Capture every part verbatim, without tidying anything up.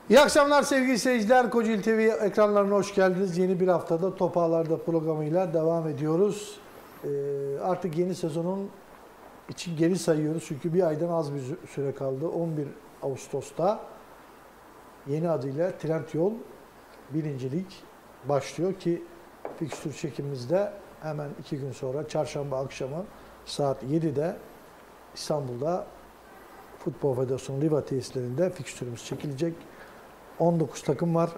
İyi akşamlar sevgili seyirciler. Kocaeli T V ekranlarına hoş geldiniz. Yeni bir haftada Top Ağlar'da programıyla devam ediyoruz. Ee, artık yeni sezonun için geri sayıyoruz. Çünkü bir aydan az bir süre kaldı. on bir Ağustos'ta yeni adıyla Trendyol birinci Lig başlıyor ki fikstür çekimimizde hemen iki gün sonra çarşamba akşamı saat yedide İstanbul'da Futbol Federasyonu Riva tesislerinde fikstürümüz çekilecek. on dokuz takım var.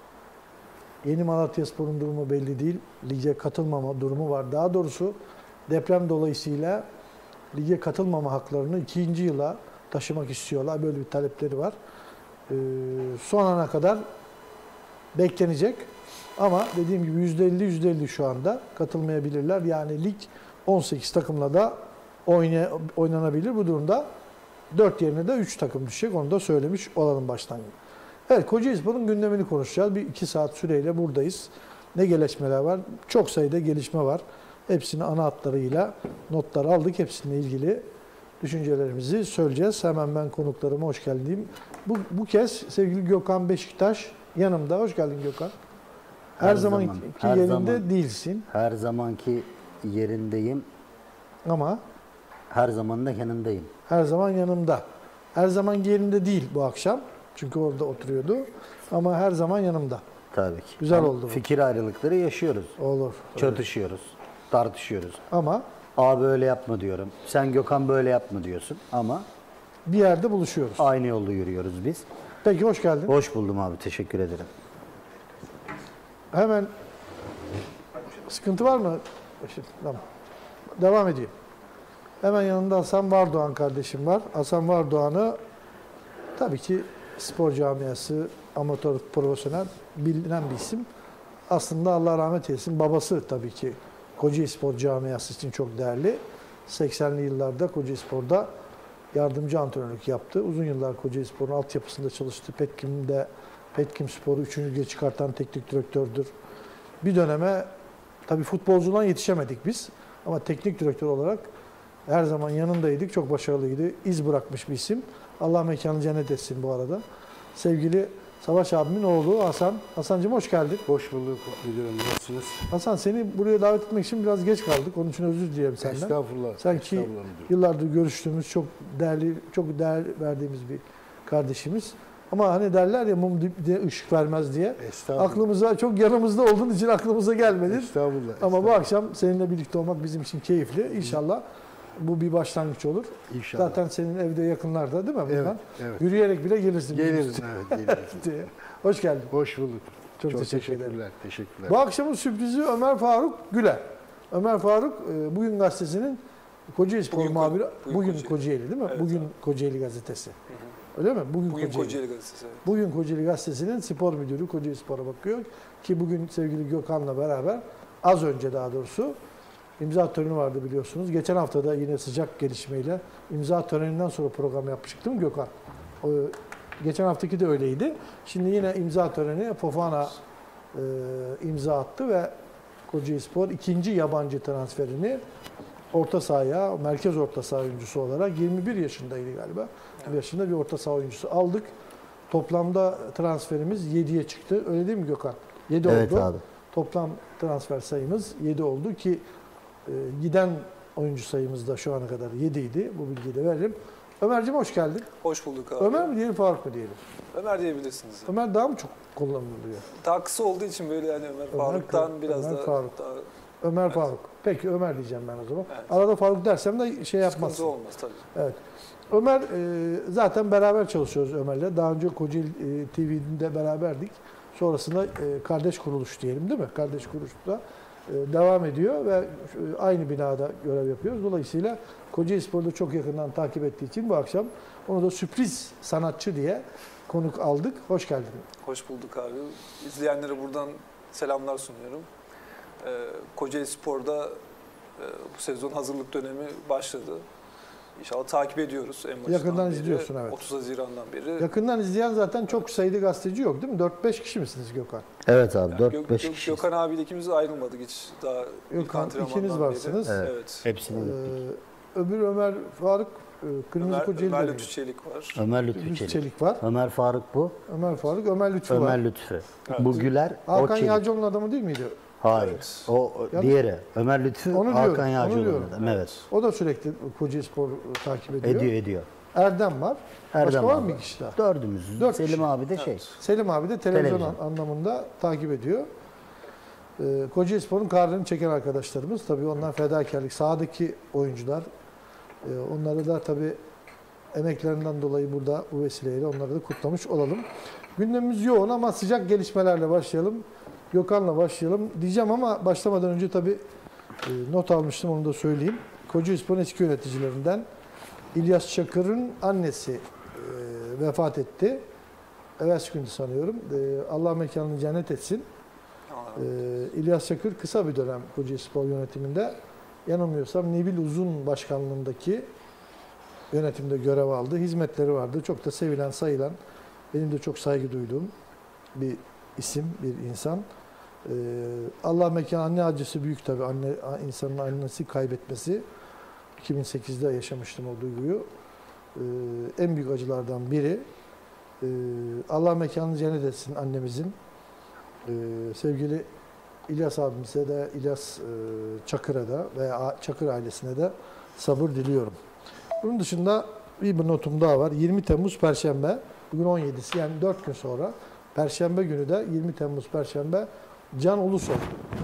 Yeni Malatyaspor'un durumu belli değil. Lige katılmama durumu var. Daha doğrusu deprem dolayısıyla lige katılmama haklarını ikinci yıla taşımak istiyorlar. Böyle bir talepleri var. Ee, son ana kadar beklenecek. Ama dediğim gibi yüzde elli yüzde elli şu anda katılmayabilirler. Yani lig on sekiz takımla da oynanabilir. Bu durumda dört yerine de üç takım düşecek. Onu da söylemiş olalım başlangıçta. Evet, Kocaelispor'un gündemini konuşacağız. Bir iki saat süreyle buradayız. Ne gelişmeler var? Çok sayıda gelişme var. Hepsini ana hatlarıyla notlar aldık. Hepsiyle ilgili düşüncelerimizi söyleyeceğiz. Hemen ben konuklarıma hoş geldin diyeyim. Bu, bu kez sevgili Gökhan Beşiktaş yanımda. Hoş geldin Gökhan. Her, her zamanki zaman, her yerinde zaman, değilsin. Her zamanki yerindeyim. Ama her zaman da yanındayım. Her zaman yanımda. Her zaman yerinde değil bu akşam. Çünkü orada oturuyordu. Ama her zaman yanımda. Tabii ki. Güzel Ama oldu bu. Fikir ayrılıkları yaşıyoruz. Olur. Çatışıyoruz. Evet. Tartışıyoruz. Ama abi böyle yapma diyorum. Sen Gökhan böyle yapma diyorsun. Ama bir yerde buluşuyoruz. Aynı yolda yürüyoruz biz. Peki hoş geldin. Hoş buldum abi. Teşekkür ederim. Hemen sıkıntı var mı? Tamam. Devam edeyim. Hemen yanında Hasan Vardoğan kardeşim var. Hasan Vardoğan'ı tabii ki spor camiası, amatör, profesyonel bilinen bir isim. Aslında Allah rahmet eylesin babası tabii ki Kocaeli Spor camiası için çok değerli. seksenli yıllarda Kocaeli Spor'da yardımcı antrenörlük yaptı. Uzun yıllar Kocaeli Spor'un altyapısında çalıştı. Petkim'de Petkim Spor'u üçüncü lige çıkartan teknik direktördür. Bir döneme tabii futbolcudan yetişemedik biz. Ama teknik direktör olarak her zaman yanındaydık. Çok başarılıydı. İz bırakmış bir isim. Allah mekanı cennet etsin bu arada. Sevgili Savaş abimin oğlu Hasan. Hasan'cığım hoş geldin. Hoş bulduk müdürüm. Nasılsınız? Hasan seni buraya davet etmek için biraz geç kaldık. Onun için özür dilerim senden. Estağfurullah. Sen ki yıllardır görüştüğümüz, çok değerli, çok değer verdiğimiz bir kardeşimiz. Ama hani derler ya mum dibine ışık vermez diye. Aklımıza, çok yanımızda olduğun için aklımıza gelmedi. Estağfurullah. Ama estağfurullah. bu akşam seninle birlikte olmak bizim için keyifli. İnşallah bu bir başlangıç olur. İnşallah. Zaten senin evde yakınlarda değil mi bundan? Evet, evet. Yürüyerek bile gelirsin. Geliriz, evet, geliriz. Hoş geldin. Hoş bulduk. Çok, Çok teşekkür teşekkürler. ederim. Teşekkürler. Bu akşamın sürprizi Ömer Faruk Güler. Ömer Faruk Bugün Gazetesi'nin Kocaeli Spor bugün, muhabiri. Bugün, bugün Kocaeli. Kocaeli değil mi? Evet, bugün abi. Kocaeli Gazetesi. Hı hı. Öyle mi? Bugün, bugün Kocaeli. Kocaeli Gazetesi. Evet. Bugün Kocaeli Gazetesi'nin spor müdürü Kocaeli Spor'a bakıyor. Ki bugün sevgili Gökhan'la beraber az önce daha doğrusu imza töreni vardı biliyorsunuz. Geçen hafta da yine sıcak gelişmeyle imza töreninden sonra program yapmıştık değil mi Gökhan? O, geçen haftaki de öyleydi. Şimdi yine imza töreni Fofana e, imza attı ve Kocaeli Spor ikinci yabancı transferini orta sahaya, merkez orta saha oyuncusu olarak yirmi bir yaşındaydı galiba. yirmi bir yaşında bir orta saha oyuncusu aldık. Toplamda transferimiz yediye çıktı. Öyle değil mi Gökhan? yedi evet oldu. Abi. Toplam transfer sayımız yedi oldu ki e, giden oyuncu sayımız da şu ana kadar yedi idi. Bu bilgiyi de verelim. Ömerciğim hoş geldin. Hoş bulduk abi. Ömer mi diyelim, Faruk mu diyelim? Ömer diyebilirsiniz. Ömer daha mı çok kullanılıyor? Daha kısa olduğu için böyle yani Ömer, Ömer Faruk'tan biraz Ömer daha, Faruk. daha... Ömer evet. Faruk. Peki Ömer diyeceğim ben o zaman. Evet. Arada Faruk dersem de şey yapmazsın. Sıkıntı olmaz tabii. Evet. Ömer e, zaten beraber çalışıyoruz Ömer'le. Daha önce Kocaeli e, T V'de beraberdik. Sonrasında e, kardeş kuruluş diyelim değil mi? Kardeş kuruluşta e, devam ediyor ve e, aynı binada görev yapıyoruz. Dolayısıyla Kocaeli Spor'da çok yakından takip ettiği için bu akşam onu da sürpriz sanatçı diye konuk aldık. Hoş geldin. Hoş bulduk abi. İzleyenlere buradan selamlar sunuyorum. Ee, Kocaeli Spor'da e, bu sezon hazırlık dönemi başladı. İnşallah takip ediyoruz en başından Yakından beri. izliyorsun evet. otuz Haziran'dan beri. Yakından izleyen zaten çok sayıda gazeteci yok değil mi? dört beş kişi misiniz Gökhan? Evet abi, yani dört beş Gök, kişi. Gökhan abiyle ikimiz ayrılmadık hiç. Daha Gökhan ikiniz varsınız. Evet. Evet. Hepsini ee, gittik. Öbür Ömer Faruk Kırmızı Ömer, Kocaeli'de Ömer miydi? Lütfü Çelik var. Ömer Lütfü Lütfü Çelik. Çelik var. Ömer Faruk bu. Ömer Faruk, Ömer Lütfü var. Ömer Lütfü. Evet. Bu Güler, o Hakan Çelik. Yağcıoğlu'nun adamı değil miydi? Hayır. Evet. O, o Yalnız- diğeri. Ömer Lütfü, Onu Hakan diyorum, onu Yağcıoğlu'nun diyorum. adam. Evet. O da sürekli Kocaeli Spor takip ediyor. Ediyor, ediyor. Erdem var. Erdem Başka var abi. mı bir kişi daha? Dördümüz. Dört Selim kişi. abi de şey. Selim abi de televizyon, Televizyon. anlamında takip ediyor. Ee, Kocaeli Spor'un kahrını çeken arkadaşlarımız. Tabii onlar fedakarlık. Sahadaki oyuncular. Ee, onları da tabii emeklerinden dolayı burada bu vesileyle onları da kutlamış olalım. Gündemimiz yoğun ama sıcak gelişmelerle başlayalım. Gökhan'la başlayalım diyeceğim ama başlamadan önce tabii e, not almıştım, onu da söyleyeyim. Kocaeli Spor'un eski yöneticilerinden İlyas Çakır'ın annesi e, vefat etti. Evvelsi günü sanıyorum. E, Allah mekanını cennet etsin. E, İlyas Çakır kısa bir dönem Kocaeli Spor yönetiminde, yanılmıyorsam Nebil Uzun başkanlığındaki yönetimde görev aldı. Hizmetleri vardı. Çok da sevilen, sayılan, benim de çok saygı duyduğum bir isim, bir insan. Ee, Allah mekanı, anne acısı büyük tabii. Anne, insanın annesi kaybetmesi. iki bin sekizde yaşamıştım o duyguyu. Ee, en büyük acılardan biri. Ee, Allah mekanını cennet etsin annemizin. Ee, sevgili İlyas abimize de, İlyas e, Çakır'a da ve a- Çakır ailesine de sabır diliyorum. Bunun dışında bir notum daha var. yirmi Temmuz Perşembe. Bugün on yedisi, yani dört gün sonra. Perşembe günü de yirmi Temmuz Perşembe Can Ulusoy.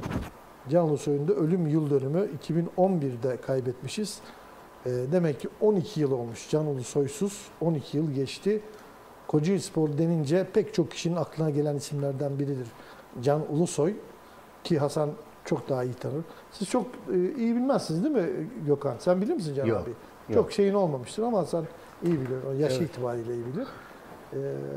Can Ulusoy'un da ölüm yıl dönümü. iki bin on birde kaybetmişiz. E, demek ki on iki yıl olmuş Can Ulusoy'suz. on iki yıl geçti. Kocaeli Spor denince pek çok kişinin aklına gelen isimlerden biridir Can Ulusoy. Ki Hasan çok daha iyi tanır. Siz çok e, iyi bilmezsiniz değil mi Gökhan? Sen bilir misin Can Yok, abi? yok. Çok şeyin olmamıştır ama Hasan iyi bilir. O yaşı Evet. itibariyle iyi bilir. Ee,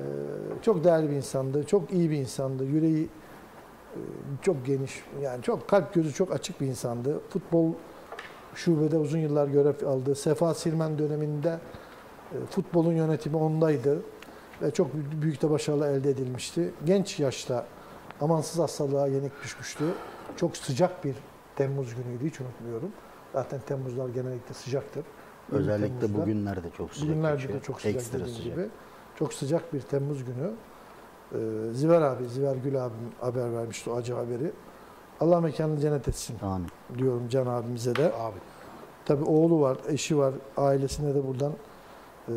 çok değerli bir insandı. Çok iyi bir insandı. Yüreği e, çok geniş. Yani çok kalp gözü çok açık bir insandı. Futbol şubede uzun yıllar görev aldı. Sefa Sirmen döneminde e, futbolun yönetimi ondaydı. Ve çok büyük de başarılar elde edilmişti. Genç yaşta amansız hastalığa yenik düşmüştü. Çok sıcak bir Temmuz günüydü. Hiç unutmuyorum. Zaten Temmuzlar genellikle sıcaktır. Özellikle Temmuz'da. bugünlerde çok sıcak Bugünlerde geçiyor. de çok sıcak Ekstra dediğim sıcak. gibi. Çok sıcak bir Temmuz günü. Ee, Ziver abi, Ziver Gül abim haber vermişti o acı haberi. Allah mekanını cennet etsin Amin. diyorum Can abimize de. Abi. Tabii oğlu var, eşi var. Ailesine de buradan e,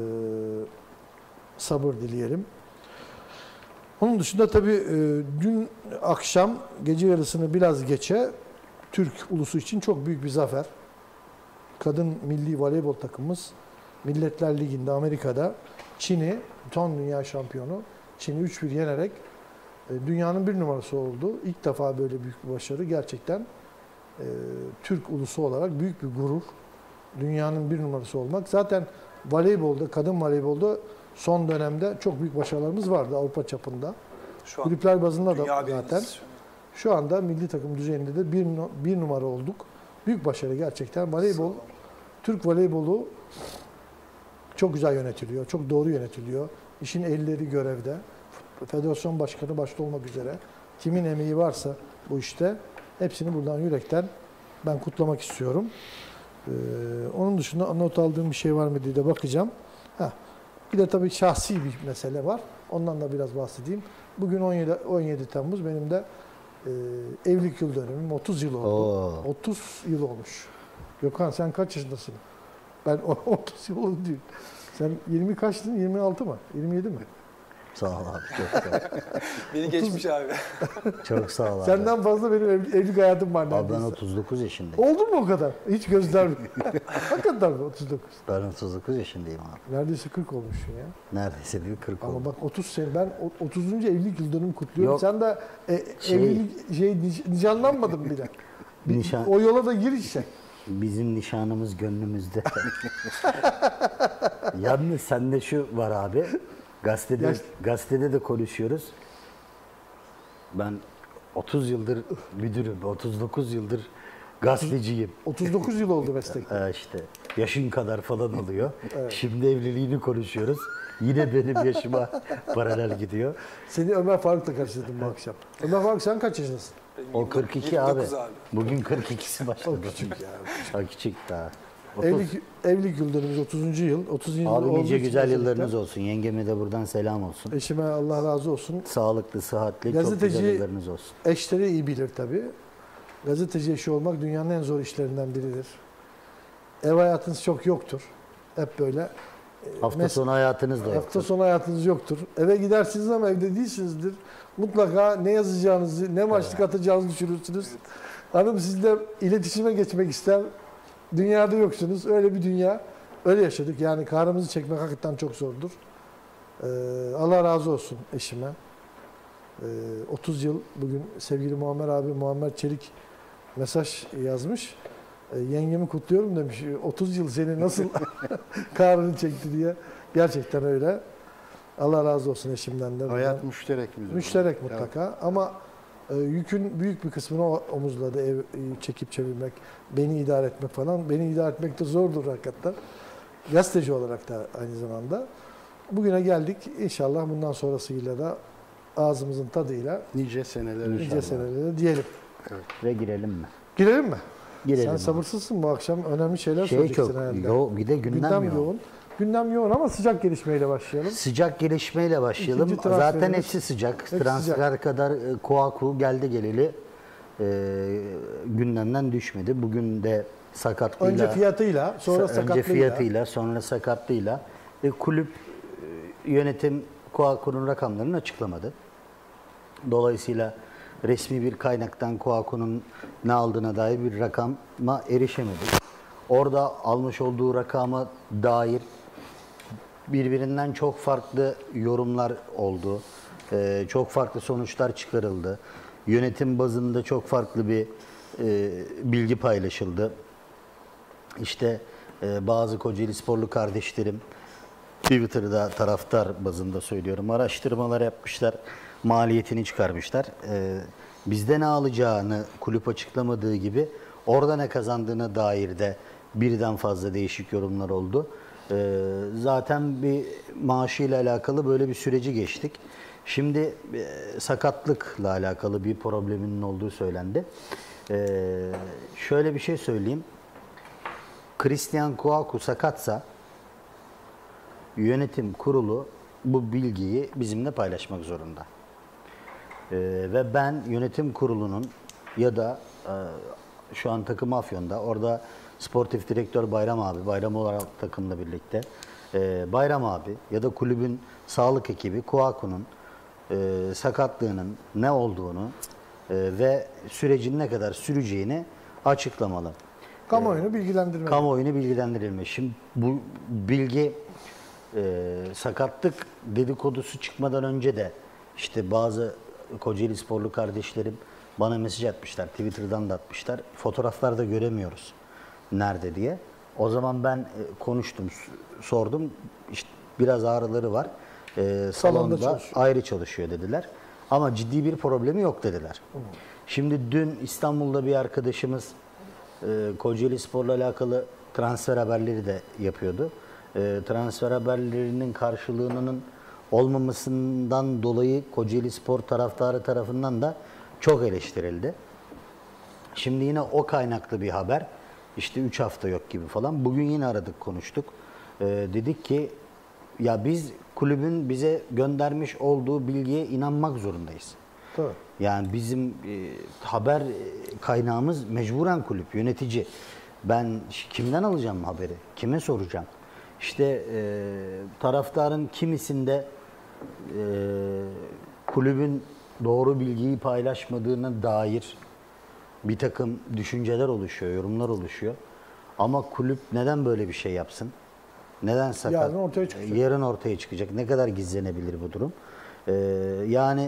sabır dileyelim. Onun dışında tabii e, dün akşam gece yarısını biraz geçe Türk ulusu için çok büyük bir zafer. Kadın milli voleybol takımımız Milletler Ligi'nde Amerika'da Çin'i, son dünya şampiyonu Çin'i üç bir yenerek e, dünyanın bir numarası oldu. İlk defa böyle büyük bir başarı. Gerçekten e, Türk ulusu olarak büyük bir gurur. Dünyanın bir numarası olmak. Zaten voleybolda, kadın voleybolda son dönemde çok büyük başarılarımız vardı Avrupa çapında. Şu an Kulüpler bazında da dünya zaten. birincisi. Şu anda milli takım düzeyinde de bir, nu- bir numara olduk. Büyük başarı gerçekten. Voleybol, Türk voleybolu çok güzel yönetiliyor, çok doğru yönetiliyor. İşin elleri görevde. Federasyon başkanı başta olmak üzere kimin emeği varsa bu işte hepsini buradan yürekten ben kutlamak istiyorum. Ee, onun dışında not aldığım bir şey var mı diye de bakacağım. Heh. Bir de tabii şahsi bir mesele var. Ondan da biraz bahsedeyim. Bugün on yedi, on yedi Temmuz benim de e, evlilik yıl dönümüm. otuz yıl oldu. Oo. otuz yıl olmuş. Gökhan sen kaç yaşındasın? Ben otuz yıl oldu değil. Sen yirmi kaçtın? yirmi altı mı? yirmi yedi mi? Sağ ol abi. Çok sağ ol. Beni geçmiş abi. Çok sağ ol abi. Senden fazla benim ev- evlilik hayatım var Abi ben neredeyse. otuz dokuz yaşındayım. Oldu mu o kadar? Hiç gözler Hakikaten mi otuz dokuz? Ben otuz dokuz yaşındayım abi. Neredeyse kırk olmuşsun ya. Neredeyse bir kırk Ama oldu. bak otuz sene, ben o- otuzuncu evlilik yıl dönümü kutluyorum. Yok. Sen de e, Şey- evlilik şey niş- nişanlanmadın bile. Bir- Nişan- O yola da gir işte. Bizim nişanımız gönlümüzde. Yalnız sende şu var abi. Gazetede, Yaş- gazetede de konuşuyoruz. Ben otuz yıldır müdürüm, otuz dokuz yıldır gazeteciyim. otuz dokuz yıl oldu meslekte. Ee, işte yaşın kadar falan oluyor. Şimdi evliliğini konuşuyoruz. Yine benim yaşıma paralel gidiyor. Seni Ömer Faruk'la karşıladım bu akşam. Ömer Faruk sen kaç yaşındasın? Benim O yirmi- kırk iki yirmi abi. dokuz abi. Bugün kırk ikisi başladı. O küçük ya. O küçük daha. otuz. Evlilik, evlilik yıl dönümümüz otuzuncu yıl. otuzuncu yıl Abi olduğu nice için güzel özellikle yıllarınız olsun. Yengeme de buradan selam olsun. Eşime Allah razı olsun. Sağlıklı, sıhhatli, çok Gazeteci güzel yıllarınız olsun. eşleri iyi bilir tabii. Gazeteci eşi olmak dünyanın en zor işlerinden biridir. Ev hayatınız çok yoktur. Hep böyle. Hafta Mes- sonu hayatınız da Hafta yoktur. sonu hayatınız yoktur. Eve gidersiniz ama evde değilsinizdir. Mutlaka ne yazacağınızı, ne başlık atacağınızı düşünürsünüz. Hanım sizle iletişime geçmek ister. Dünyada yoksunuz. Öyle bir dünya. Öyle yaşadık. Yani kahrımızı çekmek hakikaten çok zordur. Ee, Allah razı olsun eşime. Ee, otuz yıl bugün sevgili Muammer abi, Muammer Çelik mesaj yazmış. Ee, yengemi kutluyorum demiş. otuz yıl seni nasıl kahrını çekti diye. Gerçekten öyle. Allah razı olsun eşimden de. Hayat müşterek bizim. Müşterek mutlaka ama e, yükün büyük bir kısmını o omuzladı. Ev e, çekip çevirmek, beni idare etmek falan. Beni idare etmek de zordur hakikaten. Gazeteci olarak da aynı zamanda. Bugüne geldik. İnşallah bundan sonrasıyla da ağzımızın tadıyla Nice seneler nice inşallah. senelere diyelim. Ve girelim mi? Girelim mi? Girelim. Sen abi. sabırsızsın bu akşam. Önemli şeyler Şey söyleyeceksin çok, herhalde. yo, bir de gündem, Gündem yoğun. yoğun. Gündem yoğun ama sıcak gelişmeyle başlayalım. Sıcak gelişmeyle başlayalım. İkinci Zaten transferimiz- hepsi sıcak. Hepsi Transfer sıcak. kadar e, Kouakou geldi geleli e, gündemden düşmedi. Bugün de sakatlığıyla, Önce fiyatıyla, sonra önce sakatlığıyla. fiyatıyla, sonra sakatlığıyla e, kulüp e, yönetim Kouakou'nun rakamlarını açıklamadı. Dolayısıyla resmi bir kaynaktan Kouakou'nun ne aldığına dair bir rakama erişemedik. Orada almış olduğu rakama dair birbirinden çok farklı yorumlar oldu. Ee, çok farklı sonuçlar çıkarıldı. Yönetim bazında çok farklı bir e, bilgi paylaşıldı. İşte e, bazı Kocaeli sporlu kardeşlerim Twitter'da taraftar bazında söylüyorum araştırmalar yapmışlar. Maliyetini çıkarmışlar. Ee, bizde ne alacağını kulüp açıklamadığı gibi orada ne kazandığına dair de birden fazla değişik yorumlar oldu. Ee, zaten bir maaşıyla alakalı böyle bir süreci geçtik. Şimdi e, sakatlıkla alakalı bir probleminin olduğu söylendi. Ee, şöyle bir şey söyleyeyim. Christian Kouakou sakatsa yönetim kurulu bu bilgiyi bizimle paylaşmak zorunda. Ee, ve ben yönetim kurulunun ya da e, şu an takım Afyon'da orada sportif direktör Bayram abi, Bayram olarak takımla birlikte e, Bayram abi ya da kulübün sağlık ekibi Kouakou'nun e, sakatlığının ne olduğunu e, ve sürecin ne kadar süreceğini açıklamalı. Kamuoyunu bilgilendirmek. Kamuoyunu bilgilendirilmiş. Şimdi bu bilgi e, sakatlık dedikodusu çıkmadan önce de işte bazı Kocaeli sporlu kardeşlerim bana mesaj atmışlar. Twitter'dan da atmışlar. Fotoğraflarda göremiyoruz nerede diye. O zaman ben e, konuştum, s- sordum. İşte biraz ağrıları var. E, salonda çalışıyor. ayrı çalışıyor dediler. Ama ciddi bir problemi yok dediler. Şimdi dün İstanbul'da bir arkadaşımız e, Kocaeli Spor'la alakalı transfer haberleri de yapıyordu. E, transfer haberlerinin karşılığının olmamasından dolayı Kocaeli Spor taraftarı tarafından da çok eleştirildi. Şimdi yine o kaynaklı bir haber. İşte üç hafta yok gibi falan. Bugün yine aradık, konuştuk. E, dedik ki ya biz kulübün bize göndermiş olduğu bilgiye inanmak zorundayız. Tabii. Yani bizim e, haber kaynağımız mecburen kulüp, yönetici. Ben ş- kimden alacağım haberi? Kime soracağım? İşte e, taraftarın kimisinde e, kulübün doğru bilgiyi paylaşmadığına dair bir takım düşünceler oluşuyor, yorumlar oluşuyor. Ama kulüp neden böyle bir şey yapsın? Neden sakat? Yarın ortaya çıkacak. Yarın ortaya çıkacak. Ne kadar gizlenebilir bu durum? Ee, yani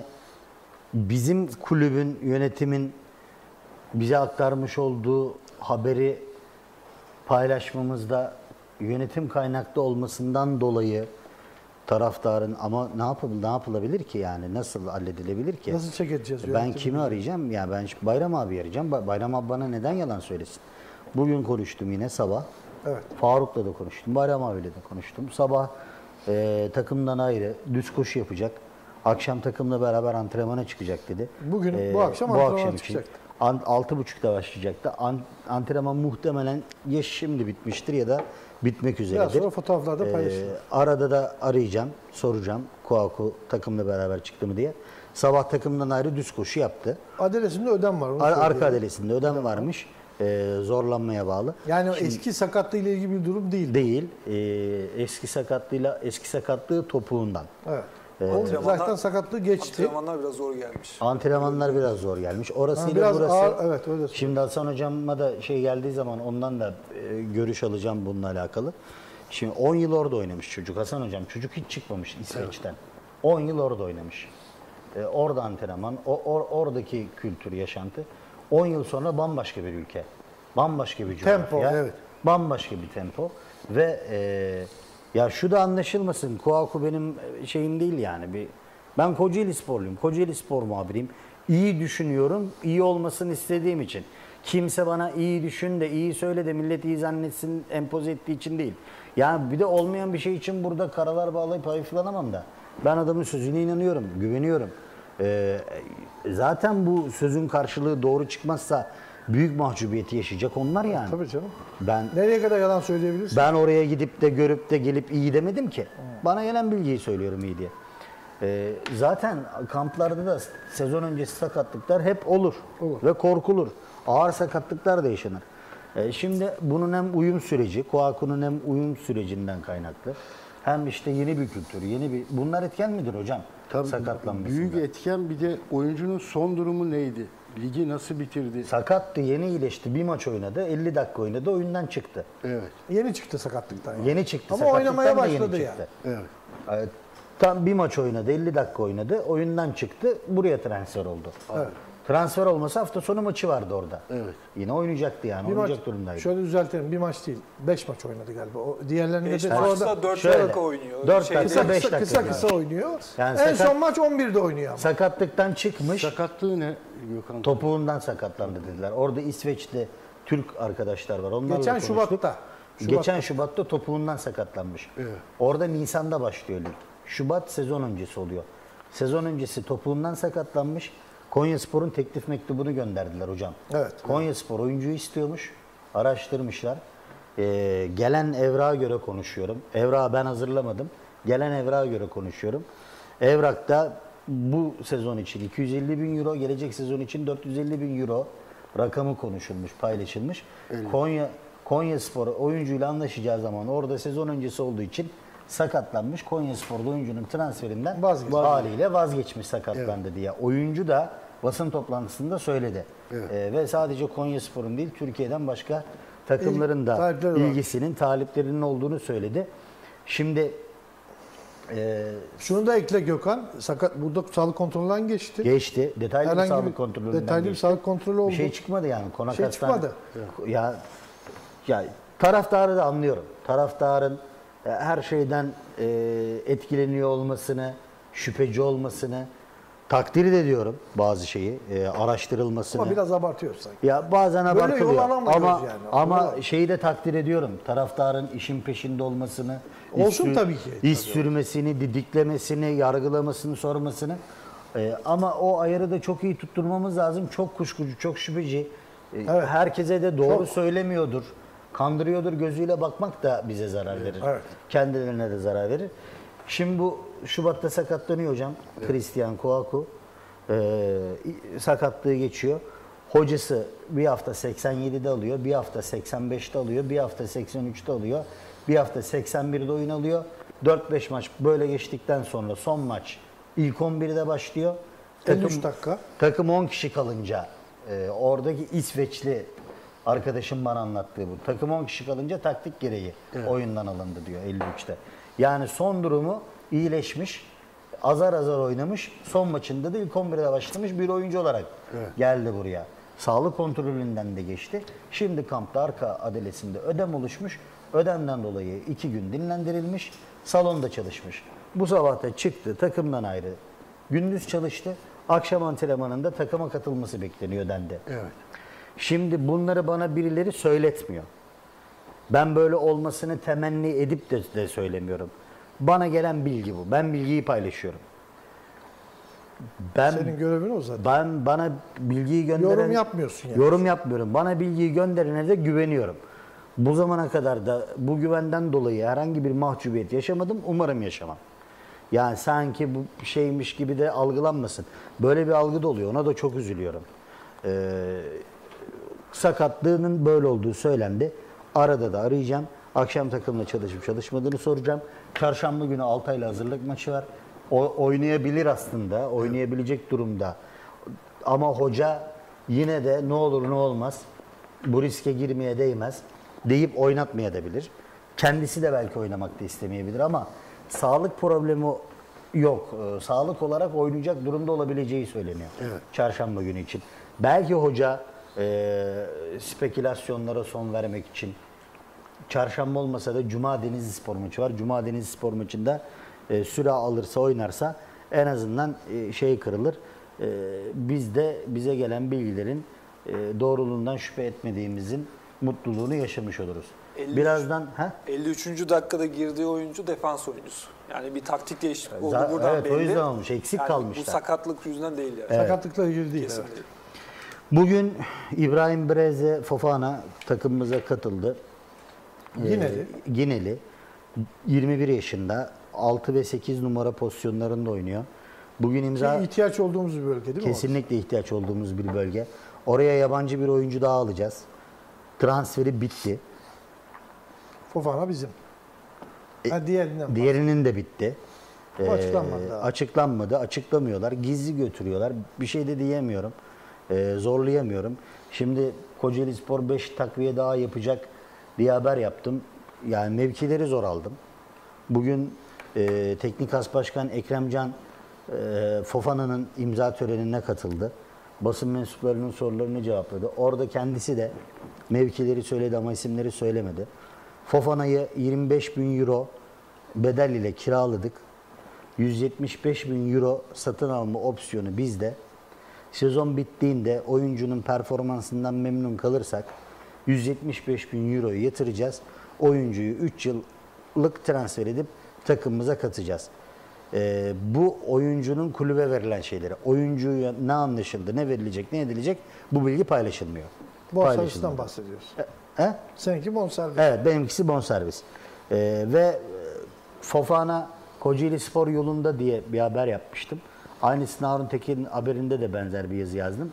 bizim kulübün, yönetimin bize aktarmış olduğu haberi paylaşmamızda yönetim kaynaklı olmasından dolayı taraftarın ama ne yapıl ne yapılabilir ki yani nasıl halledilebilir ki? Nasıl çek edeceğiz? Ben yönetimi? kimi arayacağım? Ya ben şu Bayram abi arayacağım. Ba- Bayram abi bana neden yalan söylesin? Bugün konuştum yine sabah. Evet. Faruk'la da konuştum. Bayram abiyle de konuştum. Sabah e, takımdan ayrı düz koşu yapacak. Akşam takımla beraber antrenmana çıkacak dedi. Bugün, E, bu akşam bu antrenmana akşam için. çıkacaktı. An- altı buçukta başlayacaktı. An- antrenman muhtemelen ya şimdi bitmiştir ya da bitmek Biraz üzeredir. sonra fotoğraflarda Ee, paylaşın. arada da arayacağım, soracağım Kouakou takımla beraber çıktı mı diye. Sabah takımdan ayrı düz koşu yaptı. Adresinde ödem var. onu Ar- söyleyeyim. arka adresinde ödem varmış. Ee, zorlanmaya bağlı. Yani o Şimdi- eski sakatlığı ile ilgili bir durum değil. Değil. Ee, eski sakatlığıyla eski sakatlığı topuğundan. Evet. Ee, O Antrenmanlar- zaten sakatlığı geçti. Antrenmanlar biraz zor gelmiş. Antrenmanlar biraz zor gelmiş. Ha, Orasıyla biraz burası. ağır, evet öyle söyleyeyim. Şimdi Hasan hocama da şey geldiği zaman ondan da e, görüş alacağım bununla alakalı. Şimdi on yıl orada oynamış çocuk Hasan hocam. Çocuk hiç çıkmamış İsveç'ten. on yıl orada oynamış. E, orada antrenman, o, or- oradaki kültür, yaşantı. on yıl sonra bambaşka bir ülke. Bambaşka bir Tempo, coğrafya. evet. Bambaşka bir tempo. Ve e, ya şu da anlaşılmasın. Kouakou benim şeyim değil yani. Bir, ben Kocaeli sporluyum. Kocaeli spor muhabiriyim. İyi düşünüyorum. İyi olmasını istediğim için. Kimse bana iyi düşün de iyi söyle de millet iyi zannetsin empoze ettiği için değil. Yani bir de olmayan bir şey için burada karalar bağlayıp hayıflanamam da. Ben adamın sözüne inanıyorum, güveniyorum. Ee, zaten bu sözün karşılığı doğru çıkmazsa büyük mahcubiyeti yaşayacak onlar yani. Tabii canım. Ben Nereye kadar yalan söyleyebilirsin? ben oraya gidip de görüp de gelip iyi demedim ki. Bana gelen bilgiyi söylüyorum iyi diye. Ee, zaten kamplarda da sezon öncesi sakatlıklar hep olur. Olur. Ve korkulur. Ağır sakatlıklar da yaşanır. Ee, şimdi bunun hem uyum süreci, Kouakou'nun hem uyum sürecinden kaynaklı. Hem işte yeni bir kültür, yeni bir... Bunlar etken midir hocam? Tabii Sakatlanmasında. büyük etken, bir de oyuncunun son durumu neydi? Ligi nasıl bitirdi? Sakattı, yeni iyileşti. Bir maç oynadı, elli dakika oynadı, oyundan çıktı. Evet. Yeni çıktı sakatlıktan. yani. Yeni çıktı. Ama sakatlıktan oynamaya da yeni başladı çıktı. yani. Evet. Evet. Tam bir maç oynadı, elli dakika oynadı, oyundan çıktı, buraya transfer oldu. Evet. Transfer olmasa hafta sonu maçı vardı orada. Evet. Yine oynayacaktı yani, Bir maç, oynayacak durumdaydı. şöyle düzeltelim, bir maç değil, beş maç oynadı galiba. O diğerlerinde de Beş sonra maçta dört şöyle, dakika oynuyor. dört Şeyde- dakika, kısa beş kısa, dakika kısa, kısa oynuyor. Yani en sakat- son maç on birde oynuyor ama. Sakatlıktan çıkmış, Sakatlığı ne Gökhan? topuğundan sakatlandı dediler. Orada İsveç'te Türk arkadaşlar var, onlarla Geçen konuştuk. Şubat'ta. Geçen Şubat'ta topuğundan sakatlanmış. Evet. Orada Nisan'da başlıyor lig. Şubat sezon öncesi oluyor. Sezon öncesi topuğundan sakatlanmış. Konyaspor'un teklif mektubunu gönderdiler hocam. Evet. Konyaspor oyuncuyu istiyormuş. Araştırmışlar. Ee, gelen evrağa göre konuşuyorum. Evrağı ben hazırlamadım. Gelen evrağa göre konuşuyorum. Evrakta bu sezon için iki yüz elli bin euro, gelecek sezon için dört yüz elli bin euro rakamı konuşulmuş, paylaşılmış. Konya Konyaspor oyuncuyla anlaşacağı zaman orada sezon öncesi olduğu için sakatlanmış. Konyaspor'da oyuncunun transferinden Vazgeç- haliyle vazgeçmiş sakatlandı diye. Oyuncu da basın toplantısında söyledi. Evet. Ee, ve sadece Konyaspor'un değil, Türkiye'den başka takımların da talipleri var. ilgisinin, taliplerinin olduğunu söyledi. Şimdi e, Şunu da ekle Gökhan, sakat burada sağlık kontrolünden geçti. geçti. Detaylı bir Herhangi sağlık bir kontrolünden detaylı bir geçti. sağlık kontrolü oldu. Bir şey çıkmadı yani. Konak Bir şey hastane- çıkmadı. Ya, ya taraftarı da anlıyorum. Taraftarın e, her şeyden e, etkileniyor olmasını, şüpheci olmasını takdir de ediyorum bazı şeyi, e, araştırılmasını. Ama biraz abartıyorsun sanki. Ya bazen Böyle abartılıyor yol alamıyoruz ama yani. ama Vallahi. şeyi de takdir ediyorum. Taraftarın işin peşinde olmasını, Olsun iş sür- tabii ki. iş Tabii. sürmesini, didiklemesini, yargılamasını, sormasını. Ee, ama o ayarı da çok iyi tutturmamız lazım. Çok kuşkucu, çok şüpheci. Ee, Evet. Herkese de doğru Çok. söylemiyordur. Kandırıyordur gözüyle bakmak da bize zarar verir. Evet. Kendilerine de zarar verir. Şimdi bu Şubat'ta sakatlanıyor hocam. Christian Kouakou. Ee, sakatlığı geçiyor. Hocası bir hafta seksen yedide alıyor, bir hafta seksen beşte alıyor, bir hafta seksen üçte alıyor, bir hafta seksen birde oyun alıyor. dört beş maç böyle geçtikten sonra son maç ilk on birde başlıyor. elli üç dakika. Takım on kişi kalınca e, oradaki İsveçli arkadaşım bana anlattığı bu. Takım on kişi kalınca taktik gereği oyundan alındı diyor elli üçte. Yani son durumu iyileşmiş. Azar azar oynamış. Son maçında da ilk on birde başlamış bir oyuncu olarak geldi buraya. Sağlık kontrolünden de geçti. Şimdi kampta arka adalesinde ödem oluşmuş. Ödemden dolayı iki gün dinlendirilmiş. Salonda çalışmış. Bu sabah da çıktı takımdan ayrı. Gündüz çalıştı. Akşam antrenmanında takıma katılması bekleniyor dendi. Evet. Şimdi bunları bana birileri söyletmiyor. Ben böyle olmasını temenni edip de, de söylemiyorum. Bana gelen bilgi bu. Ben bilgiyi paylaşıyorum. Ben Senin görevin o zaten. ben bana bilgiyi gönderen Yorum yapmıyorsun yani. Yorum yapmıyorum. Bana bilgiyi gönderene de güveniyorum. Bu zamana kadar da bu güvenden dolayı herhangi bir mahcubiyet yaşamadım. Umarım yaşamam. Yani sanki bu şeymiş gibi de algılanmasın. Böyle bir algı da oluyor. Ona da çok üzülüyorum. Ee, sakatlığının böyle olduğu söylendi. Arada da arayacağım. Akşam takımla çalışıp çalışmadığını soracağım. Çarşamba günü Altay'la hazırlık maçı var. O, oynayabilir aslında. Oynayabilecek durumda. Ama hoca yine de ne olur ne olmaz bu riske girmeye değmez deyip oynatmayabilir. Kendisi de belki oynamak da istemeyebilir ama sağlık problemi yok. Ee, sağlık olarak oynayacak durumda olabileceği söyleniyor. Evet. Çarşamba günü için. Belki hoca e, spekülasyonlara son vermek için çarşamba olmasa da Cuma Denizlispor maçı var. Cuma Denizlispor maçında e, süre alırsa oynarsa en azından e, şey kırılır. E, biz de bize gelen bilgilerin e, doğruluğundan şüphe etmediğimizin mutluluğunu yaşamış oluruz. elli üç Birazdan ha? elli üçüncü dakikada girdiği oyuncu defans oyuncusu. Yani bir taktik değişiklik oldu Za- buradan evet, belli. o yüzden olmuş. Eksik Yani kalmışlar. Bu sakatlık yüzünden değil yani. Sakatlıkla ilgili değil. Kesin evet. değil. Bugün İbrahim Breze Fofana takımımıza katıldı. Gineli. Ee, Gineli. yirmi bir yaşında. altı ve sekiz numara pozisyonlarında oynuyor. Bugün imza Ki ihtiyaç olduğumuz bir bölge değil mi? kesinlikle ihtiyaç olduğumuz bir bölge. Oraya yabancı bir oyuncu daha alacağız. Transferi bitti. Fofana bizim. Ha, diğerinden bak. Diğerinin de bitti. Bu açıklanmadı daha. Açıklanmadı. Açıklamıyorlar. Gizli götürüyorlar. Bir şey de diyemiyorum. Ee, zorlayamıyorum. Şimdi Kocaelispor beş takviye daha yapacak diye haber yaptım. Yani mevkileri zor aldım. Bugün e, Teknik As Başkan Ekremcan e, Fofana'nın imza törenine katıldı. Basın mensuplarının sorularını cevapladı. Orada kendisi de mevkileri söyledi ama isimleri söylemedi. Fofana'yı yirmi beş bin euro bedel ile kiraladık. yüz yetmiş beş bin euro satın alma opsiyonu bizde. Sezon bittiğinde oyuncunun performansından memnun kalırsak yüz yetmiş beş bin euroyu yatıracağız. Oyuncuyu üç yıllık transfer edip takımımıza katacağız. Ee, bu oyuncunun kulübe verilen şeyleri. Oyuncuya ne anlaşıldı, ne verilecek, ne edilecek bu bilgi paylaşılmıyor. Bonservis'ten Paylaşılmıyor. bahsediyoruz. He? Seninki bonservis. Evet, benimkisi bonservis. Ee, ve e, Fofana Kocaelispor yolunda diye bir haber yapmıştım. Aynısını Harun Tekin haberinde de benzer bir yazı yazdım.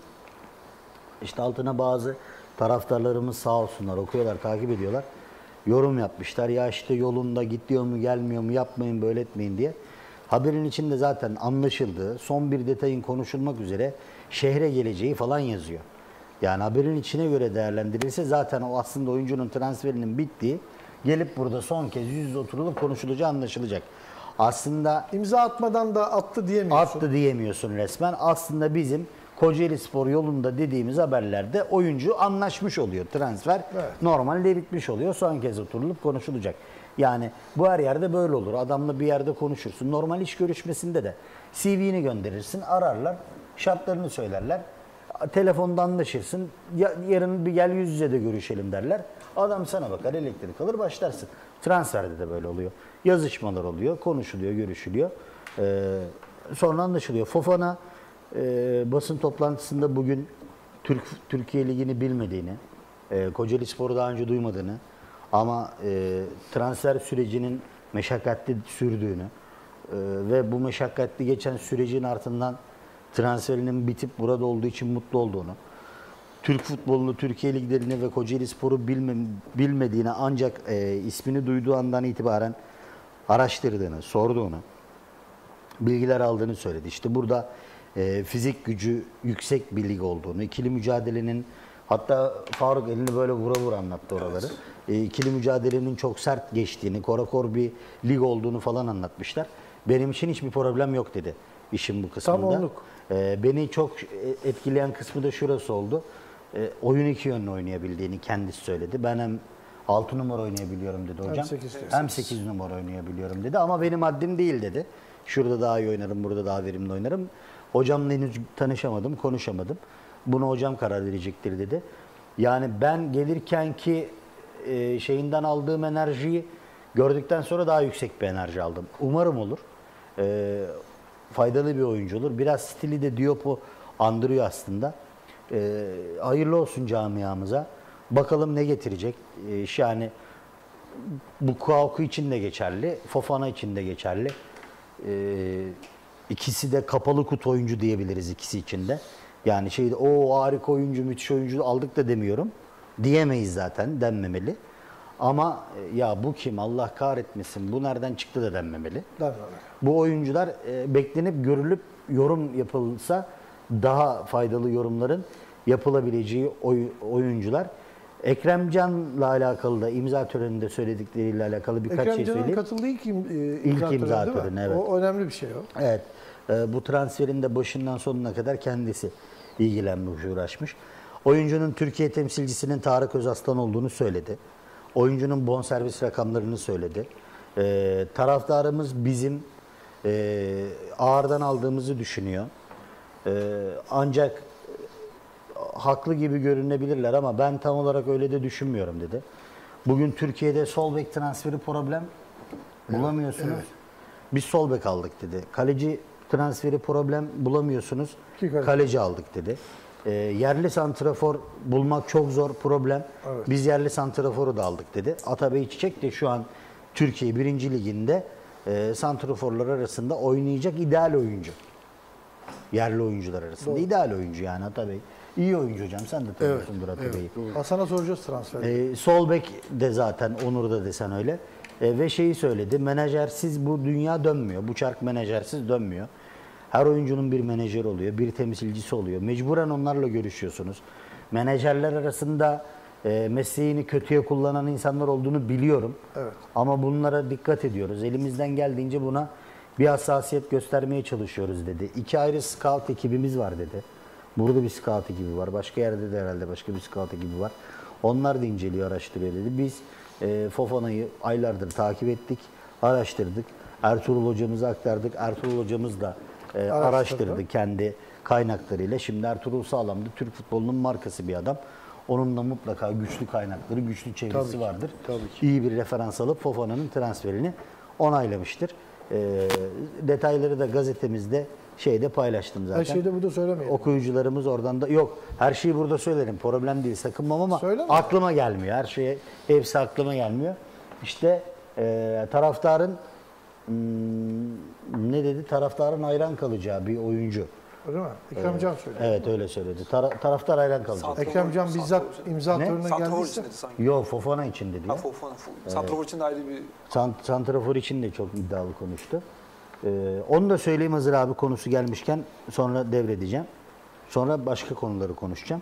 İşte altına bazı taraftarlarımız sağ olsunlar, okuyorlar, takip ediyorlar. Yorum yapmışlar. Ya işte yolunda gidiyor mu, gelmiyor mu, yapmayın, böyle etmeyin diye. Haberin içinde zaten anlaşıldığı, son bir detayın konuşulmak üzere şehre geleceği falan yazıyor. Yani haberin içine göre değerlendirilse zaten o aslında oyuncunun transferinin bittiği, gelip burada son kez yüz yüze oturulup konuşulacağı anlaşılacak. Aslında İmza atmadan da attı diyemiyorsun. attı diyemiyorsun resmen. Aslında bizim Kocaelispor yolunda dediğimiz haberlerde oyuncu anlaşmış oluyor. Transfer Evet. normalde bitmiş oluyor. Son kez oturulup konuşulacak. Yani bu her yerde böyle olur. Adamla bir yerde konuşursun. Normal iş görüşmesinde de C V'ni gönderirsin, ararlar, şartlarını söylerler. Telefonda anlaşırsın. Ya, yarın bir gel yüz yüze de görüşelim derler. Adam sana bakar, elektrik alır, başlarsın. Transferde de böyle oluyor. Yazışmalar oluyor, konuşuluyor, görüşülüyor. Ee, sonra anlaşılıyor. Fofana e, basın toplantısında bugün Türk Türkiye Ligi'ni bilmediğini, e, Kocaelispor'u daha önce duymadığını ama e, transfer sürecinin meşakkatli sürdüğünü e, ve bu meşakkatli geçen sürecin ardından transferinin bitip burada olduğu için mutlu olduğunu, Türk futbolunu, Türkiye liglerini ve Kocaelispor'u bilme, bilmediğini ancak e, ismini duyduğu andan itibaren araştırdığını, sorduğunu, bilgiler aldığını söyledi. İşte burada e, fizik gücü yüksek bir lig olduğunu, ikili mücadelenin, hatta Faruk elini böyle vura vura anlattı oraları. Evet. E, ikili mücadelenin çok sert geçtiğini, korakor bir lig olduğunu falan anlatmışlar. Benim için hiçbir problem yok dedi işin bu kısmında. Tam onluk. E, beni çok etkileyen kısmı da şurası oldu. E, oyun iki yönlü oynayabildiğini kendisi söyledi. Ben hem altı numara oynayabiliyorum dedi hocam. Hem sekiz. Hem sekiz numara oynayabiliyorum dedi ama benim haddim değil dedi. Şurada daha iyi oynarım, burada daha verimli oynarım. Hocamla henüz tanışamadım, konuşamadım. Bunu hocam karar verecektir dedi. Yani ben gelirken ki e, şeyinden aldığım enerjiyi gördükten sonra daha yüksek bir enerji aldım. Umarım olur. E, faydalı bir oyuncu olur. Biraz stili de Diop'u andırıyor aslında. Ee, hayırlı olsun camiamıza. Bakalım ne getirecek. Ee, yani bu Kouakou için de geçerli, Fofana için de geçerli. Ee, ikisi de kapalı kutu oyuncu diyebiliriz ikisi için de. Yani şeyde o harika oyuncu, müthiş oyuncu aldık da demiyorum. Diyemeyiz zaten, denmemeli. Ama ya bu kim, Allah kahretmesin, bu nereden çıktı da denmemeli. Denmemeli. Bu oyuncular e, beklenip görülüp yorum yapılsa daha faydalı yorumların yapılabileceği oy, oyuncular. Ekrem Can'la alakalı da imza töreninde söyledikleriyle alakalı birkaç Ekrem şey Can'ın söyleyeyim. katıldığı ilk, im, e, İlk imza imza töreni, değil mi? töreni, evet. O önemli bir şey o. Evet. E, bu transferin de başından sonuna kadar kendisi ilgilenmiş, uğraşmış. Oyuncunun Türkiye temsilcisinin Tarık Özaslan olduğunu söyledi. Oyuncunun bonservis rakamlarını söyledi. E, taraftarımız bizim e, ağırdan aldığımızı düşünüyor. E, ancak haklı gibi görünebilirler ama ben tam olarak öyle de düşünmüyorum dedi. Bugün Türkiye'de sol bek transferi problem bulamıyorsunuz. evet. Biz sol bek aldık dedi. Kaleci transferi problem bulamıyorsunuz. Ki kaleci. Kaleci aldık dedi. E, yerli santrafor bulmak çok zor problem. Evet. Biz yerli santraforu da aldık dedi. Atabey Çiçek de şu an Türkiye birinci Ligi'nde e, santraforlar arasında oynayacak ideal oyuncu. Yerli oyuncular arasında. Doğru. ideal oyuncu yani Atabey. İyi oyuncu hocam. Sen de tanıyorsundur Evet, Atabey'i. evet, Hasan'a soracağız transferi. Ee, sol bek de zaten Onur da desen öyle. Ee, ve şeyi söyledi. Menajersiz bu dünya dönmüyor. Bu çark menajersiz dönmüyor. Her oyuncunun bir menajer oluyor. Bir temsilcisi oluyor. Mecburen onlarla görüşüyorsunuz. Menajerler arasında e, mesleğini kötüye kullanan insanlar olduğunu biliyorum. Evet. Ama bunlara dikkat ediyoruz. Elimizden geldiğince buna bir hassasiyet göstermeye çalışıyoruz dedi. İki ayrı scout ekibimiz var dedi. Burada bir scout ekibi var. Başka yerde de herhalde başka bir scout ekibi var. Onlar da inceliyor, araştırıyor dedi. Biz e, Fofana'yı aylardır takip ettik, araştırdık. Ertuğrul hocamıza aktardık. Ertuğrul hocamız da e, araştırdı kendi kaynaklarıyla. Şimdi Ertuğrul Sağlam da Türk futbolunun markası bir adam. Onun da mutlaka güçlü kaynakları, güçlü çevresi Tabii ki, vardır. tabii ki. İyi bir referans alıp Fofana'nın transferini onaylamıştır. E, detayları da gazetemizde şeyde paylaştım zaten. Her şeyi de burada söylemeyelim. Okuyucularımız oradan da yok. Her şeyi burada söylerim. Problem değil. Sakınmam ama Söyleme. aklıma gelmiyor. Her şeye hepsi aklıma gelmiyor. İşte e, taraftarın hmm, ne dedi? Taraftarın hayran kalacağı bir oyuncu. Öyle mi? Ekrem Can söyledi. Evet öyle söyledi. Tara- taraftar hayran kalacak. Santrafor- Ekrem Can bizzat Santrafor- imza Ne? törenine Santrafor geldiyse. için dedi sanki. Yok Fofana için dedi Ha, ya. Fofana. Santrafor için de ayrı bir... Sant- Santrafor için de çok iddialı konuştu. Ee, onu da söyleyeyim hazır abi konusu gelmişken sonra devredeceğim. Sonra başka konuları konuşacağım.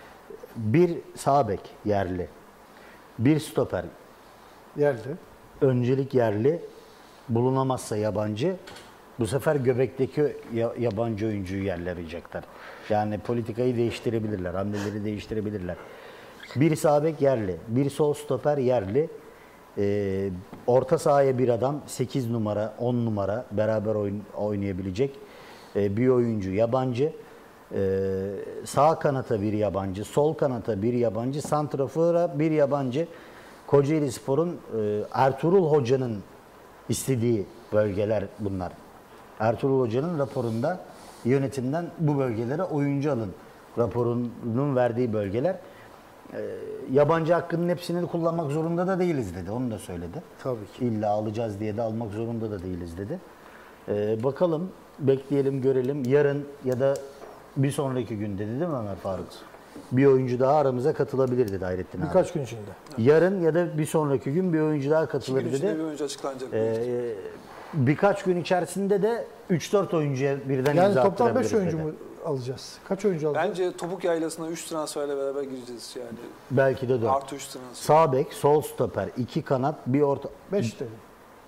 Bir sağ bek yerli, bir stoper Yerli. öncelik yerli, bulunamazsa yabancı. Bu sefer göbekteki ya- yabancı oyuncuyu yerleyecekler. Yani politikayı değiştirebilirler, hamleleri değiştirebilirler. Bir sağ bek yerli, bir sol stoper yerli. Ee, orta sahaya bir adam sekiz numara, on numara beraber oyun, oynayabilecek ee, bir oyuncu yabancı. Ee, sağ kanata bir yabancı, sol kanata bir yabancı, santrafora bir yabancı. Kocaelispor'un e, Ertuğrul Hoca'nın istediği bölgeler bunlar. Ertuğrul Hoca'nın raporunda yönetimden bu bölgelere oyuncu alın raporunun verdiği bölgeler. E, yabancı hakkının hepsini kullanmak zorunda da değiliz dedi. Onu da söyledi. Tabii ki. İlla alacağız diye de almak zorunda da değiliz dedi. E, bakalım, bekleyelim, görelim. Yarın ya da bir sonraki gün dedi değil mi Ömer Faruk? Bir oyuncu daha aramıza katılabilir dedi Hayrettin abi. Birkaç gün içinde. Yarın ya da bir sonraki gün bir oyuncu daha İki katılır gün içinde dedi. bir oyuncu açıklanacak. Ee, birkaç gün içerisinde de üç dört oyuncuya birden Yani imza toplam beş attırabiliriz oyuncu dedi. mu alacağız? Kaç oyuncu alacağız? Bence topuk yaylasına üç transferle beraber gireceğiz yani. Belki de dört. Artı üç transfer. Sağ bek, sol stoper, iki kanat, bir orta... beş dedim.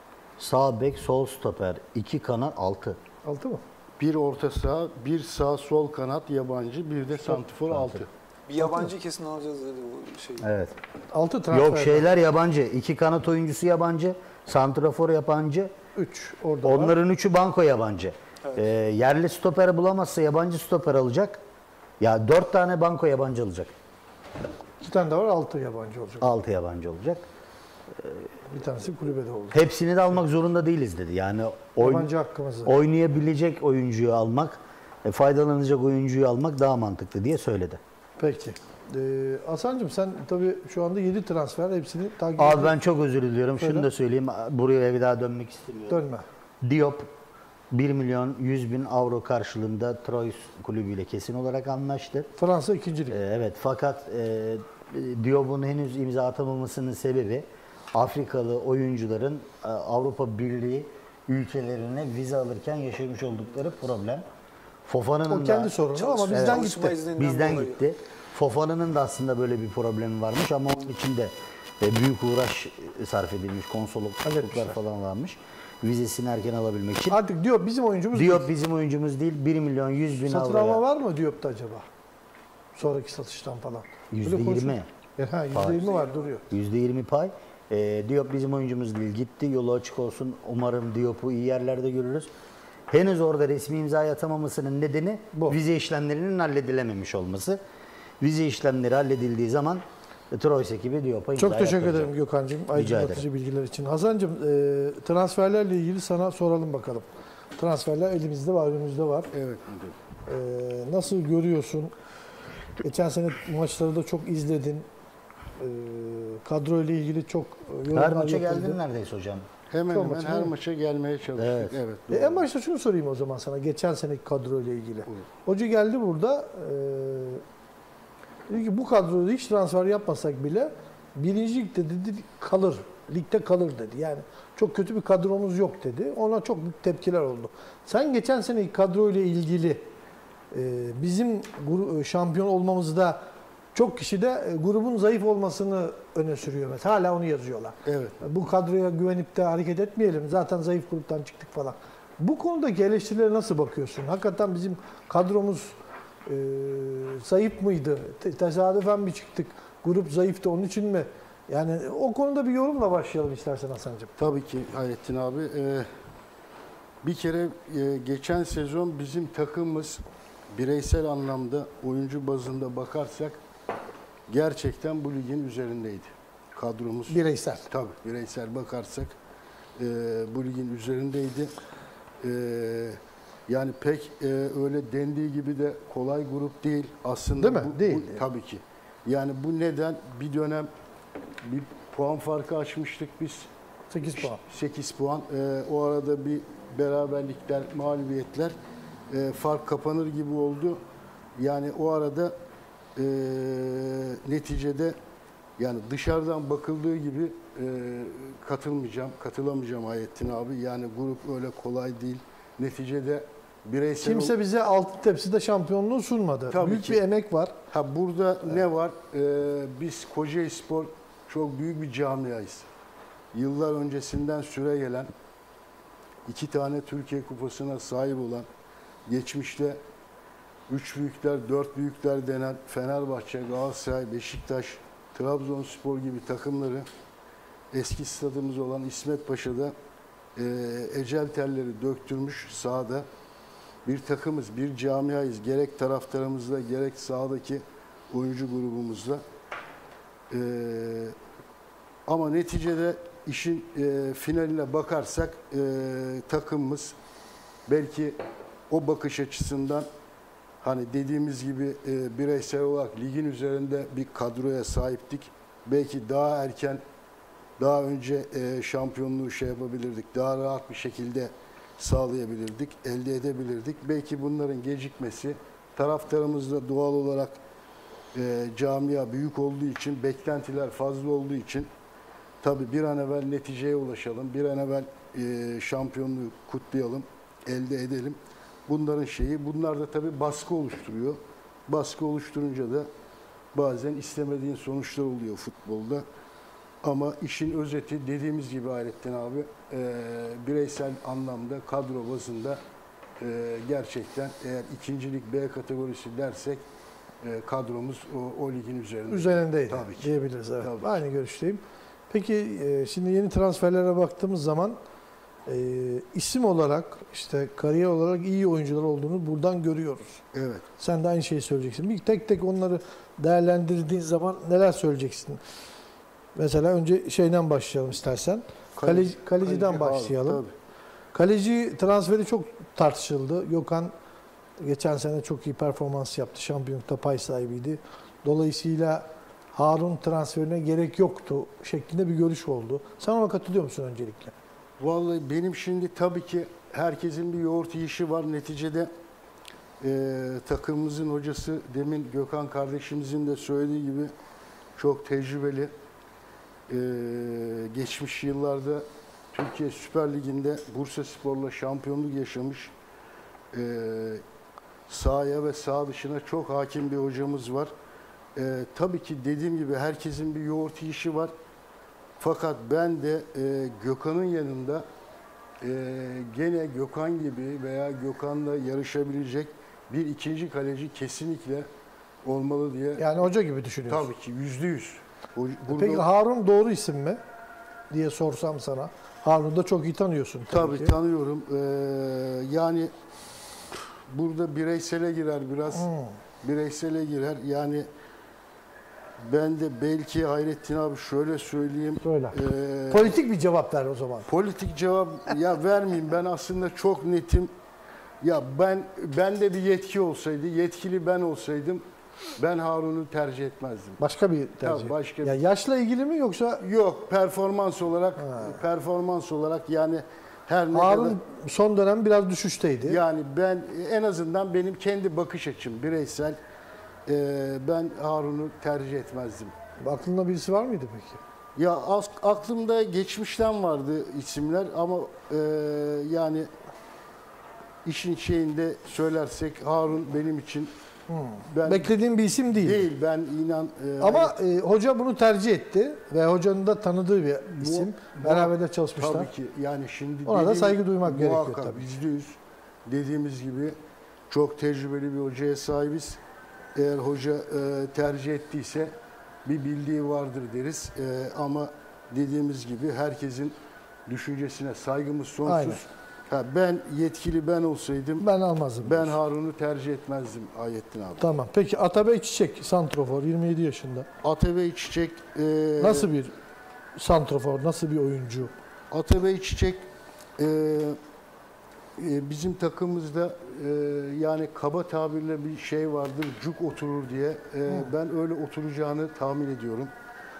Sağ bek, sol stoper, iki kanat, altı. altı mı? Bir orta saha, bir sağ sol kanat yabancı, bir de santifor altı. Bir yabancı kesin alacağız dedi bu şey. Evet. altı transfer. Yok şeyler yabancı. İki kanat oyuncusu yabancı. Santrafor yabancı. üç orada var. Onların üçü banko yabancı. Evet. Ee, yerli stoper bulamazsa yabancı stoper alacak. Ya dört tane banko yabancı alacak. iki tane de var altı yabancı olacak. Altı yabancı olacak. Bir tanesi kulübede oldu. Hepsini de almak zorunda değiliz dedi. Yani oyun, Yabancı hakkımızı. oynayabilecek oyuncuyu almak, e, faydalanacak oyuncuyu almak daha mantıklı diye söyledi. Peki. Ee, Hasan'cığım sen tabii şu anda yedi transfer, hepsini takip Abi ediyorsun. ben çok özür diliyorum. Söyle. Şunu da söyleyeyim. Buraya bir daha dönmek istemiyorum. Dönme. Diop bir milyon yüz bin avro karşılığında Troyes kulübüyle kesin olarak anlaştı. Fransa ikincilik. Ee, evet fakat e, Diop'un henüz imza atamamasının sebebi Afrikalı oyuncuların e, Avrupa Birliği ülkelerine vize alırken yaşamış oldukları problem. Fofana'nın O kendi da sorunu ama Çalışma- bizden çalışma gitti. izninden bizden dolayı. gitti. Fofana'nın da aslında böyle bir problemi varmış ama onun için de e, büyük uğraş sarf edilmiş. Konsolosluklar Halletmişler. falan varmış. Vizesini erken alabilmek için. Artık Diop bizim oyuncumuz değil. Diop bizim oyuncumuz değil. bir milyon yüz bin Satın alma avroya. var mı Diop'ta acaba? Sonraki satıştan falan. yüzde Böyle konuşun- yirmi. E, Ha, yüzde yirmi var duruyor. yüzde yirmi pay. E, Diop bizim oyuncumuz değil. Gitti. Yolu açık olsun. Umarım Diop'u iyi yerlerde görürüz. Henüz orada resmi imzayı atamamasının nedeni Bu. vize işlemlerinin halledilememiş olması. Vize işlemleri halledildiği zaman e, Troyes ekibi Diop'a imza Çok teşekkür yaptıracak. ederim Gökhan'cığım Rica aydınlatıcı bilgiler için. Hasan'cığım e, transferlerle ilgili sana soralım bakalım. Transferler elimizde var, önümüzde var. Evet müdür. E, nasıl görüyorsun? Geçen sene maçları da çok izledin. E, kadro ile ilgili çok e, yorumlar Her maça yapıldı. geldin neredeyse hocam. Hemen Çok hemen maçı her değil mi? maça gelmeye çalıştık. Evet. Evet. E, doğru. en başta şunu sorayım o zaman sana geçen seneki kadro ile ilgili. Hoca geldi burada e, dedi ki bu kadroda hiç transfer yapmasak bile birinci ligde dedi kalır. Ligde kalır dedi. Yani çok kötü bir kadromuz yok dedi. Ona çok büyük tepkiler oldu. Sen geçen seneki kadro ile ilgili e, bizim gru- şampiyon olmamızda çok kişi de e, grubun zayıf olmasını öne sürüyor mesela. Hala onu yazıyorlar. Evet. Bu kadroya güvenip de hareket etmeyelim. Zaten zayıf gruptan çıktık falan. Bu konudaki eleştirilere nasıl bakıyorsun? Hakikaten bizim kadromuz e, zayıf mıydı? Te- tesadüfen mi çıktık? Grup zayıftı onun için mi? Yani o konuda bir yorumla başlayalım istersen Hasan'cığım. Tabii ki Hayrettin abi. Ee, bir kere e, geçen sezon bizim takımımız bireysel anlamda oyuncu bazında bakarsak gerçekten bu ligin üzerindeydi. Kadromuz Bireysel. tabii bireysel bakarsak e, bu ligin üzerindeydi. E, yani pek e, öyle dendiği gibi de kolay grup değil aslında. Değil mi? Bu, Değil. bu- tabii ki. Yani bu neden bir dönem bir puan farkı açmıştık biz. sekiz puan. sekiz puan. Ee, o arada bir beraberlikler, mağlubiyetler e, fark kapanır gibi oldu. Yani o arada e, neticede yani dışarıdan bakıldığı gibi e, katılmayacağım, katılamayacağım Hayrettin abi. Yani grup öyle kolay değil. Neticede bireysel Kimse bize altı tepside şampiyonluğu sunmadı. Tabii Büyük ki. bir emek var. Ha burada ne var? Ee, biz Kocaelispor çok büyük bir camiayız. Yıllar öncesinden süre gelen, iki tane Türkiye Kupası'na sahip olan, geçmişte üç büyükler, dört büyükler denen Fenerbahçe, Galatasaray, Beşiktaş, Trabzonspor gibi takımları eski stadımız olan İsmet Paşa'da e, ecel telleri döktürmüş sahada bir takımız, bir camiayız. Gerek taraftarımızla, gerek sahadaki oyuncu grubumuzla. Ee, ama neticede işin e, finaline bakarsak e, takımımız belki o bakış açısından hani dediğimiz gibi e, bireysel olarak ligin üzerinde bir kadroya sahiptik. Belki daha erken, daha önce e, şampiyonluğu şey yapabilirdik. Daha rahat bir şekilde sağlayabilirdik, elde edebilirdik. Belki bunların gecikmesi taraftarımızda doğal olarak e, camia büyük olduğu için, beklentiler fazla olduğu için tabii bir an evvel neticeye ulaşalım, bir an evvel e, şampiyonluğu kutlayalım, elde edelim. Bunların şeyi, bunlar da tabii baskı oluşturuyor. Baskı oluşturunca da bazen istemediğin sonuçlar oluyor futbolda. Ama işin özeti dediğimiz gibi Hayrettin abi e, bireysel anlamda kadro bazında e, gerçekten eğer ikincilik B kategorisi dersek e, kadromuz o, o ligin üzerinde. Üzerindeydi Tabii ki. diyebiliriz. Evet. Tabii ki. Aynı görüşteyim. Peki e, şimdi yeni transferlere baktığımız zaman e, isim olarak işte kariyer olarak iyi oyuncular olduğunu buradan görüyoruz. Evet. Sen de aynı şeyi söyleyeceksin. Bir tek tek onları değerlendirdiğin zaman neler söyleyeceksin? Mesela önce şeyden başlayalım istersen. Kaleci, kaleciden kaleci başlayalım. Harun, tabii. Kaleci transferi çok tartışıldı. Gökhan geçen sene çok iyi performans yaptı. Şampiyonlukta pay sahibiydi. Dolayısıyla Harun transferine gerek yoktu şeklinde bir görüş oldu. Sen ona katılıyor musun öncelikle? Vallahi benim şimdi tabii ki herkesin bir yoğurt yiyişi var. Neticede e, takımımızın hocası demin Gökhan kardeşimizin de söylediği gibi çok tecrübeli. E, geçmiş yıllarda Türkiye Süper Ligi'nde Bursaspor'la şampiyonluk yaşamış. E, sahaya ve sağ dışına çok hakim bir hocamız var. E, tabii ki dediğim gibi herkesin bir yoğurt yiyişi var. Fakat ben de e, Gökhan'ın yanında e, gene Gökhan gibi veya Gökhan'la yarışabilecek bir ikinci kaleci kesinlikle olmalı diye. Yani hoca gibi düşünüyorsun. Tabii ki yüzde yüz. O- burada- Peki Harun doğru isim mi diye sorsam sana. Harun'u da çok iyi tanıyorsun tabii, Tabii ki. tanıyorum. Ee, yani burada bireysele girer biraz. Hmm. Bireysele girer. Yani ben de belki Hayrettin abi şöyle söyleyeyim. Söyle. Ee, Politik bir cevap ver o zaman. politik cevap ya vermeyeyim. Ben aslında çok netim. Ya ben ben de bir yetki olsaydı, yetkili ben olsaydım ben Harun'u tercih etmezdim. Başka bir tercih. Tabii, başka ya bir- yaşla ilgili mi yoksa Yok, performans olarak performans olarak yani her ne kadar Harun son dönem biraz düşüşteydi. yani ben en azından benim kendi bakış açım bireysel e, ben Harun'u tercih etmezdim. Aklında birisi var mıydı peki? Ya as- aklımda geçmişten vardı isimler ama e, yani işin şeyinde söylersek Harun benim için ben Beklediğim bir isim değil. değil ben inan e, Ama e, hoca bunu tercih etti ve hocanın da tanıdığı bir isim. Bu- Beraber de çalışmışlar. tabii ki yani şimdi Ona da dediğim- saygı duymak gerekiyor muhakkak, tabii. yüzde yüz dediğimiz gibi çok tecrübeli bir hocaya sahibiz. Eğer hoca e, tercih ettiyse bir bildiği vardır deriz. E, ama dediğimiz gibi herkesin düşüncesine saygımız sonsuz. Aynen. Ha, ben yetkili ben olsaydım Ben almazdım. ben Harun'u tercih etmezdim Ayettin abi. Tamam. Peki Atabey Çiçek, santrofor, yirmi yedi yaşında. Atabey Çiçek e, Nasıl bir santrofor, nasıl bir oyuncu? Atabey Çiçek e, e, bizim takımımızda e, yani kaba tabirle bir şey vardır, cuk oturur diye. E, ben öyle oturacağını tahmin ediyorum.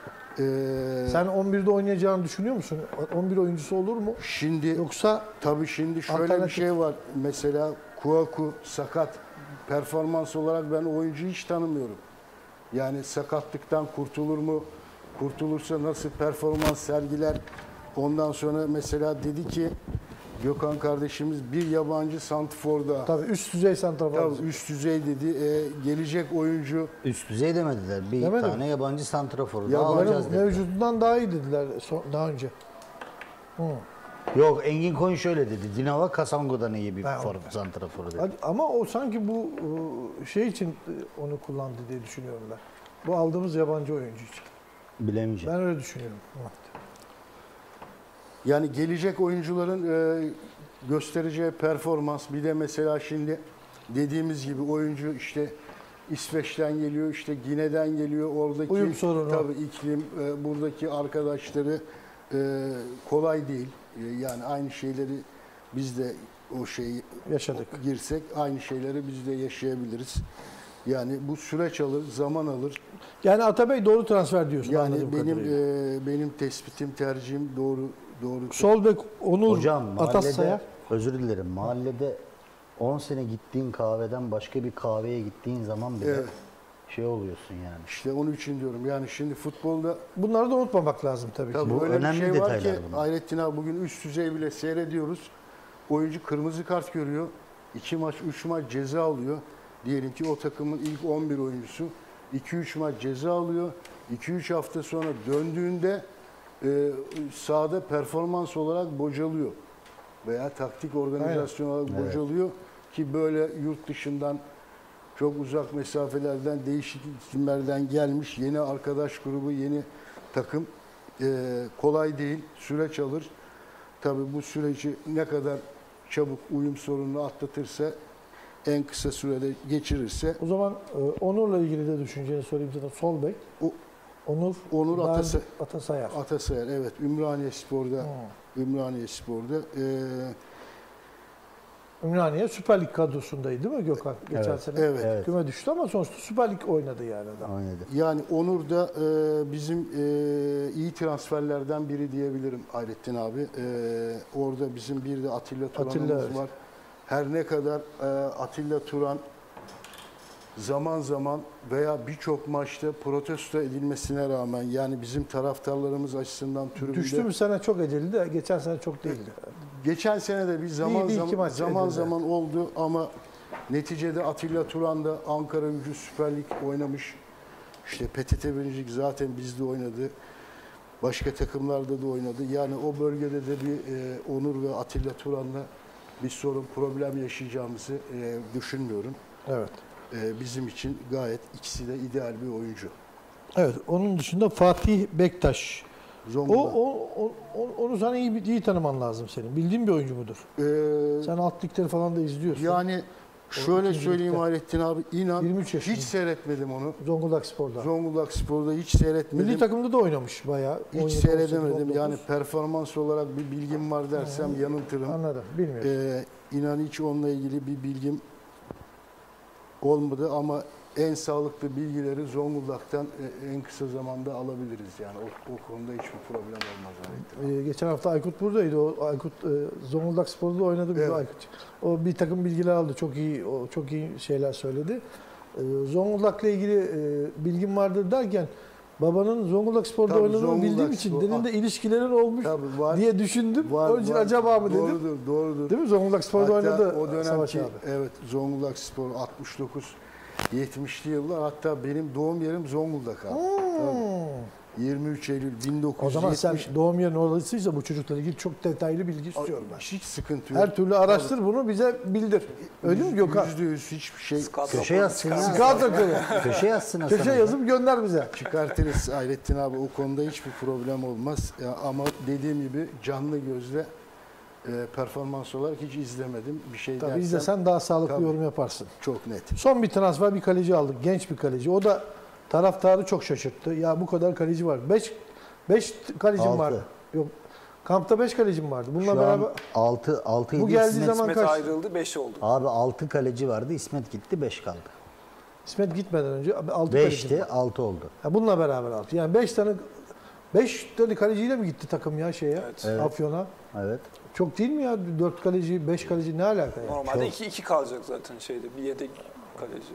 E, Sen on birde oynayacağını düşünüyor musun? on bir oyuncusu olur mu? şimdi Yoksa tabii şimdi şöyle bir Alternatif. şey var. Mesela Kouakou sakat. Performans olarak ben oyuncuyu hiç tanımıyorum. Yani sakatlıktan kurtulur mu? Kurtulursa nasıl performans sergiler? Ondan sonra mesela dedi ki Gökhan kardeşimiz bir yabancı santrforda tabii üst düzey santrafor. tabii üst düzey dedi. E, gelecek oyuncu Üst düzey demediler. Bir Demedi mi? tane yabancı santraforu daha Yabancı- alacağız dediler. Mevcudundan daha iyi dediler son- daha önce. Hı. Yok, Engin Koyun şöyle dedi. Dinava Kasango'dan iyi bir Ha, for, o- santraforu dedi. Hadi- Ama o sanki bu e, şey için e, onu kullandı diye düşünüyorum ben. Bu aldığımız yabancı oyuncu için. Bilemeyeceğim. Ben öyle düşünüyorum. Evet. yani gelecek oyuncuların e, göstereceği performans bir de mesela şimdi dediğimiz gibi oyuncu işte İsveç'ten geliyor, işte Gine'den geliyor. Oradaki Uyum sorunu. tabii iklim, e, buradaki arkadaşları e, kolay değil. E, yani aynı şeyleri biz de o şeyi Yaşadık. girsek aynı şeyleri biz de yaşayabiliriz. Yani bu süreç alır, zaman alır. Yani Atabey doğru transfer diyorsun Yani anladığım benim kadarıyla. e, benim tespitim, tercihim doğru doğru. Sol bek Onur Hocam mahallede, Atassayar. özür dilerim, mahallede on sene gittiğin kahveden başka bir kahveye gittiğin zaman bile Evet. şey oluyorsun yani. İşte onun için diyorum. Yani şimdi futbolda Bunları da unutmamak lazım tabii ki. tabii Bu öyle önemli bir şey var detaylar ki bunlar. Hayrettin abi bugün üst düzey bile seyrediyoruz. Oyuncu kırmızı kart görüyor. iki maç, üç maç ceza alıyor. Diyelim ki o takımın ilk on bir oyuncusu iki üç maç ceza alıyor. iki üç hafta sonra döndüğünde e, sahada performans olarak bocalıyor. Veya taktik organizasyon olarak Evet. bocalıyor. Ki böyle yurt dışından çok uzak mesafelerden, değişik iklimlerden gelmiş yeni arkadaş grubu, yeni takım e, kolay değil, süreç alır. Tabii bu süreci ne kadar çabuk uyum sorununu atlatırsa, en kısa sürede geçirirse O zaman e, Onur'la ilgili de düşünceni sorayım sana. Sol bek. o Onur, Onur ben- Atası- Atasayar. Atasayar, evet. Ümraniye Spor'da. Hmm. Ümraniye Spor'da. Ee, Ümraniye Süper Lig kadrosundaydı değil mi Gökhan? Geçen Evet. sene. Evet. Evet. Küme düştü ama sonuçta Süper Lig oynadı yani adam. Oynadı. Yani Onur da e, bizim e, iyi transferlerden biri diyebilirim Hayrettin abi. E, orada bizim bir de Atilla Turan'ımız Atilla, evet. var. Her ne kadar e, Atilla Turan zaman zaman veya birçok maçta protesto edilmesine rağmen, yani bizim taraftarlarımız açısından tribünde Düştüğümüz sene çok edildi de geçen sene çok değildi. geçen sene de bir zaman bir iki zaman maç zaman edildi. zaman oldu ama neticede Atilla Turan da Ankara Gücü Süper Lig oynamış. İşte P T T Birinci zaten bizde oynadı. Başka takımlarda da oynadı. Yani o bölgede de bir e, Onur ve Atilla Turan'la bir sorun, problem yaşayacağımızı e, düşünmüyorum. Evet. E, bizim için gayet ikisi de ideal bir oyuncu. Evet. Onun dışında Fatih Bektaş. O, Zonguldak. o, o, o- onu sana iyi, iyi tanıman lazım senin. Bildiğin bir oyuncu mudur? E, Sen alt ligleri falan da izliyorsun. yani şöyle ikinci söyleyeyim ligde. Hayrettin abi, inan yirmi üç yaşında. hiç seyretmedim onu. Zonguldak Spor'da. Zonguldak Spor'da hiç seyretmedim. Milli takımda da oynamış bayağı. on Hiç yedi, seyredemedim. on sekiz, on dokuz. Yani performans olarak bir bilgim var dersem yanıltırım. Anladım. Bilmiyorum. Ee, inan hiç onunla ilgili bir bilgim olmadı ama en sağlıklı bilgileri Zonguldak'tan e, en kısa zamanda alabiliriz. Yani o, o konuda hiçbir problem olmaz. Hayrettin. Ee, geçen hafta Aykut buradaydı. O Aykut e, Zonguldak Spor'da da oynadı bir Evet. Aykut. O bir takım bilgiler aldı. Çok iyi o çok iyi şeyler söyledi. Ee, Zonguldak'la ilgili e, bilgim vardır derken babanın Zonguldak Spor'da Tabii oynadığını Zonguldak bildiğim için Spor- dedim de ilişkilerin olmuş Tabii var. diye düşündüm. Var, Onun için var. acaba mı dedim. Doğrudur, doğrudur. Değil mi? Zonguldak Spor'da Hatta oynadı o Savaş dönemki, abi. evet, Zonguldak Spor altmış dokuz yetmişli yıllar, hatta benim doğum yerim Zonguldak abi. Hmm. yirmi üç Eylül bin dokuz O yüz zaman yetmiş. sen doğum yerin orasıysa bu çocukla ilgili çok detaylı bilgi istiyorum ben. Hiç sıkıntı yok. Her türlü araştır bunu bize bildir. Öyle mi Gökhan? Yüzde yüz hiçbir şey Scout Köşe raporu yazsın ya. çıkar. Scout akıllı. Köşe yazsın Hasan Köşe Hoca. yazıp gönder bize. çıkartırız Hayrettin abi, o konuda hiçbir problem olmaz. Ya, ama dediğim gibi canlı gözle e, performans olarak hiç izlemedim. Bir şey Tabii dersem izlesen daha sağlıklı Tabii. yorum yaparsın. çok net. Son bir transfer, bir kaleci aldık. Genç bir kaleci. O da taraftarı çok şaşırttı. Ya bu kadar kaleci var. beş beş kalecim Altı. vardı. Yok. Kampta beş kalecim vardı. Bununla Şu beraber an altı altı Bu idi. geldiği İsmet, zaman İsmet kaç? ayrıldı, beş oldu. abi altı kaleci vardı. İsmet gitti, beş kaldı. İsmet gitmeden önce altı kalecim beşti, var. altı oldu. Ya bununla beraber altı. Yani beş tane beş tane kaleciyle mi gitti takım ya şeye? Evet. Evet. Afyon'a. Evet. Çok değil mi ya? dört kaleci, beş kaleci ne alaka ya? Normalde Çok. iki iki kalacak zaten şeyde. Bir yedek kaleci.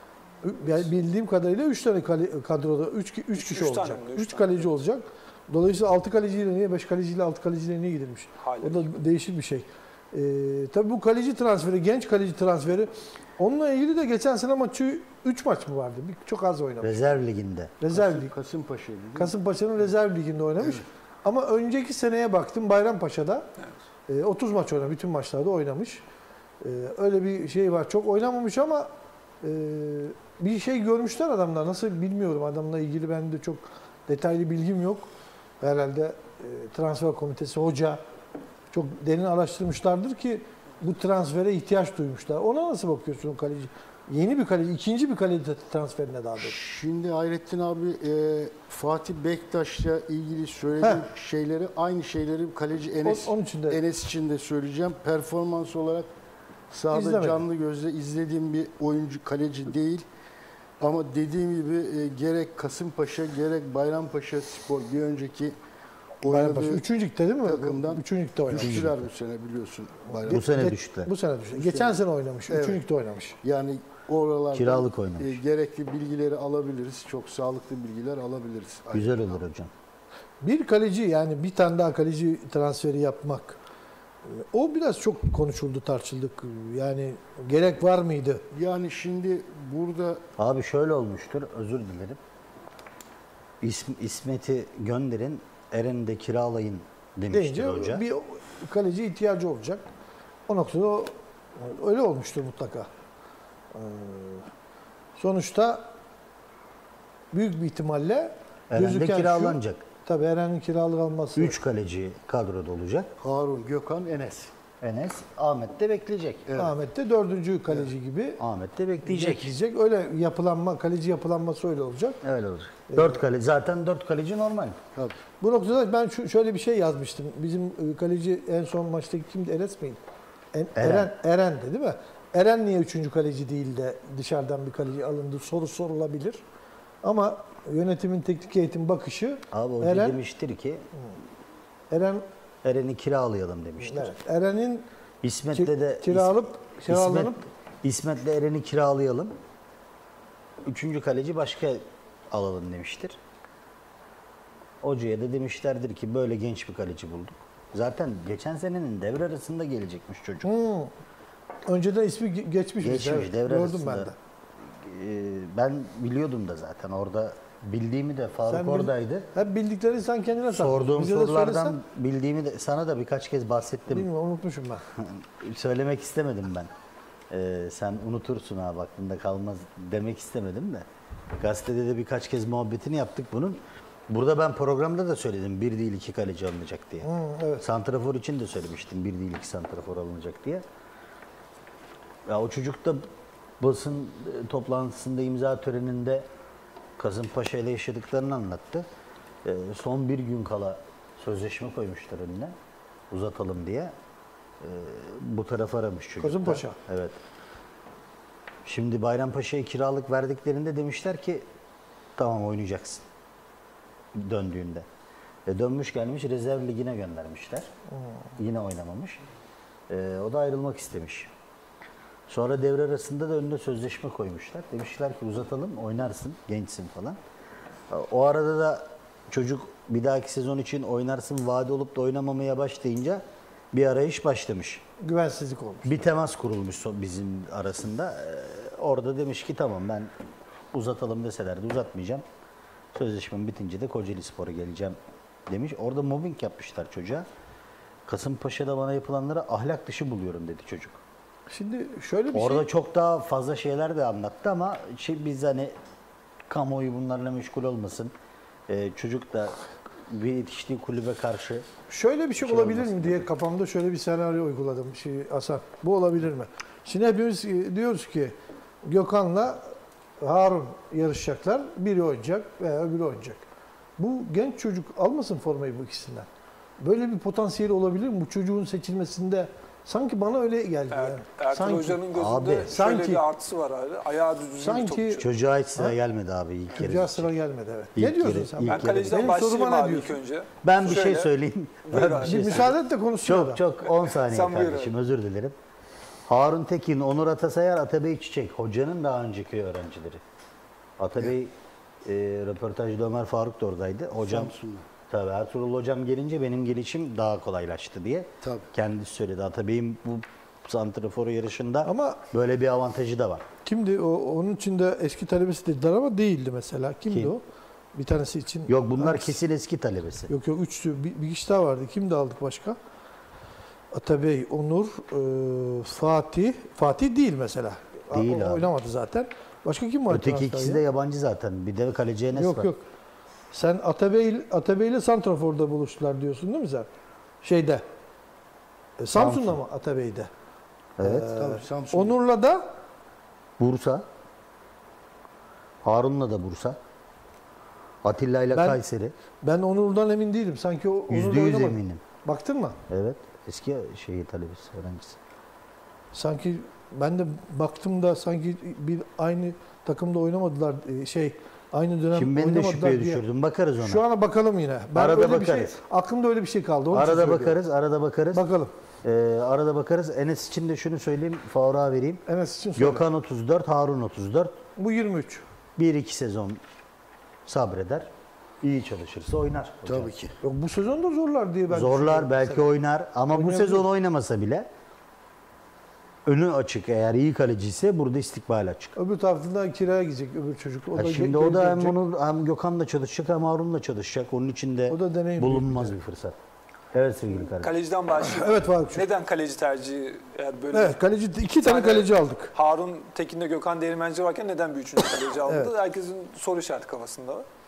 Yani bildiğim kadarıyla üç tane kale, kadroda üç üç Üç- kişi üç tane olacak. mi? Üç üç tane. kaleci olacak. Dolayısıyla altı kaleciyle niye beş kaleciyle altı kaleciyle niye gidilmiş? Hala. O da değişik bir şey. Ee, tabii bu kaleci transferi, genç kaleci transferi, onunla ilgili de geçen sene maçı üç maç mı vardı? Bir, çok az oynamış. Rezerv liginde. Rezerv lig. Kasımpaşa'ydı değil mi? Kasımpaşa'nın rezerv liginde oynamış. Ama önceki seneye baktım Bayrampaşa'da e, otuz maç oynamış. Bütün maçlarda oynamış. E, öyle bir şey var. Çok oynamamış ama e, bir şey görmüşler adamlar. Nasıl bilmiyorum. Adamla ilgili benim de çok detaylı bilgim yok. Herhalde e, transfer komitesi, hoca çok derin araştırmışlardır ki bu transfere ihtiyaç duymuşlar. Ona nasıl bakıyorsun o kaleci? Yeni bir kaleci, ikinci bir kaleci transferine daha doğrusu. Şimdi Hayrettin abi, e, Fatih Bektaş'la ilgili söylediğim Heh. şeyleri, aynı şeyleri kaleci Enes O- onun için de Enes için de söyleyeceğim. Performans olarak sahada İzlemedim. canlı gözle izlediğim bir oyuncu, kaleci değil. Ama dediğim gibi e, gerek Kasımpaşa gerek Bayrampaşa Spor bir önceki Bayrampaşa. oynadığı Üçüncü ligde değil mi? takımdan Üçüncü ligde oynamış. düştüler bu sene biliyorsun. Bayram. Bu sene Ge- düştüler. Bu sene düştü. Geçen sene oynamış. Evet. Üçüncü ligde oynamış. Yani oralardan Kiralık oynamış. e, gerekli bilgileri alabiliriz. Çok sağlıklı bilgiler alabiliriz. Güzel olur hocam. Bir kaleci, yani bir tane daha kaleci transferi yapmak, e, o biraz çok konuşuldu, tartışıldı. Yani gerek var mıydı? Yani şimdi burada Abi şöyle olmuştur, özür dilerim. İsm, İsmet'i gönderin, Eren'i de kiralayın demiştir Deyince hoca. bir kaleci ihtiyacı olacak. O noktada o- öyle olmuştur mutlaka. Ee, Sonuçta büyük bir ihtimalle Eren de gözüken şu, kiralanacak. tabii Eren'in kiralık alması. Üç kaleci kadroda olacak. Harun, Gökhan, Enes. Enes, Ahmet de bekleyecek. Evet. Ahmet de dördüncü kaleci gibi Ahmet de bekleyecek. bekleyecek. Öyle yapılanma, kaleci yapılanması öyle olacak. Öyle olur. Dört kaleci. Zaten dört kaleci normal. Tabii. Bu noktada ben şu, şöyle bir şey yazmıştım. Bizim e, kaleci en son maçtaki kimdi? Enes miydi? En- Eren. Eren. Eren'di değil mi? Eren niye üçüncü kaleci değil de dışarıdan bir kaleci alındı soru sorulabilir. Ama yönetimin teknik eğitim bakışı Abi hoca Eren, demiştir ki Eren Eren'i kiralayalım demiştir. evet, Eren'in İsmet'le ki- de kiralıp İsmet, kiralanıp İsmet'le Eren'i kiralayalım. Üçüncü kaleci başka alalım demiştir. Hocaya da demişlerdir ki böyle genç bir kaleci bulduk. Zaten geçen senenin devre arasında gelecekmiş çocuk. hmm, önceden ismi ge- geçmiş. Geçmiş, evet, devre gördüm arasında. ben de. Ee, ben biliyordum da zaten orada bildiğimi de Faruk Sen bil- oradaydı. Hep bildiklerini sen kendine sakla. Sorduğum Bize de sorulardan söylesen, bildiğimi de sana da birkaç kez bahsettim. bilmiyorum unutmuşum ben. Söylemek istemedim ben. Ee, sen unutursun abi aklında kalmaz demek istemedim de. Gazetede de birkaç kez muhabbetini yaptık bunun. Burada ben programda da söyledim bir değil iki kaleci alınacak diye. Hmm, evet. Santrafor için de söylemiştim bir değil iki santrafor alınacak diye. Ya o çocuk da basın e, toplantısında imza töreninde Kasımpaşa ile yaşadıklarını anlattı. E, son bir gün kala sözleşme koymuşlar önüne uzatalım diye. E, bu tarafa aramış çocuk da. Kasımpaşa. Evet. Şimdi Bayrampaşa'ya kiralık verdiklerinde demişler ki tamam oynayacaksın döndüğünde. E, dönmüş gelmiş rezerv ligine göndermişler. Yine oynamamış. E, o da ayrılmak istemiş. Sonra devre arasında da önüne sözleşme koymuşlar. Demişler ki uzatalım oynarsın gençsin falan. O arada da çocuk bir dahaki sezon için oynarsın vade olup da oynamamaya başlayınca bir arayış başlamış. Güvensizlik olmuş. Bir temas kurulmuş so- bizim arasında. Ee, orada demiş ki tamam ben uzatalım deselerdi uzatmayacağım. Sözleşmem bitince de Kocaeli Spor'a geleceğim demiş. Orada mobbing yapmışlar çocuğa. Kasımpaşa'da bana yapılanları ahlak dışı buluyorum dedi çocuk. Şimdi şöyle bir Orada şey. çok daha fazla şeyler de anlattı ama şey, biz hani kamuoyu bunlarla meşgul olmasın. Ee, çocuk da bir yetiştiği kulübe karşı Şöyle bir şey, şey olabilir olmasın mi diye kafamda şöyle bir senaryo uyguladım. Şey, Hasan, bu olabilir mi? Şimdi hepimiz e, diyoruz ki Gökhan'la Harun yarışacaklar. Biri oynayacak veya öbürü oynayacak. Bu genç çocuk almasın formayı bu ikisinden. Böyle bir potansiyeli olabilir mi? Bu çocuğun seçilmesinde sanki bana öyle geldi. Er, yani. Ertuğrul sanki, Hoca'nın gözünde Abi, şöyle sanki- bir artısı var abi. Ayağı düzgün Sanki- bir topçu. çocuğa hiç sıra gelmedi abi ilk yarı. çocuğa sıra gelmedi. Evet. İlk ne diyorsun yarı- sen? ilk Ben yarı- kaleciden Benim başlayayım soruma ne abi ilk diyorsun? önce. Ben bir Şöyle, şey söyleyeyim. Buyur Ben abi. bir Bir şey müsaade et de konuşsun Çok adam. çok on saniye Sen buyur kardeşim abi. özür dilerim. Harun Tekin, Onur Atasayar, Atabey Çiçek hocanın daha önceki öğrencileri. Atabey e, röportajda Ömer Faruk da oradaydı. Hocam Samsun'da. tabii Ertuğrul hocam gelince benim gelişim daha kolaylaştı diye. Tabii. Kendisi söyledi. Atabey'in bu santraforu yarışında Ama böyle bir avantajı da var. kimdi o? Onun için de eski talebesi dediler ama değildi mesela. Kimdi Kim? o? Bir tanesi için. Yok bunlar Hangisi? kesin eski talebesi. Yok yok üçlü bir, bir kişi daha vardı. Kim de aldık başka? Atabey, Onur, e, Fatih. Fatih değil mesela. Değil O- abi. Oynamadı zaten. Başka kim var? Öteki transferde? ikisi de yabancı zaten. Bir de kaleci Enes Yok var. yok. Sen Atabey Atabey ile Santrafor'da buluştular diyorsun değil mi sen? Şeyde. E, Samsun'da Samsun. mı Atabey'de? Evet. Ee, Tabii Samsun. Onur'la da Bursa. Harun'la da Bursa. Atilla ile Ben- Kayseri. ben Onur'dan emin değilim. Sanki o Onur'da Yüzde yüz oynamadı. eminim. Baktın mı? Evet. Eski şeyi talebesi, öğrencisi. Sanki ben de baktım da sanki bir aynı takımda oynamadılar e, şey aynı dönem Şimdi beni de oynamadılar şüpheye diye. düşürdüm. Bakarız ona. Şu ana bakalım yine. Ben Arada öyle bir şey, bakarız. aklımda öyle bir şey kaldı. Onun için Arada söylüyorum. bakarız, arada bakarız. Bakalım. Ee, arada bakarız. Enes için de şunu söyleyeyim, Faruk'a vereyim. Enes için söyle. Gökhan otuz dört, Harun otuz dört. Bu yirmi üç. bir iki sezon sabreder. İyi çalışırsa oynar. hocam. Tabii ki. Yok, bu sezon da zorlar diye ben Zorlar düşünüyorum belki mesela. oynar ama bu Oynayabilir. sezon oynamasa bile önü açık, eğer iyi kaleciyse burada istikbal açık. Öbür tarafından kiraya gidecek öbür çocuk. O Ha da şimdi ge- o da hem gelecek. onu hem Gökhan'la çalışacak hem Harun'la çalışacak. Onun için de O da deneyim bulunmaz bir fırsat. Evet sevgili kardeşim. Kaleciden başlayayım. Evet Faruk. Neden kaleci tercihi eğer böyle Evet kaleci iki tane tane- kaleci aldık. Harun Tekin'de Gökhan Değirmenci varken neden bir üçüncü kaleci aldı? Evet. Herkesin soru işareti kafasında var.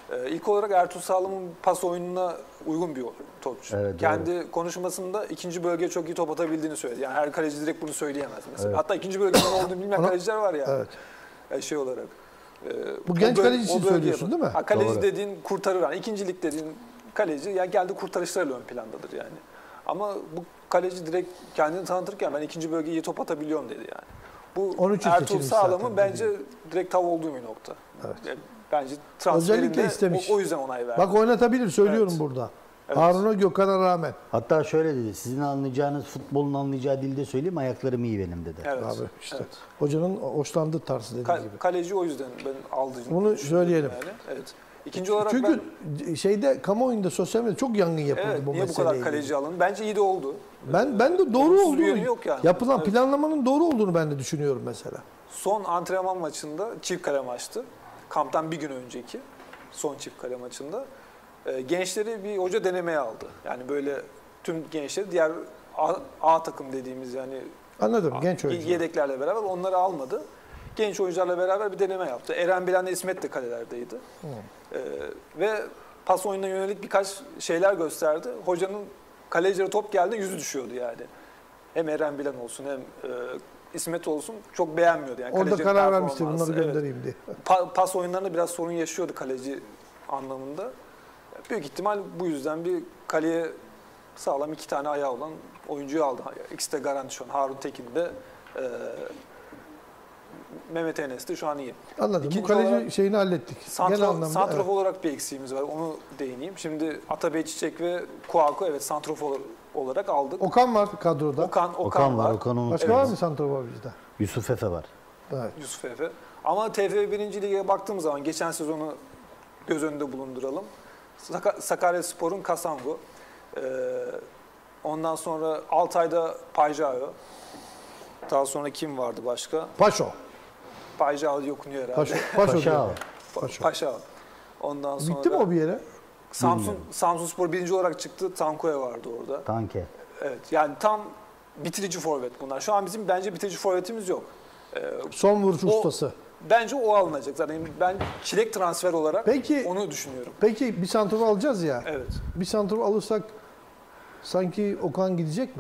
Ee, ilk olarak Ertuğrul Sağlam'ın pas oyununa uygun bir topçu. Evet, Kendi konuşmasında ikinci bölgeye çok iyi top atabildiğini söyledi. Yani her kaleci direkt bunu söyleyemez mesela. Evet. Hatta ikinci bölgenin ne olduğunu bilmeyen Ona- kaleciler var ya. Evet. Yani şey olarak. e, Bu o genç böl- kaleci için o bölgeye söylüyorsun bak. değil mi? Ha, kaleci Doğru. dediğin kurtarır. Yani ikincilik dediğin kaleci ya geldi kurtarışlarıyla ön plandadır yani. Ama bu kaleci direkt kendini tanıtırken ben ikinci bölgeye iyi top atabiliyorum dedi yani. Bu Onun için Ertuğrul seçilmiş Sağlam'ın zaten, bence direkt tav olduğu bir nokta. Evet. Yani bence Özellikle transferinde istemiş. o, o yüzden onay verdi. Bak oynatabilir söylüyorum Evet. burada. Evet. Harun'a Gökhan'a rağmen. Hatta şöyle dedi, sizin anlayacağınız futbolun anlayacağı dilde söyleyeyim, ayaklarım iyi benim dedi. Evet. Abi işte Evet. hocanın hoşlandığı tarzı dediği Ka- gibi. kaleci o yüzden ben aldığını Bunu düşünüyorum söyleyelim. Yani. Evet. İkinci olarak Çünkü ben şeyde kamuoyunda sosyal medyada çok yangın yapıldı evet, bu niye bu meseleyle kadar ilgili. kaleci alın? Bence iyi de oldu. Ben ben de doğru Olumsuz bir olduğunu, yönü yok yani. yapılan Evet. planlamanın doğru olduğunu ben de düşünüyorum mesela. Son antrenman maçında çift kale maçtı. Kamptan bir gün önceki son çift kale maçında e, gençleri bir hoca denemeye aldı. Yani böyle tüm gençleri diğer A, A takım dediğimiz yani Anladım genç oyuncu. yedeklerle beraber onları almadı. Genç oyuncularla beraber bir deneme yaptı. Eren Bilen'le İsmet de kalelerdeydi. Ee, ve pas oyununa yönelik birkaç şeyler gösterdi. Hocanın kalecilere top geldi yüzü düşüyordu yani. Hem Eren Bilen olsun hem e, İsmet olsun çok beğenmiyordu. Yani Orada kalecilerin karar vermiştir performansı. bunları Evet. göndereyim diye. Pa- pas oyunlarında biraz sorun yaşıyordu kaleci anlamında. Büyük ihtimal bu yüzden bir kaleye sağlam iki tane ayağı olan oyuncuyu aldı. İkisi de garanti şu an. Harun Tekin de e, Mehmet Enes de şu an iyi. Anladım. İkinci bu kaleci olarak şeyini hallettik. Genel Santro, anlamda. santrof evet. olarak bir eksiğimiz var. Onu değineyim. Şimdi Atabey Çiçek ve Kouakou evet santrof olarak aldık. Okan var kadroda. Okan, Okan, Okan var, var. Okan unutma. Başka var mı santrafor bizde? Yusuf Efe var. Evet. Yusuf Efe. Ama T F F birinci Lig'e baktığımız zaman geçen sezonu göz önünde bulunduralım. Sak- Sakaryaspor'un Kasango. Ee, ondan sonra Altay'da Pajao. Daha sonra kim vardı başka? Paşo. Pajao diye okunuyor herhalde. Paşo. Paşo. Paşa diyor. var. Paşo. Paşa. Ondan sonra Bitti mi o bir yere? Samsun Samsunspor birinci olarak çıktı. Tankoya vardı orada. Tanke. Evet. Yani tam bitirici forvet bunlar. Şu an bizim bence bitirici forvetimiz yok. Ee, Son vuruş O- ustası. bence o alınacak. Zaten ben çilek transfer olarak Peki- onu düşünüyorum. Peki bir santrafor alacağız ya. Evet. Bir santrafor alırsak sanki Okan gidecek mi?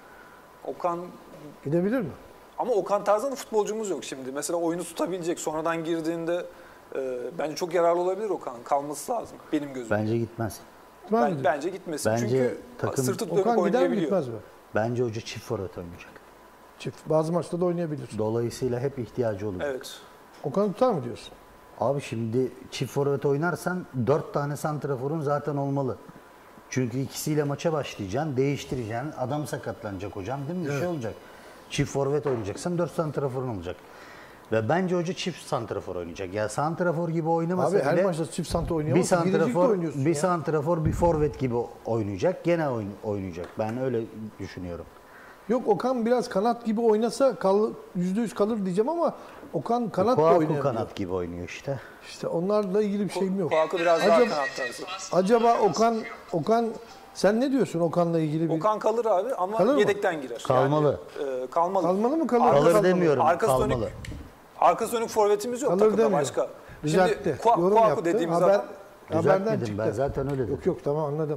Okan Gidebilir mi? ama Okan tarzında futbolcumuz yok şimdi. Mesela oyunu tutabilecek. Sonradan girdiğinde e, bence çok yararlı olabilir Okan. Kalması lazım benim gözümde. Bence gitmez. Gitmez Ben, mi? bence gitmesin. Bence Çünkü takım- sırtı dönük Okan gider mi oynayabiliyor. gitmez mi? Bence hoca çift forvet oynayacak. Çift. Bazı maçlarda oynayabilir. Dolayısıyla hep ihtiyacı olacak. Evet. Okan'ı tutar mı diyorsun? Abi şimdi çift forvet oynarsan dört tane santraforun zaten olmalı. Çünkü ikisiyle maça başlayacaksın, değiştireceksin. Adam sakatlanacak hocam değil mi? Bir şey olacak. Çift forvet oynayacaksan dört santraforun olacak. Ve bence hoca çift santrafor oynayacak. Ya santrafor gibi oynamasa Abi her bile maçta çift santra bir oynayamazsın. Bilecik'te santrafor, oynuyorsun bir ya. santrafor, bir forvet gibi oynayacak. Gene oyn- oynayacak. Ben öyle düşünüyorum. Yok Okan biraz kanat gibi oynasa kal, yüzde yüz kalır diyeceğim ama Okan kanat da Kouakou oynayabiliyor. kanat gibi oynuyor işte. İşte onlarla ilgili bir şeyim yok. Kouakou biraz daha Acaba- kanat tarzı. Acaba Okan Okan sen ne diyorsun Okan'la ilgili bir Okan kalır abi ama Kalır mı? yedekten girer. Kalmalı. Yani, e, kalmalı. kalmalı mı kalır? Arka- Kalır kalmalı. demiyorum, Arkası kalmalı. dönük, arkası dönük forvetimiz yok Kalır takımda demiyor. başka. Düzeltti. Şimdi Kua- Yorum Kouakou yaptı. dediğimiz Haber, adam haberden Düzeltmedim çıktı. ben zaten öyle dedim. Yok yok tamam anladım.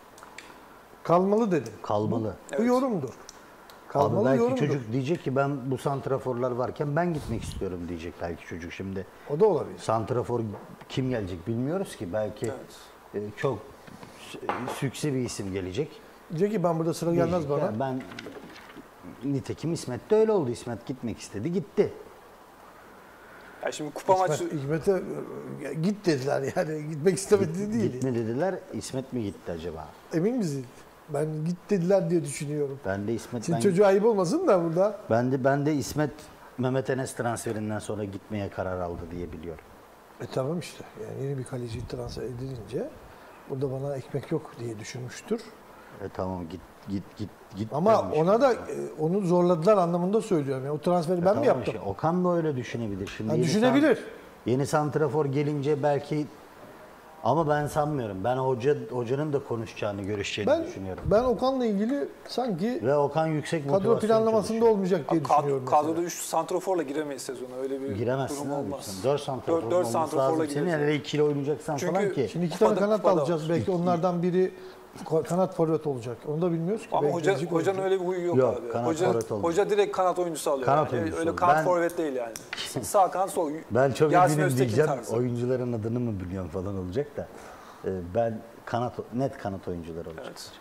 Kalmalı dedin. Kalmalı. Bu Evet. yorumdur. Abi Kalmalı belki yorumdur. çocuk diyecek ki ben bu santraforlar varken ben gitmek istiyorum diyecek belki çocuk şimdi. O da olabilir. Santrafor kim gelecek bilmiyoruz ki. Belki Evet. e, çok s- süksi bir isim gelecek. Diyecek ki ben burada sıra gelmez Diyecek bana. ya ben nitekim İsmet de öyle oldu. İsmet gitmek istedi, gitti. ya şimdi kupa maçı İsmet, İsmet'e e, git dediler yani gitmek istemedi değil. Gitme dediler. İsmet mi gitti acaba? Emin misin? Ben git dediler diye düşünüyorum. Ben de İsmet Şimdi ben, çocuğa ayıp olmasın da burada. ben de ben de İsmet Mehmet Enes transferinden sonra gitmeye karar aldı diye biliyorum. E tamam işte. Yani yeni bir kaleci transfer edilince burada bana ekmek yok diye düşünmüştür. E tamam git git git git. Ama demiş. ona da e, onu zorladılar anlamında söylüyorum. Yani o transferi ben Tamam mi yaptım? işte, Okan da öyle düşünebilir. Şimdi Ha, yeni düşünebilir. san- yeni santrafor gelince belki Ama ben sanmıyorum. Ben hoca hocanın da konuşacağını, görüşeceğini Ben düşünüyorum. ben Okan'la ilgili sanki Ve Okan yüksek motivasyon kadro planlamasında çalışıyor. olmayacak diye Kad- düşünüyorum. kadroda mesela. üç santroforla giremeyiz sezona. Öyle bir Giremezsin durum abi. olmaz. dört santrafor Dört- dört olması santraforla lazım. Senin gireriz. hele ikili oynayacaksan Çünkü- falan ki. Şimdi iki tane Kupada- kanat kupada alacağız. var. Belki onlardan biri kanat forvet olacak. Onu da bilmiyoruz ki. Ama Belki hoca, fizik hocanın oyuncu. öyle bir huyu yok, Yok, abi. kanat Hoca, forvet olmuyor. hoca direkt kanat oyuncusu alıyor. Kanat yani. oyuncusu Öyle oldu. kanat Ben- forvet değil yani. Sağ kanat sol. Ben çok Yasin eminim Öztekin diyeceğim. tarzı. Oyuncuların adını mı biliyorum falan olacak da. Ee, Ben kanat net kanat oyuncuları olacak. Evet.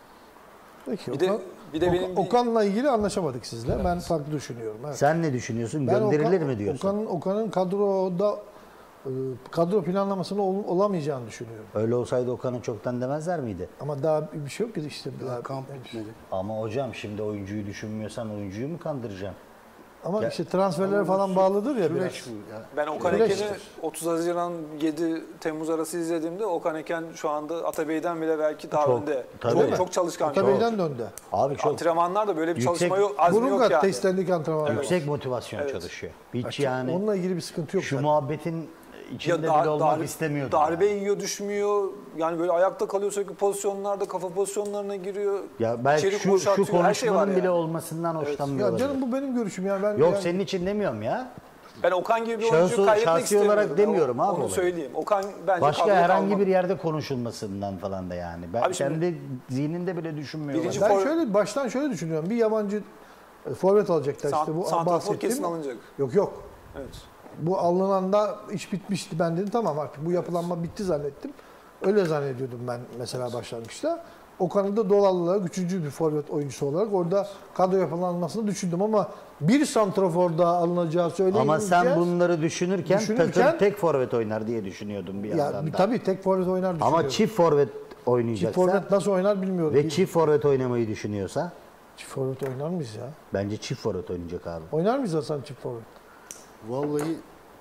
Peki, Bir de Okan, bir de benim bir- Okan'la ilgili anlaşamadık sizle. Ben farklı düşünüyorum. Evet. Sen ne düşünüyorsun? Ben Gönderilir Okan- mi diyorsun? Okan'ın Okan'ın kadroda e, kadro planlamasında ol- olamayacağını düşünüyorum. Öyle olsaydı Okan'ı çoktan demezler miydi? Ama daha bir şey yok ki işte. Daha Daha- kamp bitmedi. Ama hocam şimdi oyuncuyu düşünmüyorsan oyuncuyu mu kandıracaksın? Ama Ya- işte transferlere falan bağlıdır ya biraz. Süreç bu. Ya. Ben Okan Süreçtir. Eken'i otuz Haziran yedi Temmuz arası izlediğimde Okan Eken şu anda Atabey'den bile belki daha Çok, önde. tabii. Çok, çok çalışkan. Atabey'den döndü. Abi çok Antrenmanlarda böyle bir Yüksek- çalışma yok, azmi yok Burungat yani. testlerindeki antrenmanlar. yüksek motivasyon Evet. çalışıyor. Hiç Çok- yani Onunla ilgili bir sıkıntı yok. şu zaten. muhabbetin içinde dar- bile olmak darbe- istemiyordum. Darbe yani. yiyor, düşmüyor. Yani böyle ayakta kalıyor sürekli pozisyonlarda, kafa pozisyonlarına giriyor. Ya belki içeri şu, boşaltıyor, şu her şey var konuşmanın bile yani. olmasından hoşlanmıyor Ya olabilir. canım bu benim görüşüm ya. Ben Yok yani- senin için demiyorum ya. Ben Okan gibi bir Şahsı- oyuncuyu kaybetmek şahsi istemiyorum. olarak demiyorum O- abi Onu olayı. söyleyeyim. Okan bence Başka kadroda herhangi kalmalı. bir yerde konuşulmasından falan da yani. Ben Abi şimdi- kendi zihninde bile düşünmüyorum. Birinci Ben for- şöyle baştan şöyle düşünüyorum. Bir yabancı e, forvet alacaklar Sant- işte bu santrafor bahsettiğim. kesin alınacak. Yok yok. Evet. Bu alınanda iş bitmişti. Ben dedim tamam artık bu yapılanma bitti zannettim. Öyle zannediyordum ben mesela başlangıçta. Okan'ı da doğal olarak üçüncü bir forvet oyuncusu olarak orada kadro yapılanmasını düşündüm ama bir santrafor daha alınacağı söylenince... Ama sen bunları düşünürken, Düşünürken- takım tek forvet oynar diye düşünüyordum bir ya, yandan da. tabii tek forvet oynar düşünüyorum. Ama çift forvet Çift oynayacaksa forvet nasıl oynar bilmiyorum. ve Bir- çift forvet oynamayı düşünüyorsa çift forvet oynar mıyız ya? bence çift forvet oynayacak abi. Oynar mıyız Hasan çift forvet? Vallahi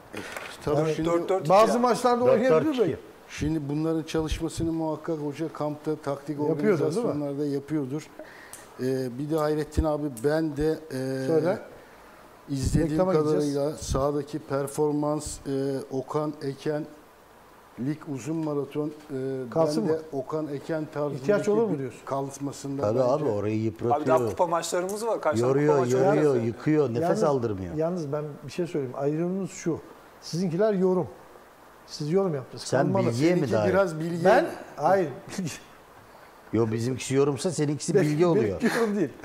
tabii Evet, şimdi, dört dört Bazı yani. maçlarda dört oynayabilir dört belki. iki. şimdi bunların çalışmasını muhakkak hoca kampta taktik Yapıyordur, değil mi? organizasyonlarda yapıyordur. Ee, bir de Hayrettin abi ben de e, Söyle. izlediğim Reklama gideceğiz. kadarıyla sahadaki performans e, Okan Eken lig uzun maraton e, Kalsın ben de mı? Okan Eken tarzındaki İhtiyaç olur mu bir diyorsun? kalmasında Tabii bence- abi orayı Abi daha yıpratıyor. kupa maçlarımız var. Kaç tane kupa Yoruyor, maçı yoruyor, oynuyoruz? yıkıyor, nefes Yalnız- aldırmıyor. Yalnız ben bir şey söyleyeyim. Ayrımımız şu. Sizinkiler yorum. Siz yorum yaptınız. Sen Kalmalı. bilgiye mi Seninki dair? biraz bilgi. Ben hayır. Yo bizimkisi yorumsa seninkisi bilgi oluyor. Benimki yorum değil.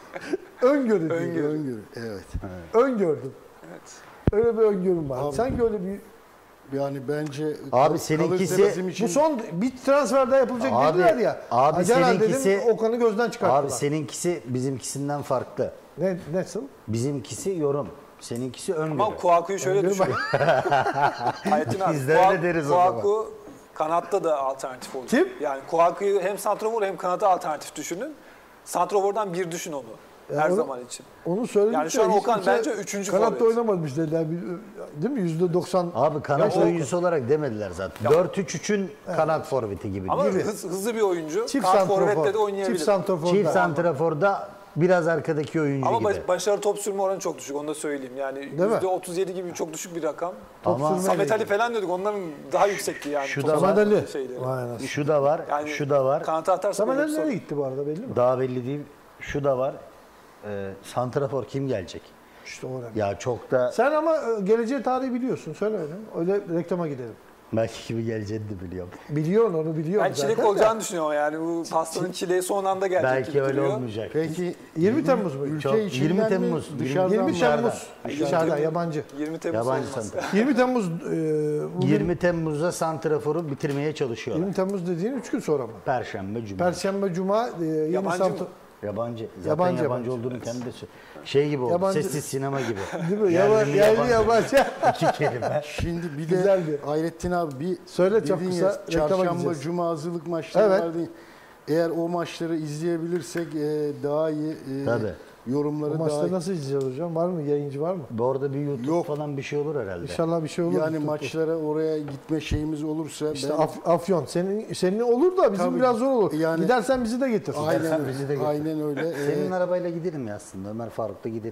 Öngörü değil. öngörü. öngörü. Evet. Öngördüm. Evet. Öyle bir öngörüm var. Abi- Sanki öyle bir Yani bence Abi kal- seninkisi- kalırsa bizim için bu son bir transfer daha yapılacak Abi- dediler ya. abi Acaba seninkisi- dedim Okan'ı gözden çıkarttılar. Abi seninkisi bizimkisinden farklı. Ne nasıl? Bizimkisi yorum. Seninkisi öngörü. Ama Kuaku'yu şöyle Öngörü düşün. Hayrettin abi. Biz de öyle deriz o zaman. Kuaku kanatta da alternatif olur. Kim? Yani Kuaku'yu hem santrafor hem kanata alternatif düşünün. Santrafordan bir düşün onu. Ya her onu- zaman için. Onu söyledik. Yani şu de an hiç Okan kimse bence üçüncü kanatta forvet. oynamamış dediler. Bir- Değil mi? yüzde doksan. Abi kanat Ya o- oyuncusu olarak demediler zaten. dört üç üçün kanat forveti gibi. Ama gibi. hız, hızlı bir oyuncu. Çift Kanat santrafor. forvette de oynayabilir. Çift santrafor. Çift santraforda biraz arkadaki oyuncu Ama gibi. baş, başarılı top sürme oranı çok düşük, onu da söyleyeyim. Yani mi? yüzde otuz yedi gibi çok düşük bir rakam. Ama sürme- Samet Ali falan diyorduk, onların daha yüksekti yani. Şu top da Samet var. Ali. şeyleri. Vay anasını. şu da var, Yani şu da var. Kanata atarsa Samet böyle Ali bir nereye sorun. gitti bu arada belli mi? Daha belli değil. Şu da var. Ee, santrafor kim gelecek? İşte o önemli. Ya çok da Sen ama e, geleceği tarihi biliyorsun. Söyle öyle. Öyle reklama gidelim. belki gibi geleceğini de biliyorum. Biliyorsun onu biliyorum Ben zaten. çilek de. olacağını düşünüyorum yani. Bu pastanın çileği son anda gelecek Belki gibi öyle duruyor. olmayacak. peki yirmi Temmuz mu? ülke Çok- içinden yirmi mi, Temmuz, dışarıdan yirmi mı? Temmuz. Dışarıdan. Dışarıdan yabancı. yirmi Temmuz Yabancı olmaz. santrafor. yirmi Temmuz e, bugün, yirmi Temmuz'da santraforu bitirmeye çalışıyorlar. yirmi Temmuz dediğin üç gün sonra mı? Perşembe, cuma. Perşembe, Cuma e, yeni Yabancı santra... mı? Yabancı. Zaten Yabancı, yabancı, yabancı. olduğunu kendi de söylüyor. Şey gibi oldu. Yabancı- Sessiz sinema gibi. Değil mi? Yerli Yaba- mi, Yerli yabancı? yabancı. İki kelime. Şimdi bir de Güzel bir- Hayrettin abi bir Söyle çok dedin kısa, ya, reklama çarşamba gideceğiz. cuma hazırlık maçları Evet. vardı. Eğer o maçları izleyebilirsek e, daha iyi e, Tabii. yorumları Bu daha maçta iyi. nasıl izleyeceğiz hocam? Var mı? Yayıncı var mı? Bu arada bir YouTube Yok. falan bir şey olur herhalde. İnşallah bir şey olur. Yani Tuttu. maçlara oraya gitme şeyimiz olursa İşte ben Af- Afyon. Senin senin olur da bizim Tabii. biraz zor olur. Yani- Gidersen bizi de getir. aynen Gidersen bizi de öyle. götür. Aynen öyle. Senin E, arabayla gidelim ya aslında. Ömer Faruk'la gidelim.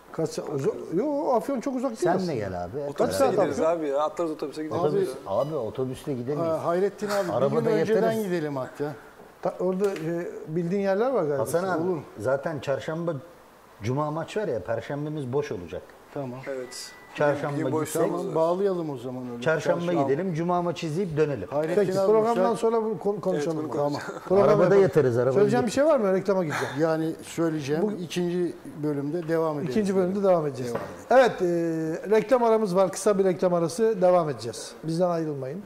Kaç saat? Uza- Yo, Afyon çok uzak değil Sen aslında. de gel abi. hep Otobüse saat beraber. gideriz abi ya. Atlarız otobüse gideriz. Abi- Otobüs, abi otobüsle gidemeyiz. Ha, Hayrettin abi bir Arabada gün önceden yatarız. gidelim hatta. Ta- orada e, bildiğin yerler var galiba. Hasan abi olur. zaten çarşamba cuma maç var ya, perşembemiz boş olacak. Tamam. Evet. Çarşamba Bir gün boş gitsek, olmaz. Tamam bağlayalım o zaman öyle. çarşamba gidelim, cuma maçı izleyip dönelim. Hayrettin Peki abi programdan müsait- sonra bu konu- konuşalım. Evet, bunu Tamam. konuşalım. Program Arabada yapalım. yatarız, arabada Söyleyeceğim bir yatarız. şey var mı? Reklama gideceğim. Yani söyleyeceğim. Bu- ikinci bölümde devam edeceğiz. İkinci bölümde devam edeceğiz. Evet, e, reklam aramız var. Kısa bir reklam arası. Devam edeceğiz. Bizden ayrılmayın.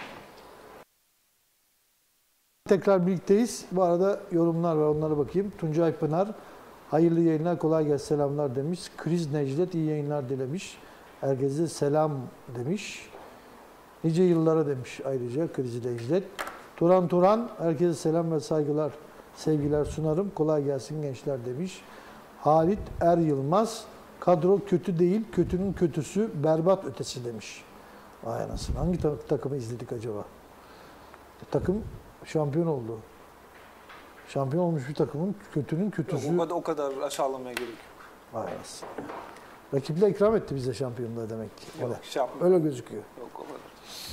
Tekrar birlikteyiz. Bu arada yorumlar var. Onlara bakayım. Tuncay Pınar, hayırlı yayınlar, kolay gelsin, selamlar demiş. Kriz Necdet, iyi yayınlar dilemiş. Herkese selam demiş. Nice yıllara demiş ayrıca Kriz Necdet. Turan Turan, herkese selam ve saygılar, sevgiler sunarım. Kolay gelsin gençler demiş. Halit Er Yılmaz, kadro kötü değil, kötünün kötüsü, berbat ötesi demiş. Vay anasını. Hangi ta- takımı izledik acaba? Takım şampiyon oldu. Şampiyon olmuş bir takımın kötünün Yok, kötüsü. o, kadar, o kadar aşağılamaya gerek yok. Vay anasını. Rakipler ikram etti bize şampiyonluğu demek ki. Yok, Öyle, şey yapmıyor. öyle gözüküyor. Yok o kadar.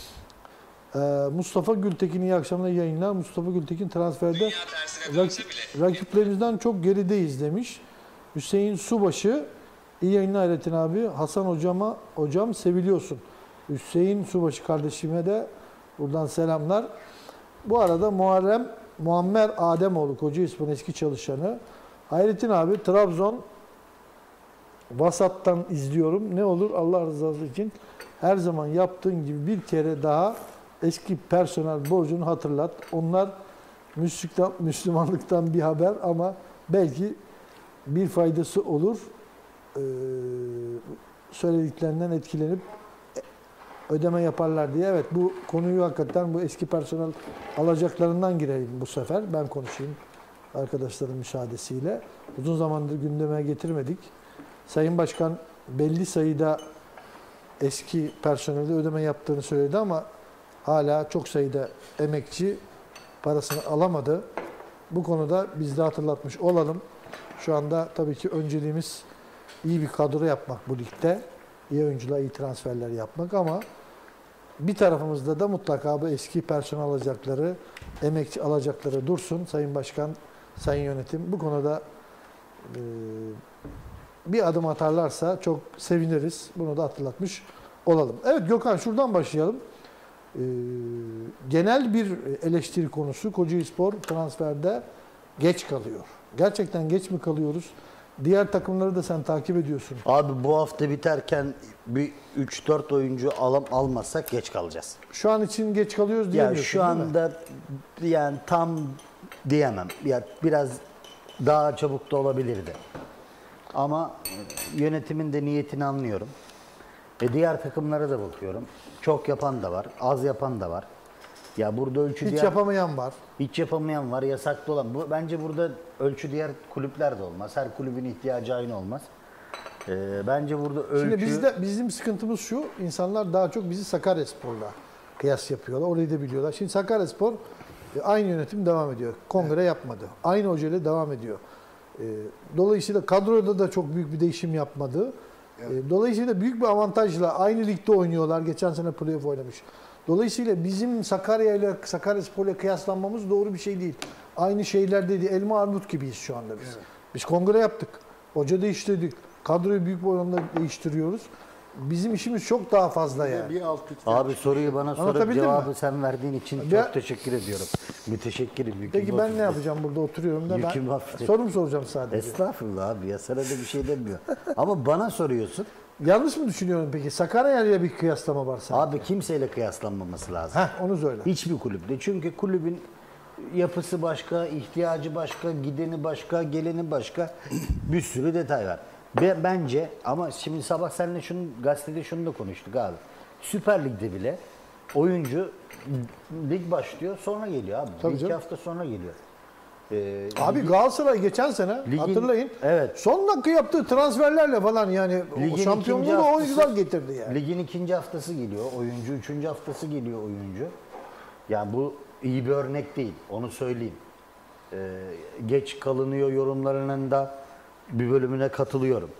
Ee, Mustafa Gültekin iyi akşamlar, iyi yayınlar. Mustafa Gültekin transferde rak- rakiplerimizden çok gerideyiz demiş. Hüseyin Subaşı, iyi yayınlar Hayrettin abi. Hasan hocama, hocam seviliyorsun. Hüseyin Subaşı kardeşime de buradan selamlar. Bu arada Muharrem Muammer Ademoğlu, Kocaelispor'un eski çalışanı. Hayrettin abi, Trabzon Vasat'tan izliyorum. Ne olur Allah rızası için her zaman yaptığın gibi bir kere daha eski personel borcunu hatırlat. Onlar Müslükten, Müslümanlıktan bir haber ama belki bir faydası olur. Ee, söylediklerinden etkilenip ödeme yaparlar diye. Evet, bu konuyu hakikaten bu eski personel alacaklarından girelim bu sefer. Ben konuşayım arkadaşların müsaadesiyle. Uzun zamandır gündeme getirmedik. Sayın Başkan belli sayıda eski personelde ödeme yaptığını söyledi ama hala çok sayıda emekçi parasını alamadı. Bu konuda biz de hatırlatmış olalım. Şu anda tabii ki önceliğimiz iyi bir kadro yapmak bu ligde. İyi oyuncular, iyi transferler yapmak ama bir tarafımızda da mutlaka bu eski personel alacakları, emekçi alacakları dursun. Sayın Başkan, Sayın Yönetim bu konuda e, bir adım atarlarsa çok seviniriz. Bunu da hatırlatmış olalım. Evet Gökhan, şuradan başlayalım. Ee, genel bir eleştiri konusu, Kocaelispor transferde geç kalıyor. Gerçekten geç mi kalıyoruz? Diğer takımları da sen takip ediyorsun. Abi bu hafta biterken bir üç dört oyuncu alam almasak geç kalacağız. Şu an için geç kalıyoruz Ya diyemiyorsun şu değil mi? anda yani tam diyemem. Ya biraz daha çabuk da olabilirdi. Ama yönetimin de niyetini anlıyorum. E diğer takımlara da bakıyorum. Çok yapan da var, az yapan da var. Ya burada ölçü Hiç diğer yapamayan var. hiç yapamayan var, yasaklı olan. Bu bence burada ölçü diğer kulüpler de olmaz. Her kulübün ihtiyacı aynı olmaz. E, bence burada ölçü Şimdi bizde bizim sıkıntımız şu, insanlar daha çok bizi Sakaryaspor'la kıyas yapıyorlar. Orayı da biliyorlar. Şimdi Sakaryaspor e, aynı yönetim devam ediyor. Kongre yapmadı. Aynı hocayla devam ediyor. E, Dolayısıyla kadroda da çok büyük bir değişim yapmadı. E, Dolayısıyla büyük bir avantajla aynı ligde oynuyorlar. Geçen sene playoff oynamış. Dolayısıyla bizim Sakarya ile Sakaryaspor'la kıyaslanmamız doğru bir şey değil. Aynı şeylerde değil. Elma armut gibiyiz şu anda biz. Biz kongre yaptık. Hoca değiştirdik. Kadroyu büyük bir oranda değiştiriyoruz. Bizim işimiz çok daha fazla yani. Bir alt ligden Abi soruyu bana sorup Anlatabildim cevabı mi? sen verdiğin için Ya- çok teşekkür ediyorum. Müteşekkirim. Yükümü Peki ben ne hafiflet. yapacağım burada oturuyorum da Yükümü ben hafiflet. sorum soracağım sadece. Estağfurullah abi ya, sana da bir şey demiyor. Ama bana soruyorsun. Yanlış mı düşünüyorum peki? Sakarya ile bir kıyaslama var sanki. Abi kimseyle kıyaslanmaması lazım. Heh, onu söyle. Hiçbir kulüpte. Çünkü kulübün yapısı başka, ihtiyacı başka, gideni başka, geleni başka. Bir sürü detay var. Ve bence ama şimdi sabah seninle şunu, gazetede şunu da konuştuk abi. Süper Lig'de bile oyuncu lig başlıyor sonra geliyor abi. Tabii İki canım. hafta sonra geliyor. Ee, Abi Galatasaray geçen sene Ligin- hatırlayın. evet. Son dakika yaptığı transferlerle falan yani o Ligin şampiyonluğu ikinci da haftası- oyuncular getirdi yani. Ligin ikinci haftası geliyor oyuncu, üçüncü haftası geliyor oyuncu. Yani bu iyi bir örnek değil, onu söyleyeyim. Ee, geç kalınıyor yorumlarının da bir bölümüne katılıyorum.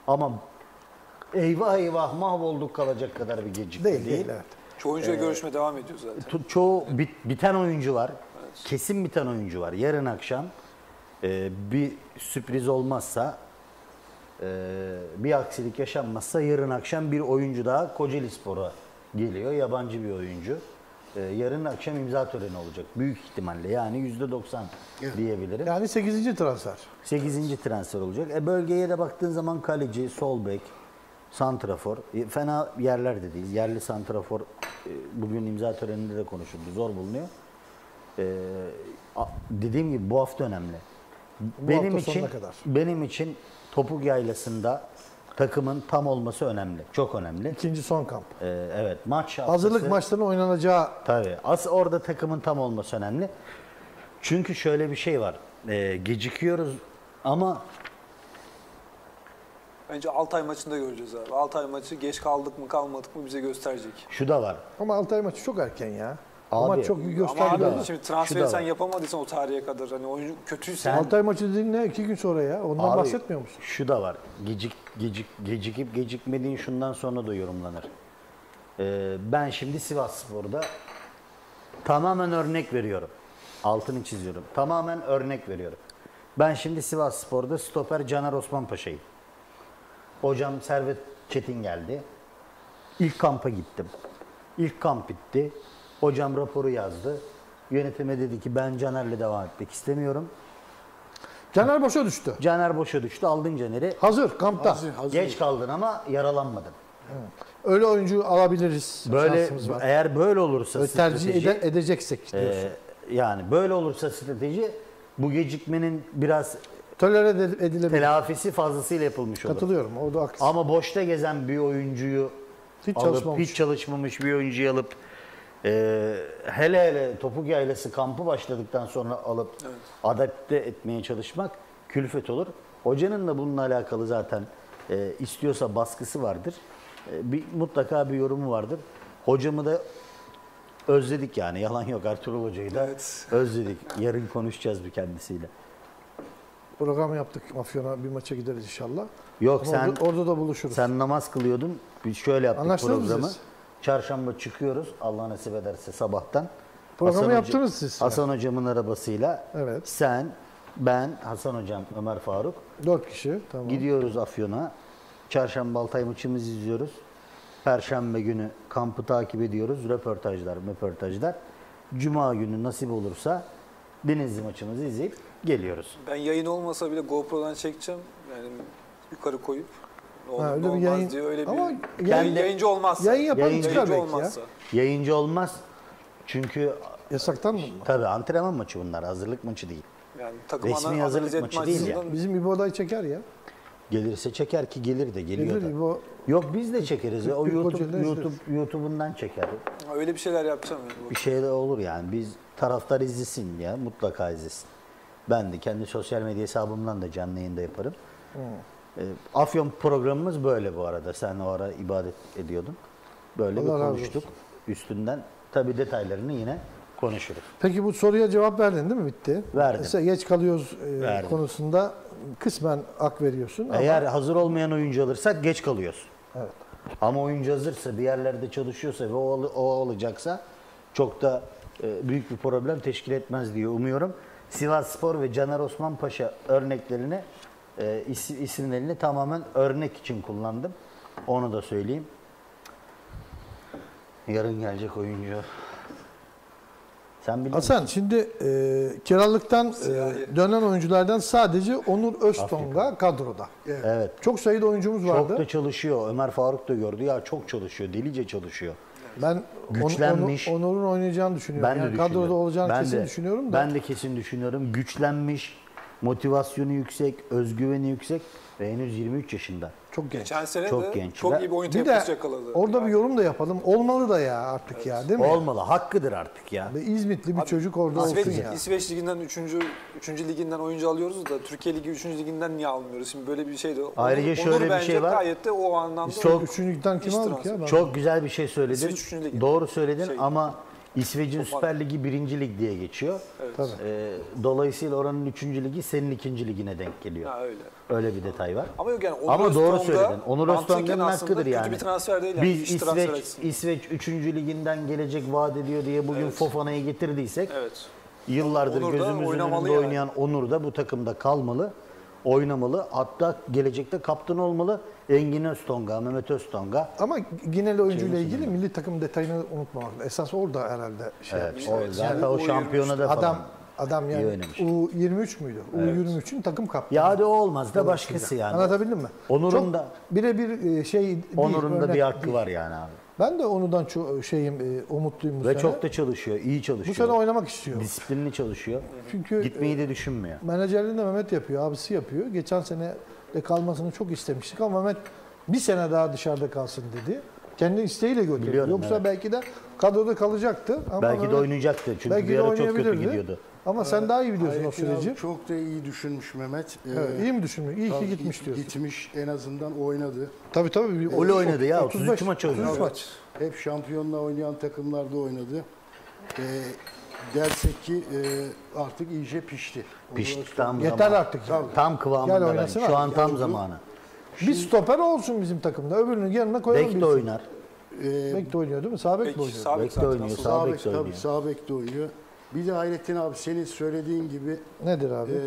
Ama eyvah eyvah mahvolduk kalacak kadar bir gecikme Değil, değil. değil, evet. Çoğu oyuncuyla görüşme devam ediyor zaten. To- Çoğu bit- biten oyuncu var. Kesin biten oyuncu var. Yarın akşam e, bir sürpriz olmazsa, e, bir aksilik yaşanmazsa yarın akşam bir oyuncu daha Kocaelispor'a geliyor. Yabancı bir oyuncu. E, yarın akşam imza töreni olacak. Büyük ihtimalle yani yüzde doksan diyebilirim. Yani sekizinci transfer. sekizinci transfer olacak. E, bölgeye de baktığın zaman kaleci, sol bek, santrafor. E, fena yerler de değil. Yerli santrafor e, bugün imza töreninde de konuşuldu. Zor bulunuyor. E, a- dediğim gibi bu hafta önemli. Bu benim hafta için sonuna kadar. benim için topuk yaylasında takımın tam olması önemli. Çok önemli. İkinci son kamp. E, evet, maç haftası. Hazırlık maçlarının oynanacağı Tabii. As orada takımın tam olması önemli. Çünkü şöyle bir şey var. E, gecikiyoruz ama Bence Altay maçında göreceğiz abi. Altay maçı geç kaldık mı kalmadık mı bize gösterecek. şu da var. ama Altay maçı çok erken ya. O Abi, maç çok bir Ama gösterge abi var. şimdi Şu transferi da sen var. yapamadıysan o tarihe kadar hani oyuncu kötüyse Sen- Altay maçı dediğin ne? İki gün sonra ya. Ondan Abi, bahsetmiyor musun? Şu da var. Gecik, gecik, gecikip gecikmediğin şundan sonra da yorumlanır. Ee, ben şimdi Sivasspor'da tamamen örnek veriyorum. Altını çiziyorum. Tamamen örnek veriyorum. Ben şimdi Sivasspor'da stoper Caner Osmanpaşa'yım. Hocam Servet Çetin geldi. İlk kampa gittim. İlk kamp bitti. Hocam raporu yazdı. Yönetime dedi ki ben Caner'le devam etmek istemiyorum. Caner boşa düştü. Caner boşa düştü. Aldın Caner'i. Hazır kampta. Hazır, hazır. Geç kaldın ama yaralanmadın. Öyle oyuncu alabiliriz. Böyle Şansımız var. eğer böyle olursa Öyle tercih strateji, ede- edeceksek diyorsun. e, yani böyle olursa strateji bu gecikmenin biraz Tolere ed- edilebilir. telafisi fazlasıyla yapılmış olur. Katılıyorum. Orada haklısın. Ama boşta gezen bir oyuncuyu Hiç alıp çalışmamış. hiç çalışmamış bir oyuncuyu alıp e, hele hele topuk yaylası kampı başladıktan sonra alıp Evet. adapte etmeye çalışmak külfet olur. Hocanın da bununla alakalı zaten e, istiyorsa baskısı vardır. E, bir mutlaka bir yorumu vardır. Hocamı da özledik yani yalan yok, Ertuğrul Hoca'yı da Evet. özledik. Yarın konuşacağız bir kendisiyle. Program yaptık. Afyon'a bir maça gideriz inşallah. Yok Ama sen orada, orada da buluşuruz. sen namaz kılıyordun. Biz şöyle yaptık Anlaştınız mı programı. siz? Çarşamba çıkıyoruz Allah nasip ederse sabahtan. Programı Hasan Hoca- yaptınız siz. Hasan Hocam'ın arabasıyla Evet. sen, ben, Hasan Hocam, Ömer Faruk Dört kişi. Tamam. gidiyoruz Afyon'a. Çarşamba Altay maçımızı izliyoruz. Perşembe günü kampı takip ediyoruz. Röportajlar, röportajlar. Cuma günü nasip olursa Denizli maçımızı izleyip geliyoruz. ben yayın olmasa bile GoPro'dan çekeceğim. Yani yukarı koyup ne olur Ha, öyle ne bir olmaz yayın- diye öyle bir Ama yayın, Kendi- yayıncı olmazsa. Yayın yapan Yayıncı çıkar yayıncı belki ya. olmazsa. Yayıncı olmaz çünkü Yasaktan mı? tabii antrenman maçı bunlar, hazırlık maçı değil. Yani takım Resmi ana- hazırlık analiz etme maçı değil ya. açısından Bizim İbo'dayı çeker ya. Gelirse çeker ki gelir de geliyor Gelir da. İbo. Yok biz de çekeriz. ya. O Türk YouTube, Hoca'yla YouTube YouTube'undan çeker. öyle bir şeyler yapacağım. Yani. Bir şey de olur yani. Biz taraftar izlesin ya. Mutlaka izlesin. Ben de kendi sosyal medya hesabımdan da canlı yayında yaparım. Ee, Afyon programımız böyle bu arada. Sen o ara ibadet ediyordun. Böyle Allah bir razı konuştuk. olsun. Üstünden tabii detaylarını yine konuşuruz. Peki bu soruya cevap verdin değil mi? Bitti. Verdim. Mesela geç kalıyoruz e, Verdim. konusunda kısmen hak veriyorsun. Ama Eğer hazır olmayan oyuncu alırsak geç kalıyoruz. Evet. Ama oyuncu hazırsa, bir yerlerde çalışıyorsa ve o, o olacaksa çok da e, büyük bir problem teşkil etmez diye umuyorum. Sivasspor ve Caner Osmanpaşa örneklerini, e, is- isimlerini tamamen örnek için kullandım. Onu da söyleyeyim. Yarın gelecek oyuncu. Sen biliyor musun? Hasan şimdi e, kiralıktan e, Siyahi. dönen oyunculardan sadece Onur Öztonga kadroda. Evet. Çok sayıda oyuncumuz vardı. Çok da çalışıyor. Ömer Faruk da gördü. Ya çok çalışıyor. Delice çalışıyor. Ben Onur- Güçlenmiş. Onur- Onur'un oynayacağını düşünüyorum. Ben de yani düşünüyorum. kadroda olacağını ben kesin de, düşünüyorum da. Ben de kesin düşünüyorum. Güçlenmiş, motivasyonu yüksek, özgüveni yüksek ve henüz yirmi üç yaşında. Çok genç. Geçen sene Çok de genç. çok Ve- iyi bir oyun Bir de temposu yakaladı. orada Yani bir yorum da yapalım. Olmalı da ya artık ya değil mi? Olmalı. Hakkıdır artık ya. Ve İzmitli bir Abi, çocuk orada olsun İsveç, ya. İsveç Ligi'nden üçüncü üçüncü liginden oyuncu alıyoruz da Türkiye Ligi üçüncü liginden niye almıyoruz? Şimdi böyle bir şey de. Ayrıca Onur- şöyle Onur bir bence şey var. Gayet de o anlamda Çok- Üçüncü ligden kim İş aldık ya? transferi. Ben- Çok güzel bir şey söyledin. İsveç üçüncü ligi. Doğru söyledin Şey- ama İsveç'in Çok Süper Ligi birinci lig diye geçiyor. Evet. Tabii. Ee, dolayısıyla oranın üçüncü ligi senin ikinci ligine denk geliyor. Ha, öyle. Öyle bir detay var. Ama yok yani Onur Ama doğru Öztonga söyledin. Onur mantıken Öztonga'nın aslında hakkıdır yani. Kötü bir transfer değil yani. Biz İş transfer İsveç, açısından. İsveç üçüncü liginden gelecek vaat ediyor diye bugün Evet. Fofana'yı getirdiysek Evet. yıllardır Onur da gözümüzün oynamalı önünde yani. oynayan Onur da bu takımda kalmalı, oynamalı. Hatta gelecekte kaptan olmalı. Engin Öztonga, Mehmet Öztonga. Ama Gineli oyuncuyla Şeyin ilgili sonunda. milli takım detayını unutmamak. Esas orada herhalde şey Evet, yapmış. o, Evet, zaten yani o o şampiyonada falan. Adam adam İyi yani oynamış. U yirmi üç müydü? U yirmi üçün takım kaptanı. Ya hadi o olmaz da başkası yani. Anlatabildim mi? Onur'un Çok da birebir e, şey değil, Onur'un da örnek bir hakkı değil. var yani abi. Ben de onundan çok şeyim e, umutluyum bu Ve sene. çok da çalışıyor, iyi bu çalışıyor. sene oynamak istiyor. Disiplinli çalışıyor. Çünkü Gitmeyi de düşünmüyor. menajerliğini de Mehmet yapıyor, abisi yapıyor. Geçen sene de kalmasını çok istemiştik ama Mehmet bir sene daha dışarıda kalsın dedi. Kendi isteğiyle götürdü. Biliyorum, Yoksa evet. belki de kadroda kalacaktı. Ama Belki de Mehmet- oynayacaktı çünkü belki bir de ara çok kötü oynayabilirdi. gidiyordu. Ama sen daha iyi biliyorsun o Hayrettin abi süreci. çok da iyi düşünmüş Mehmet. Ee, Evet, iyi mi düşünmüyor? İyi ki tabii gitmiş diyorsun. Gitmiş, en azından oynadı. Tabii tabii. Bir- Gol oynadı ya, otuz otuz üç beş maç oynadı. otuz üç maç. Hep şampiyonla oynayan takımlarda oynadı. Ee, dersek ki e, artık iyice pişti. Pişti, Onur Öztürk- tam Yeter zamanı. artık. Tabii. Tam kıvamında Gel bence. oynasın Şu an artık. tam Oldu. zamanı. Bir stoper olsun bizim takımda. Öbürünün yanına koyalım. Bek de birisi. oynar. Ee, Bek de oynuyor değil mi? Sağ bek Peki, de oynuyor. sağ bek Bek de zaten oynuyor, asıl. sağ sağ bek bek de tabii oynuyor. sağ bek de oynuyor. Bir de Hayrettin abi senin söylediğin gibi Nedir abi? e,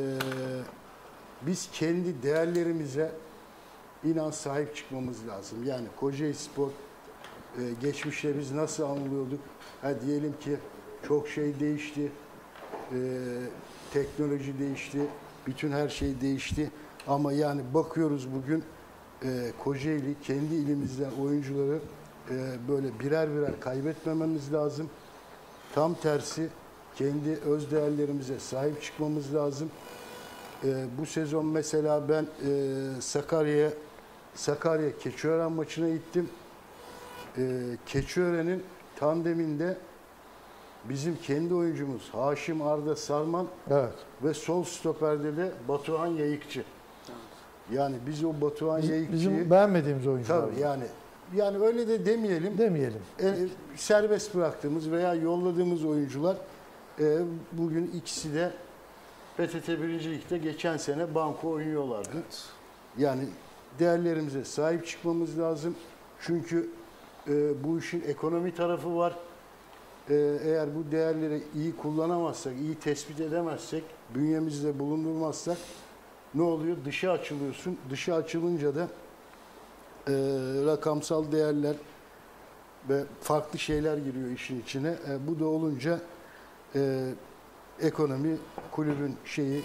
biz kendi değerlerimize inan sahip çıkmamız lazım. Yani Kocaelispor e, geçmişte biz nasıl anılıyorduk? Ha, diyelim ki çok şey değişti. E, teknoloji değişti. Bütün her şey değişti. Ama yani bakıyoruz bugün e, Kocaeli kendi ilimizden oyuncuları e, böyle birer birer kaybetmememiz lazım. Tam tersi kendi öz değerlerimize sahip çıkmamız lazım. E, bu sezon mesela ben e, Sakarya'ya Sakarya Keçiören maçına gittim. E, Keçiören'in tandeminde bizim kendi oyuncumuz Haşim Arda Sarman Evet. ve sol stoperde de Batuhan Yayıkçı. Yani biz o Batuhan Bizim, Yayıkçı'yı bizim beğenmediğimiz oyuncular. tabii yani yani öyle de demeyelim. Demeyelim. E, serbest bıraktığımız veya yolladığımız oyuncular e, bugün ikisi de P T T birinci Lig'de geçen sene banko oynuyorlardı. Yani değerlerimize sahip çıkmamız lazım. Çünkü e, bu işin ekonomi tarafı var. E, eğer bu değerleri iyi kullanamazsak, iyi tespit edemezsek, bünyemizde bulundurmazsak ne oluyor? Dışa açılıyorsun. Dışa açılınca da e, rakamsal değerler ve farklı şeyler giriyor işin içine. E, bu da olunca e, ekonomi, kulübün şeyi,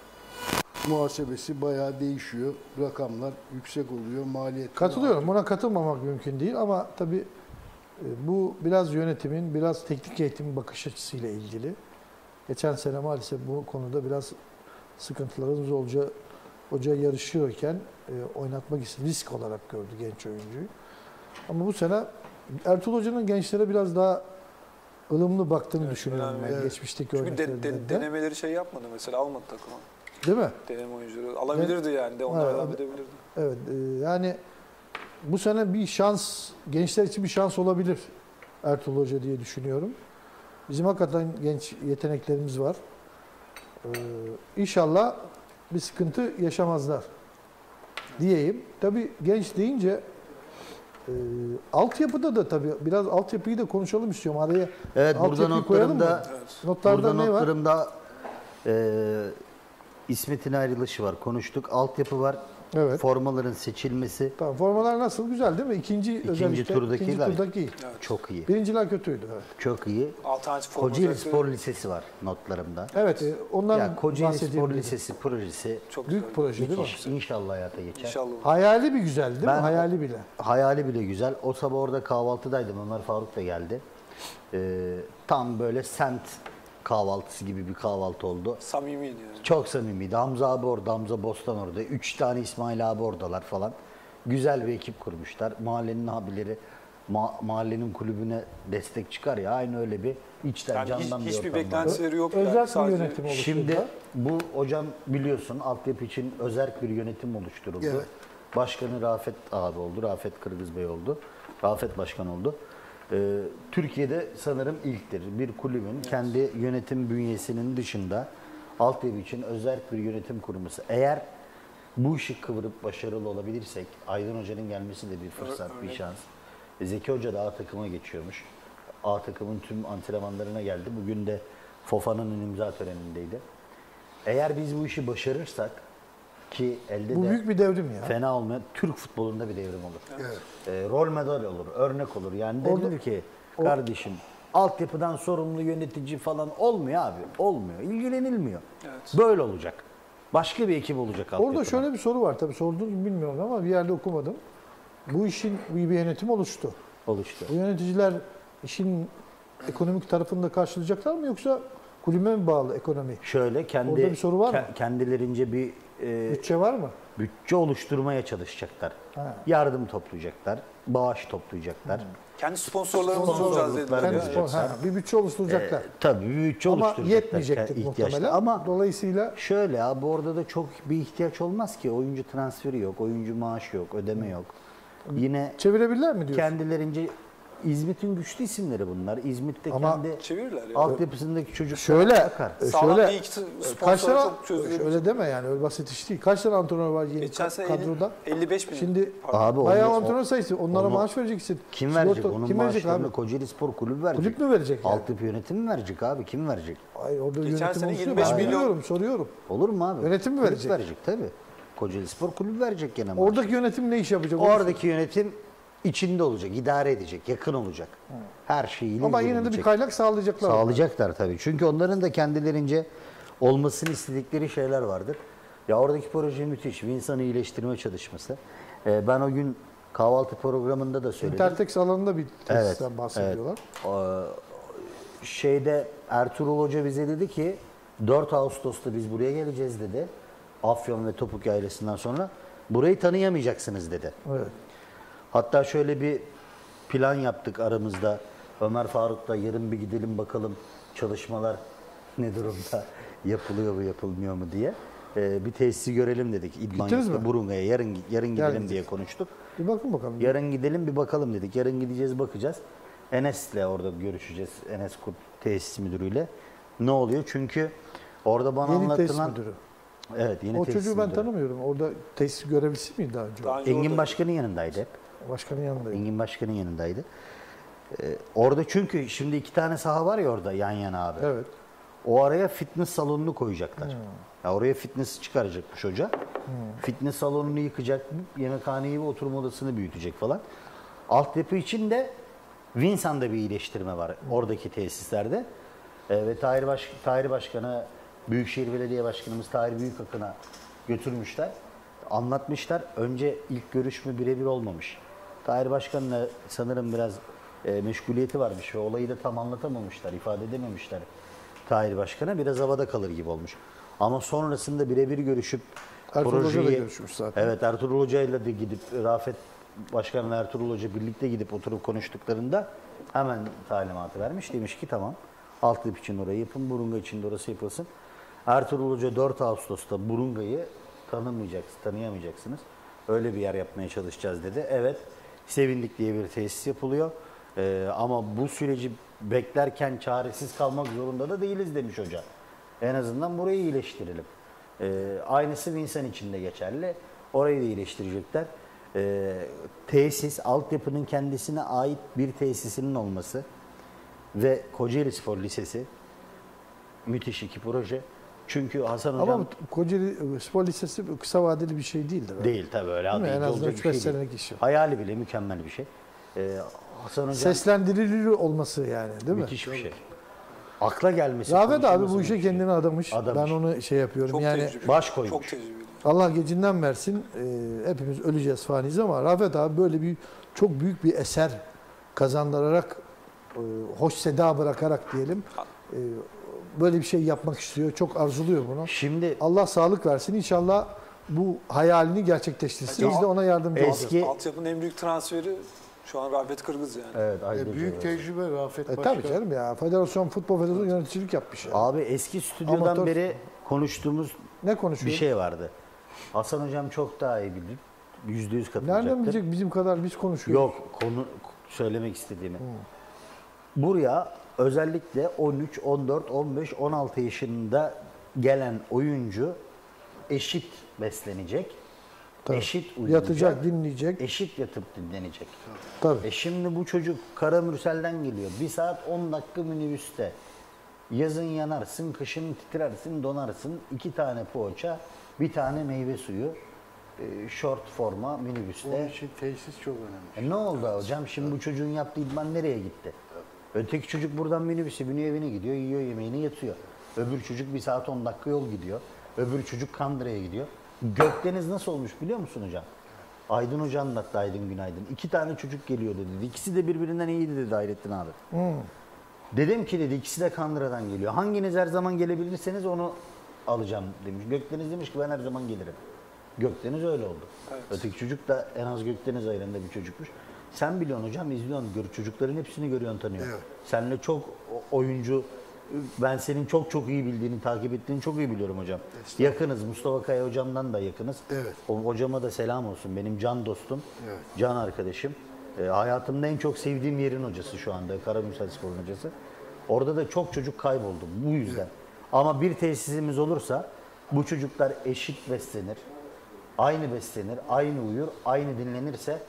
muhasebesi bayağı değişiyor. Rakamlar yüksek oluyor, maliyet. Katılıyorum. Buna katılmamak mümkün değil ama tabii e, bu biraz yönetimin, biraz teknik eğitimin bakış açısıyla ilgili. Geçen sene maalesef bu konuda biraz sıkıntılarımız olca hoca yarışıyorken e, oynatmak istedi. Risk olarak gördü genç oyuncuyu. Ama bu sene Ertuğrul Hoca'nın gençlere biraz daha ılımlı baktığını Evet, düşünüyorum önemli. ben Evet. geçmişteki Çünkü de, de- örneklerinden de. denemeleri şey yapmadı mesela, almadı takıma. Değil mi? Deneme oyuncuları. Alabilirdi yani de onlar Evet, devam evet. edebilirdi. Evet. e, yani bu sene bir şans, gençler için bir şans olabilir Ertuğrul Hoca diye düşünüyorum. Bizim hakikaten genç yeteneklerimiz var. Ee, İnşallah bir sıkıntı yaşamazlar diyeyim. Tabii genç deyince e, altyapıda da tabii biraz altyapıyı da konuşalım istiyorum. Araya Evet, burada altyapıyı koyalım mı? notlarımda Evet. Notlarda burada ne var? notlarımda e, İsmet'in ayrılışı var. Konuştuk. Altyapı var. Evet. Formaların seçilmesi Tamam, formalar nasıl? Güzel değil mi? İkinci, İkinci özellikle turdaki ikinci gayet- turdaki iyi. Evet. çok iyi. Birinciler kötüydü. Evet. Çok iyi. Alternatif forma Kocaeli özellikleri Spor Lisesi var notlarımda. Evet, e, ondan Ya Kocaeli bahsedeyim Spor dedim. Lisesi projesi çok Büyük güzel. proje değil mi? müthiş. İnşallah hayata geçer. İnşallah. Hayali bir güzel değil mi? Ben- Hayali bile. Hayali bile güzel. O sabah orada kahvaltıdaydım. Ömer Faruk da geldi. Ee, tam böyle semt kahvaltısı gibi bir kahvaltı oldu. Samimiydi yani. Çok samimiydi. Hamza abi orada, Hamza Bostan orada. Üç tane İsmail abi oradalar falan. Güzel bir ekip kurmuşlar. Mahallenin abileri ma- mahallenin kulübüne destek çıkar ya. Aynı öyle bir içten Yani hiç- candan bir hiçbir ortam var. beklentileri yok. Özel yani. bir Sadece yönetim oluşturdu. Şimdi bu hocam biliyorsun altyapı için özerk bir yönetim oluşturuldu. Evet. Başkanı Rafet abi oldu. Rafet Kırgız Bey oldu. Rafet Başkan oldu. Ee, Türkiye'de sanırım ilktir. Bir kulübün kendi yönetim bünyesinin dışında altyapı için özel bir yönetim kurması. Eğer bu işi kıvırıp başarılı olabilirsek, Aydın Hoca'nın gelmesi de bir fırsat, bir şans. Zeki Hoca da A takıma geçiyormuş. A takımın tüm antrenmanlarına geldi. Bugün de Fofana'nın imza törenindeydi. Eğer biz bu işi başarırsak, ki elde Bu de büyük bir devrim ya. fena olmayan Türk futbolunda bir devrim olur. Evet. Ee, rol model olur, örnek olur. Yani Orada- denir ki kardeşim altyapıdan sorumlu yönetici falan olmuyor abi. Olmuyor. İlgilenilmiyor. Evet. Böyle olacak. Başka bir ekip olacak altyapıdan. Orada şöyle bir soru var. Tabii sordunuz mu bilmiyorum ama bir yerde okumadım. Bu işin bir yönetim oluştu. oluştu. Bu yöneticiler işin ekonomik tarafını da karşılayacaklar mı yoksa kulübe mi bağlı ekonomi? Şöyle kendi Orada bir soru var mı? ke- kendilerince bir e, Bütçe var mı? bütçe oluşturmaya çalışacaklar. Ha. Yardım toplayacaklar, bağış toplayacaklar. Kendi sponsorlarımızı bulacağız dediler. Sponsorluklar Kendi ya. verecekler. spor- ha, bir bütçe oluşturacaklar. Ee, tabii bir bütçe ama oluşturacaklar. yetmeyecektir ke- ihtiyaçta. muhtemelen. Ama Dolayısıyla şöyle abi orada da çok bir ihtiyaç olmaz ki. Oyuncu transferi yok, oyuncu maaşı yok, ödeme yok. Yine çevirebilirler mi diyorsun? kendilerince İzmit'in güçlü isimleri bunlar. İzmit'te Ama kendi Çevirirler ya. altyapısındaki çocuklar Şöyle, bakar. e, Sağlam şöyle bir iki kaç sponsora tane çok çözülebilir. öyle deme yani öyle basit iş değil. Kaç tane antrenör var yeni Geçen ka- sene kadroda? elli beş bin. Şimdi Pardon. Abi bayağı onu- antrenör sayısı. Onlara onu- maaş vereceksin. Kim verecek? Sigorta- Onun kim verecek maaşlarını abi? Kocaeli Spor Kulübü verecek. Kulüp mü verecek yani? Altyapı yönetimi mi verecek abi? Kim verecek? Ay orada Geçen yönetim sene oluşuyor. yirmi beş Ben milyon- bilmiyorum, soruyorum. Olur mu abi? Yönetim mi Kulüp verecek? verecek tabii. Kocaeli Spor Kulübü verecek gene maaş. Oradaki yönetim ne iş yapacak? Onu Oradaki yönetim içinde olacak, idare edecek, yakın olacak. Her şeyiyle Ama yine de bir ilgilenecek. kaynak sağlayacaklar. Sağlayacaklar tabii. Çünkü onların da kendilerince olmasını istedikleri şeyler vardır. Ya oradaki proje müthiş. Vincent'ı iyileştirme çalışması. Ee, ben o gün kahvaltı programında da söyledim. Intertex alanında bir tesisten Evet, bahsediyorlar. Ee, şeyde Ertuğrul Hoca bize dedi ki dört Ağustos'ta biz buraya geleceğiz dedi. Afyon ve Topuk Yaylası'ndan sonra burayı tanıyamayacaksınız dedi. Evet. Hatta şöyle bir plan yaptık aramızda. Ömer Faruk'la yarın bir gidelim bakalım çalışmalar ne durumda, yapılıyor mu yapılmıyor mu diye. Ee, bir tesisi görelim dedik. Gittiniz mi? İdmanyurt'ta Burunga'ya yarın yarın gidelim gideceğiz. diye konuştuk. Bir bakın bakalım. Yarın gidelim bir bakalım dedik. Yarın gideceğiz bakacağız. Enes'le orada görüşeceğiz. Enes Kurt tesis müdürüyle. Ne oluyor? Çünkü orada bana Yeni tesis anlatılan... müdürü. Evet yeni O tesis çocuğu ben müdürü. tanımıyorum. Orada tesis görevlisi miydi daha önce? Daha önce Engin orada- Başkan'ın yanındaydı hep. Başkanın yanındaydı. Engin Başkan'ın yanındaydı. Ee, orada çünkü şimdi iki tane saha var ya orada yan yana abi. Evet. O araya fitness salonunu koyacaklar. Ya oraya fitness çıkaracakmış hoca. Fitness salonunu yıkacak, yemekhaneyi ve oturma odasını büyütecek falan. Altyapı için de Vincent'da bir iyileştirme var oradaki tesislerde. Ee, ve Tahir, Baş Tahir Başkan'a, Büyükşehir Belediye Başkanımız Tahir Büyükakın'a götürmüşler. Anlatmışlar. Önce ilk görüşme birebir olmamış. Tahir Başkan'la sanırım biraz e, meşguliyeti varmış ve olayı da tam anlatamamışlar, ifade edememişler. Tahir Başkan'a biraz havada kalır gibi olmuş. Ama sonrasında birebir görüşüp Ertuğrul Hoca da projeyi- görüşmüş zaten. Evet Ertuğrul Hoca ile de gidip Rafet Başkan ve Ertuğrul Hoca birlikte gidip oturup konuştuklarında hemen talimatı vermiş. Demiş ki tamam altyapı için orayı yapın, Burunga için de orası yapılsın. Ertuğrul Hoca dört Ağustos'ta Burunga'yı tanımayacaksınız, tanıyamayacaksınız. Öyle bir yer yapmaya çalışacağız dedi. Evet Sevindik diye bir tesis yapılıyor. Ee, ama bu süreci beklerken çaresiz kalmak zorunda da değiliz demiş hoca. En azından burayı iyileştirelim. Ee, aynısı Vinsan için de geçerli. Orayı da iyileştirecekler. Ee, tesis, altyapının kendisine ait bir tesisinin olması ve Kocaeli Spor Lisesi müthiş iki proje. Çünkü Hasan Hocam Ama Kocaeli Spor Lisesi kısa vadeli bir şey değildir. abi. değil tabii öyle. Değil mi? adil En azından olacak üç bir beş şey değil. senelik iş yok. Hayali bile mükemmel bir şey. Ee, Hasan Hocam Seslendirilir olması yani değil mi? müthiş bir şey. Akla gelmesi. Rafet abi konuşulması bu işe müthiş. kendini adamış. Adamış. Ben onu şey yapıyorum. Çok yani tecrübeli. baş koymuş. Çok tecrübeli. Allah gecinden versin. Ee, hepimiz öleceğiz, faniyiz ama Rafet abi böyle bir çok büyük bir eser kazandırarak, e, hoş seda bırakarak diyelim. e, böyle bir şey yapmak istiyor. Çok arzuluyor bunu. Şimdi Allah sağlık versin. İnşallah bu hayalini gerçekleştirsin. Bence Biz de ona yardımcı olacağız. eski Altyapının en büyük transferi şu an Rafet Kırgız yani. evet, E, ayrıca büyük evet. tecrübe Rafet E, Başkan. tabii canım ya. Federasyon, Futbol Federasyonu yöneticilik yapmış ya. Abi eski stüdyodan Amatör- beri konuştuğumuz Ne konuşuyor? bir şey vardı. Hasan Hocam çok daha iyi bilir. Yüzde yüz katılacaktır. Nereden bilecek bizim kadar biz konuşuyoruz. Yok konu söylemek istediğimi. buraya özellikle on üç, on dört, on beş, on altı yaşında gelen oyuncu eşit beslenecek, Tabii. eşit uyuyacak, Yatacak, dinleyecek. eşit yatıp dinlenecek. Tabii. E şimdi bu çocuk Karamürsel'den geliyor. Bir saat on dakika minibüste. Yazın yanarsın, kışın titrersin, donarsın. İki tane poğaça, bir tane meyve suyu, e, short forma minibüste. Onun için tesis çok önemli. E ne oldu hocam? Şimdi bu çocuğun yaptığı idman nereye gitti? Öteki çocuk buradan minibüse biniyor, evine gidiyor, yiyor yemeğini, yatıyor. Öbür çocuk bir saat on dakika yol gidiyor. Öbür çocuk Kandıra'ya gidiyor. Gökdeniz nasıl olmuş biliyor musun hocam? Aydın Hoca anlattı, Aydın Günaydın. İki tane çocuk geliyordu dedi. İkisi de birbirinden iyiydi dedi Hayrettin abi. Hmm. Dedim ki dedi ikisi de Kandıra'dan geliyor. Hanginiz her zaman gelebilirseniz onu alacağım demiş. Gökdeniz demiş ki ben her zaman gelirim. Gökdeniz öyle oldu. Evet. Öteki çocuk da en az Gökdeniz ayarında bir çocukmuş. Sen biliyorsun hocam, izliyorsun, gör, çocukların hepsini görüyorsun, tanıyorsun. Evet. Seninle çok o- oyuncu, ben senin çok çok iyi bildiğini, takip ettiğini çok iyi biliyorum hocam. Yakınız, Mustafa Kaya hocamdan da yakınız. Evet. O, hocama da selam olsun, benim can dostum, Evet. can arkadaşım. E, hayatımda en çok sevdiğim yerin hocası şu anda, Karamürsel Spor'un hocası. Orada da çok çocuk kayboldu bu yüzden. Ama bir tesisimiz olursa bu çocuklar eşit beslenir, aynı beslenir, aynı uyur, aynı dinlenirse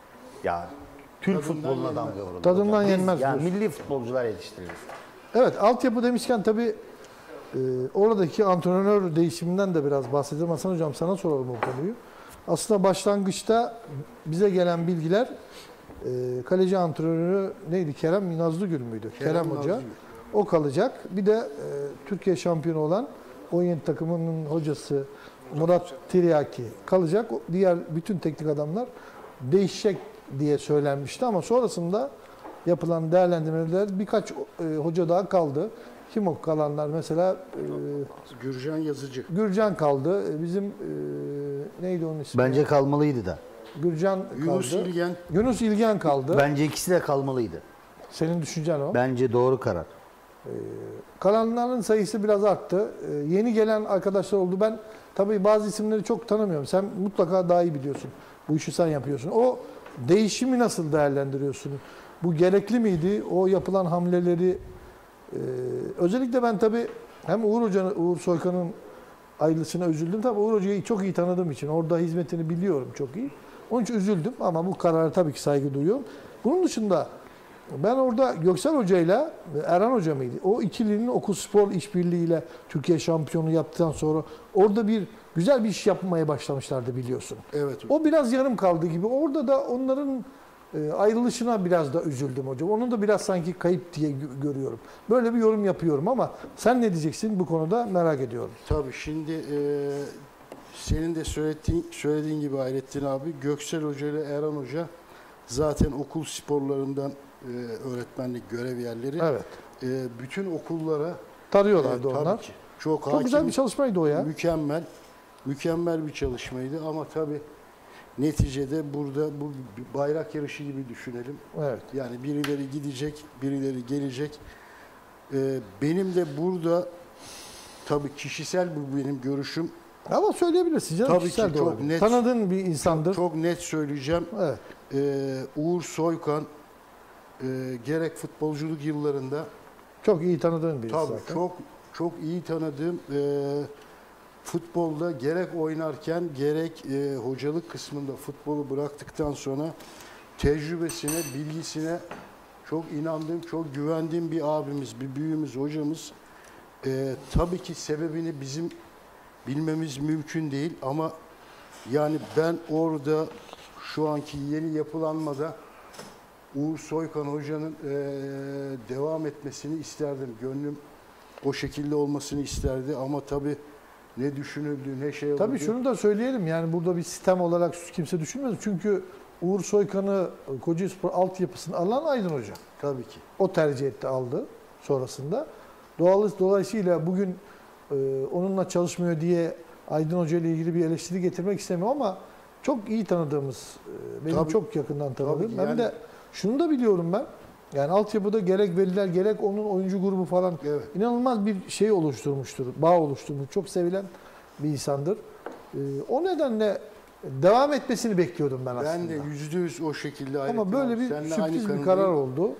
ya Türk Tadından futboluna yenmez. damga vurulur. Tadından hocam. Biz, yenmez yani diyorsun. milli futbolcular yetiştiririz. Evet, altyapı demişken tabii e, oradaki antrenör değişiminden de biraz bahsedelim. Hasan Hocam sana soralım o konuyu. Aslında başlangıçta bize gelen bilgiler e, kaleci antrenörü neydi? Kerem Nazlıgül müydü? Kerem, Kerem Hoca. Nazlıgül. O kalacak. Bir de e, Türkiye şampiyonu olan on yedi takımının hocası Murat Tiryaki kalacak. O diğer bütün teknik adamlar değişecek diye söylenmişti ama sonrasında yapılan değerlendirmeler birkaç e, hoca daha kaldı. Kim o kalanlar? Mesela e, Gürcan Yazıcı. Gürcan kaldı. E, bizim e, neydi onun ismi? Bence kalmalıydı da. Gürcan Yunus kaldı. İlgen. Yunus İlgen kaldı. Bence ikisi de kalmalıydı. Senin düşüncen o. Bence doğru karar. Kalanların sayısı biraz arttı. Ee, yeni gelen arkadaşlar oldu. Ben tabii bazı isimleri çok tanımıyorum. Sen mutlaka daha iyi biliyorsun. Bu işi sen yapıyorsun. O değişimi nasıl değerlendiriyorsun? Bu gerekli miydi? O yapılan hamleleri e, özellikle ben tabii hem Uğur Hoca'nın, Uğur Soykan'ın ayrılışına üzüldüm. Tabii Uğur Hoca'yı çok iyi tanıdığım için orada hizmetini biliyorum çok iyi. Onun için üzüldüm ama bu karara tabii ki saygı duyuyorum. Bunun dışında ben orada Göksel Hoca ile Erhan Hoca mıydı? O ikilinin Okul Spor işbirliğiyle Türkiye şampiyonu yaptıktan sonra orada bir güzel bir iş yapmaya başlamışlardı biliyorsun. Evet. O biraz yarım kaldı gibi. Orada da onların e, ayrılışına biraz da üzüldüm hocam. Onun da biraz sanki kayıp diye gö- görüyorum. Böyle bir yorum yapıyorum ama sen ne diyeceksin bu konuda merak ediyorum. Tabii şimdi e, senin de söylediğin, söylediğin gibi Hayrettin abi, Göksel Hoca ile Erhan Hoca zaten okul sporlarından e, öğretmenlik görev yerleri. Evet. E, bütün okullara Tarıyorlardı e, tabii onlar. ki çok, Çok hakim, güzel bir çalışmaydı o ya. mükemmel, mükemmel bir çalışmaydı ama tabii neticede burada bu bir bayrak yarışı gibi düşünelim. Evet. Yani birileri gidecek, birileri gelecek. E, benim de burada tabii kişisel bu benim görüşüm. Ama söyleyebilirsin canım. Tabii ki kişisel de çok olabilir. net- Tanıdığın bir insandır. Çok net söyleyeceğim. Evet. Ee, Uğur Soykan e, gerek futbolculuk yıllarında Çok iyi tanıdığın birisi tabii zaten. çok çok iyi tanıdığım e, futbolda gerek oynarken gerek e, hocalık kısmında futbolu bıraktıktan sonra tecrübesine, bilgisine çok inandığım, çok güvendiğim bir abimiz, bir büyüğümüz, hocamız. E, tabii ki sebebini bizim bilmemiz mümkün değil ama yani ben orada şu anki yeni yapılanmada Uğur Soykan Hoca'nın eee, devam etmesini isterdim. Gönlüm o şekilde olmasını isterdi ama tabii ne düşünüldü, ne şey oldu. Tabii şunu da söyleyelim yani burada bir sistem olarak kimse düşünmez. Çünkü Uğur Soykan'ı Kocaelispor altyapısını alan Aydın Hoca. Tabii ki. O tercih etti, aldı sonrasında. Doğal, dolayısıyla bugün e, onunla çalışmıyor diye Aydın Hoca ile ilgili bir eleştiri getirmek istemiyorum ama çok iyi tanıdığımız, e, benim Tabii. çok yakından tanıdığım. Tabii ki Hem yani- de şunu da biliyorum ben. Yani altyapıda gerek veliler gerek onun oyuncu grubu falan Evet. inanılmaz bir şey oluşturmuştur. Bağ oluşturmuş. Çok sevilen bir insandır. E, o nedenle devam etmesini bekliyordum ben aslında. Ben de yüzde yüz o şekilde Ama Hayrettin böyle abi, bir seninle aynı sürpriz bir kanıdayım. karar oldu.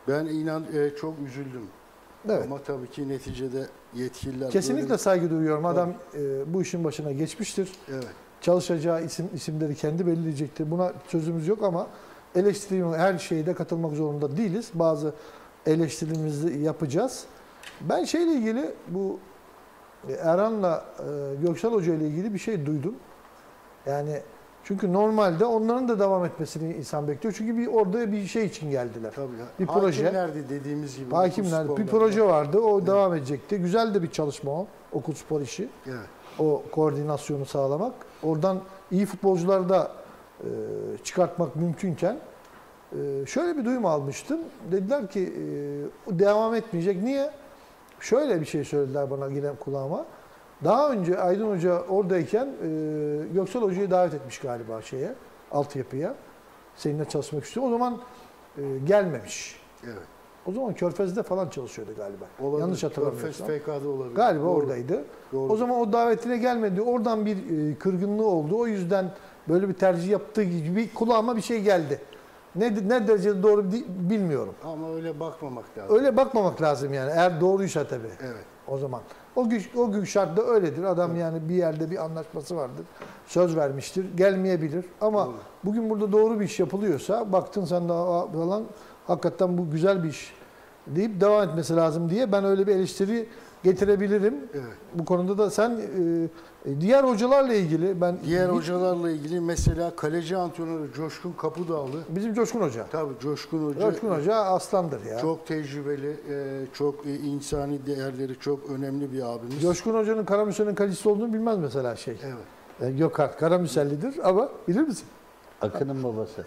Ben inan e, çok üzüldüm. Evet. Ama tabii ki neticede yetkililer... Kesinlikle böyle- saygı duyuyorum. Adam e, bu işin başına geçmiştir. Evet. Çalışacağı isim isimleri kendi belirleyecektir. Buna sözümüz yok ama eleştiri her şeyde katılmak zorunda değiliz. Bazı eleştirimizi yapacağız. Ben şeyle ilgili bu Erhan'la e, Göksel Hoca ile ilgili bir şey duydum. Yani çünkü normalde onların da devam etmesini insan bekliyor. Çünkü bir orada bir şey için geldiler. Tabii. Bir proje. Hakimlerdi dediğimiz gibi. Hakimler okul bir sporlarında. proje vardı. O devam edecekti. Güzel de bir çalışma o. Okul spor işi. Evet. O koordinasyonu sağlamak. Oradan iyi futbolcuları da e, çıkartmak mümkünken e, şöyle bir duyum almıştım. Dediler ki e, devam etmeyecek. Niye? Şöyle bir şey söylediler bana yine kulağıma. Daha önce Aydın Hoca oradayken e, Göksel Hoca'yı davet etmiş galiba şeye, altyapıya. Seninle çalışmak istiyor. O zaman e, gelmemiş. Evet. O zaman Körfez'de falan çalışıyordu galiba. Olabilir. Yanlış Körfez hatırlamıyorsam. F K'da olabilir. Galiba Doğru. oradaydı. Doğru. O zaman o davetine gelmedi. Oradan bir e, kırgınlığı oldu. O yüzden böyle bir tercih yaptığı gibi kulağıma bir şey geldi. Ne, ne derecede doğru bi- bilmiyorum. Ama öyle bakmamak lazım. Öyle bakmamak lazım yani. Eğer doğruysa tabii. Evet. O zaman. O gün, o gün şartta öyledir. Adam yani bir yerde bir anlaşması vardır. Söz vermiştir. Gelmeyebilir. Ama Doğru. bugün burada doğru bir iş yapılıyorsa baktın sen de "Aa, falan hakikaten bu güzel bir iş deyip devam etmesi lazım diye ben öyle bir eleştiri getirebilirim. Evet. Bu konuda da sen e, diğer hocalarla ilgili ben Diğer hiç- hocalarla ilgili mesela kaleci antrenörü Coşkun Kapıdağlı. bizim Coşkun Hoca. Tabii Coşkun Hoca. Coşkun Hoca aslandır ya. Çok tecrübeli, e, çok e, insani değerleri çok önemli bir abimiz. Coşkun Hoca'nın Karamürsel'in kalecisi olduğunu bilmez mesela şey. Evet. Yani Gökhan Karamürsellidir ama bilir misin? Akın'ın babası.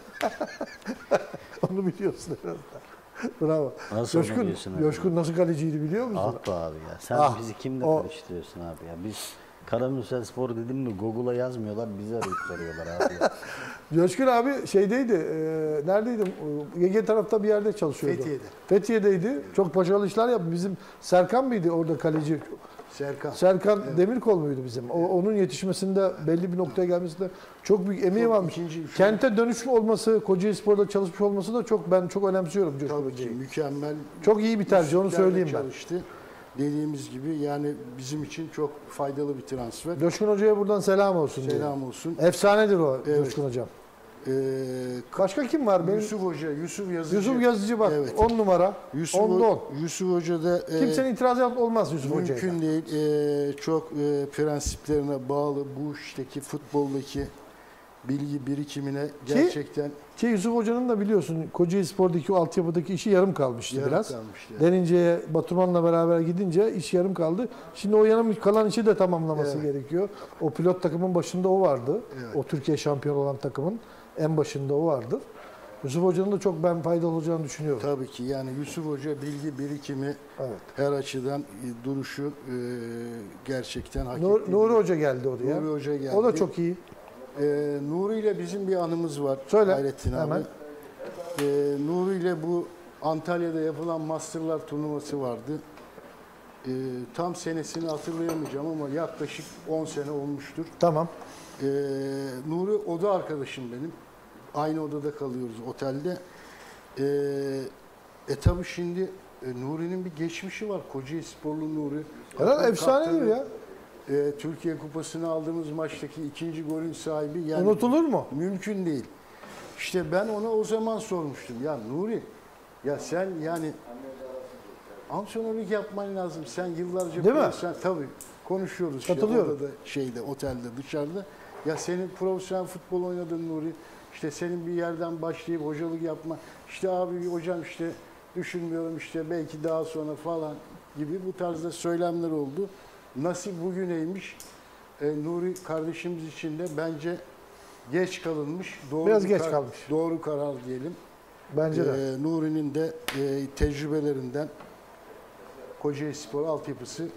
Onu biliyorsun herhalde. Bravo. Nasıl onu Coşkun, biliyorsun abi? Coşkun nasıl kaleciydi biliyor musun? Ah be abi ya. Sen Ah, bizi kimle o- karıştırıyorsun abi ya? Biz Karamürsel Spor dedim mi Google'a yazmıyorlar, bizi arayıp soruyorlar abi ya. Coşkun abi şeydeydi, e, neredeydi? E, Ege tarafta bir yerde çalışıyordu. Fethiye'de. Fethiye'deydi. Çok başarılı işler yaptı. Bizim Serkan mıydı orada kaleci? Serkan. Serkan Demirkol muydu bizim? O, onun yetişmesinde belli bir noktaya gelmesinde çok büyük emeği Çok varmış. ikinci, üçüncü- Kente dönüşüm olması, Kocaelispor'da çalışmış olması da çok ben çok önemsiyorum Coşkun Tabii ki Hoca'yı. mükemmel. Çok iyi bir tercih, onu üstlerde söyleyeyim ben. çalıştı. Dediğimiz gibi yani bizim için çok faydalı bir transfer. Coşkun Hoca'ya buradan selam olsun. diye. Selam olsun. Efsanedir o Evet. Coşkun Hocam. Ee, Başka kim var? Benim Yusuf Hoca, Yusuf Yazıcı. Yusuf Yazıcı bak Evet. on numara. Yusuf, onda on. Yusuf Hoca da e, Kimsenin itirazı olmaz Yusuf Hoca'ya. mümkün değil. E, çok e, prensiplerine bağlı bu işteki futboldaki bilgi birikimine gerçekten Ki Yusuf Hoca'nın da biliyorsun Kocaelispor'daki o altyapıdaki işi yarım kalmıştı yarım biraz. kalmıştı. Yani. Derince'ye Baturman'la beraber gidince iş yarım kaldı. Şimdi o yarım kalan işi de tamamlaması Evet. gerekiyor. O pilot takımın başında o vardı. Evet. O Türkiye şampiyonu olan takımın en başında o vardı. Yusuf Hoca'nın da çok ben faydalı olacağını düşünüyorum. Tabii ki yani Yusuf Hoca bilgi birikimi Evet. her açıdan e, duruşu e, gerçekten hak Nur, ettiği Nuri bir- Hoca geldi oraya. Nuri Hoca geldi. O da çok iyi. Ee, Nuri ile bizim bir anımız var. Söyle, Hayrettin abi. hemen. Ee, Nuri ile bu Antalya'da yapılan Masterlar turnuvası vardı. Ee, tam senesini hatırlayamayacağım ama yaklaşık on sene olmuştur. Tamam. Ee, Nuri oda arkadaşım benim. Aynı odada kalıyoruz otelde. Ee, e tabi şimdi e, Nuri'nin bir geçmişi var. Kocaelisporlu Nuri. Herhalde Takım efsanedir kaptanı. ya. Ee, Türkiye Kupası'nı aldığımız maçtaki ikinci golün sahibi. Yani Unutulur mu? mümkün değil. İşte ben ona o zaman sormuştum. Ya Nuri, ya sen yani antrenörlük yapman lazım. Sen yıllarca Değil mi? sen tabii konuşuyoruz işte Katılıyorum. odada, şeyde, otelde, dışarıda. Ya senin profesyonel futbol oynadın Nuri. İşte senin bir yerden başlayıp hocalık yapma. İşte abi hocam işte düşünmüyorum işte belki daha sonra falan gibi bu tarzda söylemler oldu. Nasip bugüneymiş. E, Nuri kardeşimiz için de bence geç kalınmış. Doğru Biraz bir geç kar- kalmış. Doğru karar diyelim. Bence de. E, Nuri'nin de e, tecrübelerinden Kocaelispor altyapısı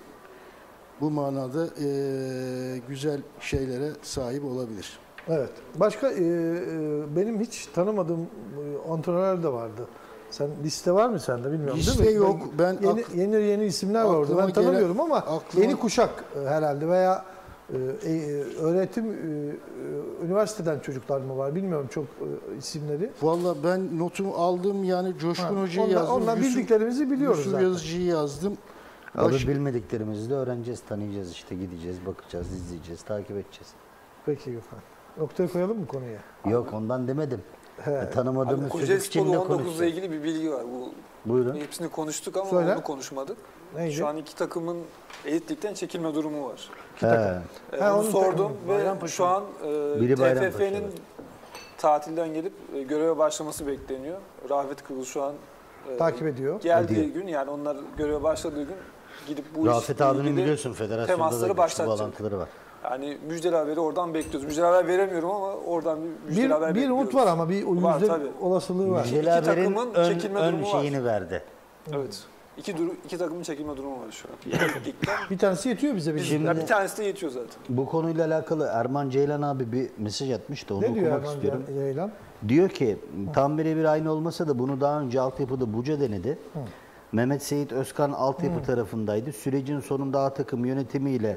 bu manada e, güzel şeylere sahip olabilir. Evet. Başka e, e, benim hiç tanımadığım e, antrenörler de vardı. Sen liste var mı sende bilmiyorum Liste değil mi? yok. Ben yeni, ak- yeni yeni isimler var orada. aklıma Ben tanımıyorum gelen- ama aklıma- yeni kuşak e, herhalde veya e, e, öğretim e, e, üniversiteden çocuklar mı var bilmiyorum çok e, isimleri. Vallahi ben notumu aldım yani Coşkun Ha, Hoca'yı ondan- yazdım. ondan Yusuf- bildiklerimizi biliyoruz Yusuf zaten. Yazıcı'yı yazdım. Abi Baş- bilmediklerimizi de öğreneceğiz, tanıyacağız işte, gideceğiz, bakacağız, izleyeceğiz, takip edeceğiz. Peki Gökhan. Noktaya koyalım mı konuya? Yok ondan demedim. He. E, tanımadığımız Abi, çocuk Kocaeli için Spor'la ne on dokuzla konuşacağız? ilgili bir bilgi var. Bu Buyurun. hepsini konuştuk ama Söyle. onu konuşmadık. Neydi? Şu an iki takımın elit ligden çekilme durumu var. He. Ee, Ha, onu onu sordum ve Bayrampaşa şu an e, Biri T F F'nin Bayrampaşa'da. tatilden gelip e, göreve başlaması bekleniyor. Rafet Kılıç şu an e, Takip ediyor. geldiği Ediyor. gün, yani onlar göreve başladığı gün gidip bu Rafet işle abinin ilgili biliyorsun federasyonda da temasları güçlü başlatacak. bağlantıları var. Yani müjdeli haberi oradan bekliyoruz. Müjdeli haber veremiyorum ama oradan bir müjdeli haber Bir, bir bekliyoruz. umut var ama bir Var, yüzde tabii. olasılığı var. Müjdeli İki haberin takımın ön, çekilme ön durumu var. şeyini verdi. Evet. İki, duru, iki takımın çekilme durumu var şu an. Ligden. Bir tanesi yetiyor bize. Bir Şimdi- Ya bir tanesi de yetiyor zaten. Bu konuyla alakalı Erman Ceylan abi bir mesaj atmış da onu ne diyor okumak Erman istiyorum. Ceylan? Diyor ki tam birebir aynı olmasa da bunu daha önce altyapıda Buca denedi. Mehmet Seyit Özkan altyapı tarafındaydı. Sürecin sonunda A takım yönetimiyle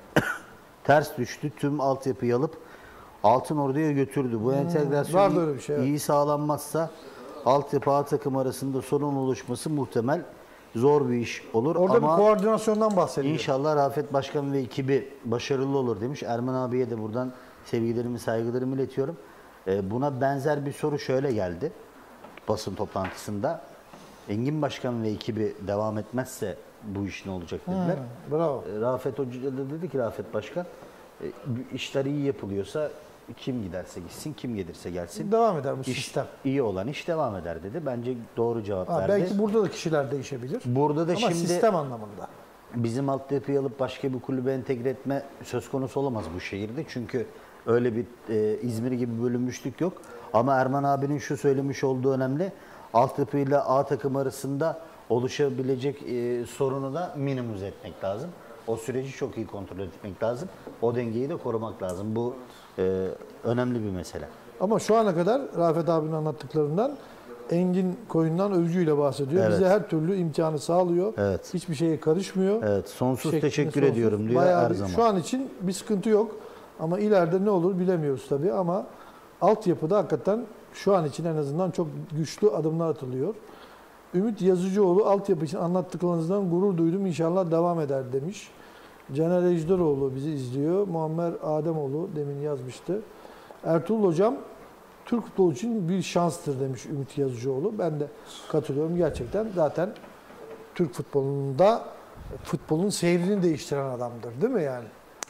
ters düştü. Tüm altyapıyı alıp Altınordu'ya götürdü. Bu entegrasyon vardı öyle bir şey, evet. iyi sağlanmazsa altyapı A takım arasında sorun oluşması muhtemel zor bir iş olur. Orada Ama bir koordinasyondan bahsediyor. İnşallah Rafet Başkan ve ekibi başarılı olur demiş. Erman abiye de buradan sevgilerimi, saygılarımı iletiyorum. Ee, buna benzer bir soru şöyle geldi basın toplantısında. Engin Başkan ve ekibi devam etmezse bu iş ne olacak dediler. Hı, bravo. Ee, Rafet Hoca da dedi ki Rafet Başkan, e, işler iyi yapılıyorsa kim giderse gitsin, kim gelirse gelsin. Devam eder bu İş, sistem. iyi olan iş devam eder dedi. Bence doğru cevap Ha, verdi. belki burada da kişiler değişebilir. Burada da Ama şimdi sistem anlamında. bizim altyapıyı alıp başka bir kulübe entegre etme söz konusu olamaz bu şehirde. Çünkü öyle bir e, İzmir gibi bölünmüşlük yok. Ama Erman abinin şu söylemiş olduğu önemli. Altyapıyla A takım arasında oluşabilecek e, sorunu da minimize etmek lazım. O süreci çok iyi kontrol etmek lazım. O dengeyi de korumak lazım. Bu e, önemli bir mesele. Ama şu ana kadar Rafet abinin anlattıklarından Engin Koyun'dan övgüyle bahsediyor. Evet. Bize her türlü imkanı sağlıyor. Evet. Hiçbir şeye karışmıyor. Evet, sonsuz Şeklinde teşekkür sonsuz. ediyorum diyor Bayağı her bir- zaman. Şu an için bir sıkıntı yok. Ama ileride ne olur bilemiyoruz tabii. Ama altyapıda hakikaten şu an için en azından çok güçlü adımlar atılıyor. Ümit Yazıcıoğlu altyapı için anlattıklarınızdan gurur duydum. İnşallah devam eder demiş. Caner Ejderoğlu bizi izliyor. Muammer Ademoğlu demin yazmıştı. Ertuğrul Hocam Türk futbolu için bir şanstır demiş Ümit Yazıcıoğlu. Ben de katılıyorum gerçekten. Zaten Türk futbolunda futbolun seyrini değiştiren adamdır değil mi yani?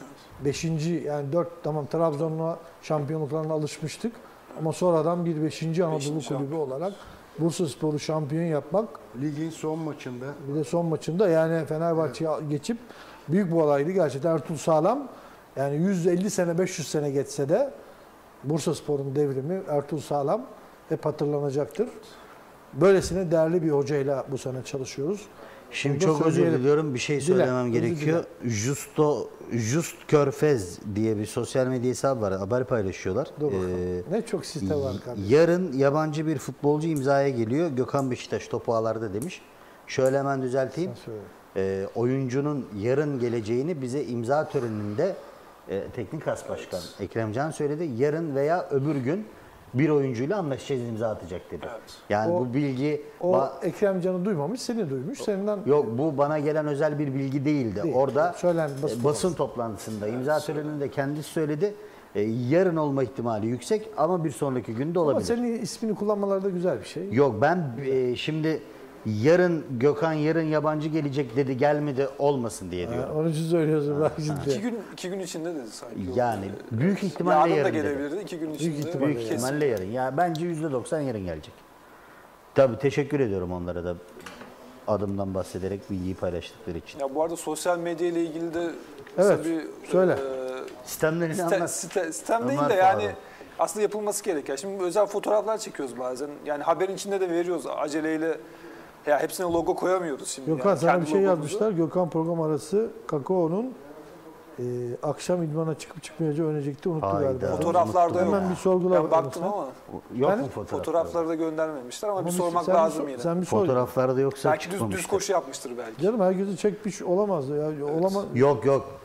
Beşinci yani dört tamam Trabzon'la şampiyonluklarına alışmıştık. Ama sonradan bir beşinci Anadolu Beşinci kulübü şampiyon. olarak Bursaspor'u şampiyon yapmak Ligin son maçında bir de son maçında yani Fenerbahçe'ye geçip büyük bir olaydı gerçekten. Ertuğrul Sağlam yani yüz elli sene beş yüz sene geçse de Bursaspor'un devrimi Ertuğrul Sağlam hep hatırlanacaktır. Böylesine değerli bir hocayla bu sene çalışıyoruz. Şimdi Onu da çok özür söyleyelim. diliyorum. Bir şey Dile, söylemem özür gerekiyor. Justo Just Körfez diye bir sosyal medya hesabı var. Haber paylaşıyorlar. Dur bakalım. Ee, ne çok site var kardeşim. yarın yabancı bir futbolcu imzaya geliyor. Gökhan Beşiktaş topu ağlarda demiş. Şöyle hemen düzelteyim. Sen söyle. Ee, oyuncunun yarın geleceğini bize imza töreninde e, teknik as başkan Ekrem Can söyledi. Yarın veya öbür gün bir oyuncuyla anlaşacağız, imza atacak dedi. Evet. Yani O- bu bilgi O ba- Ekrem Can'ı duymamış, seni duymuş. Senden yok, bu bana gelen özel bir bilgi değildi. Değil. Orada Söylen, basın e, basın toplantısında imza töreninde kendisi söyledi. E, yarın olma ihtimali yüksek ama bir sonraki günde ama olabilir. senin ismini kullanmaları da güzel bir şey. Yok, ben e, şimdi yarın Gökhan yarın yabancı gelecek dedi, gelmedi olmasın diye Ha, diyorum. onun için söylüyorsun bak İki şimdi. gün iki gün içinde dedi sanki. Yani O, büyük e, ihtimalle yarın da yarın dedi. gelebilirdi. İki gün içinde. ihtimalle Büyük yarın. ihtimalle yarın. Ya bence yüzde doksan yarın gelecek. Tabii teşekkür ediyorum onlara da adımdan bahsederek bilgiyi paylaştıkları için. Ya bu arada sosyal medya ile ilgili de Evet, kısa bir söyle. e, Sistemlerini site, anlat. site, sistem değil Ömer de yani Faruk. aslında yapılması gereken. Şimdi özel fotoğraflar çekiyoruz bazen. Yani haberin içinde de veriyoruz aceleyle. Ya hepsine logo koyamıyoruz şimdi. Gökhan yani. sana Kendi bir şey logomuzu. yazmışlar. Gökhan program arası Kakao'nun e, akşam idmana çıkıp çıkmayacağı öğrenecekti. Unuttu Hayda. galiba. Fotoğraflarda yok. Hemen bir sorgula. Ben baktım lütfen. ama Yok Ben- mu fotoğrafları? fotoğrafları da göndermemişler ama, Ama bir bir- sormak sen bir lazım sor- yine. Sen bir sor. Fotoğraflarda yoksa Belki düz, çıkmamıştır. düz koşu yapmıştır belki. Canım herkesi çekmiş olamaz ya. Olamaz. Yok yok.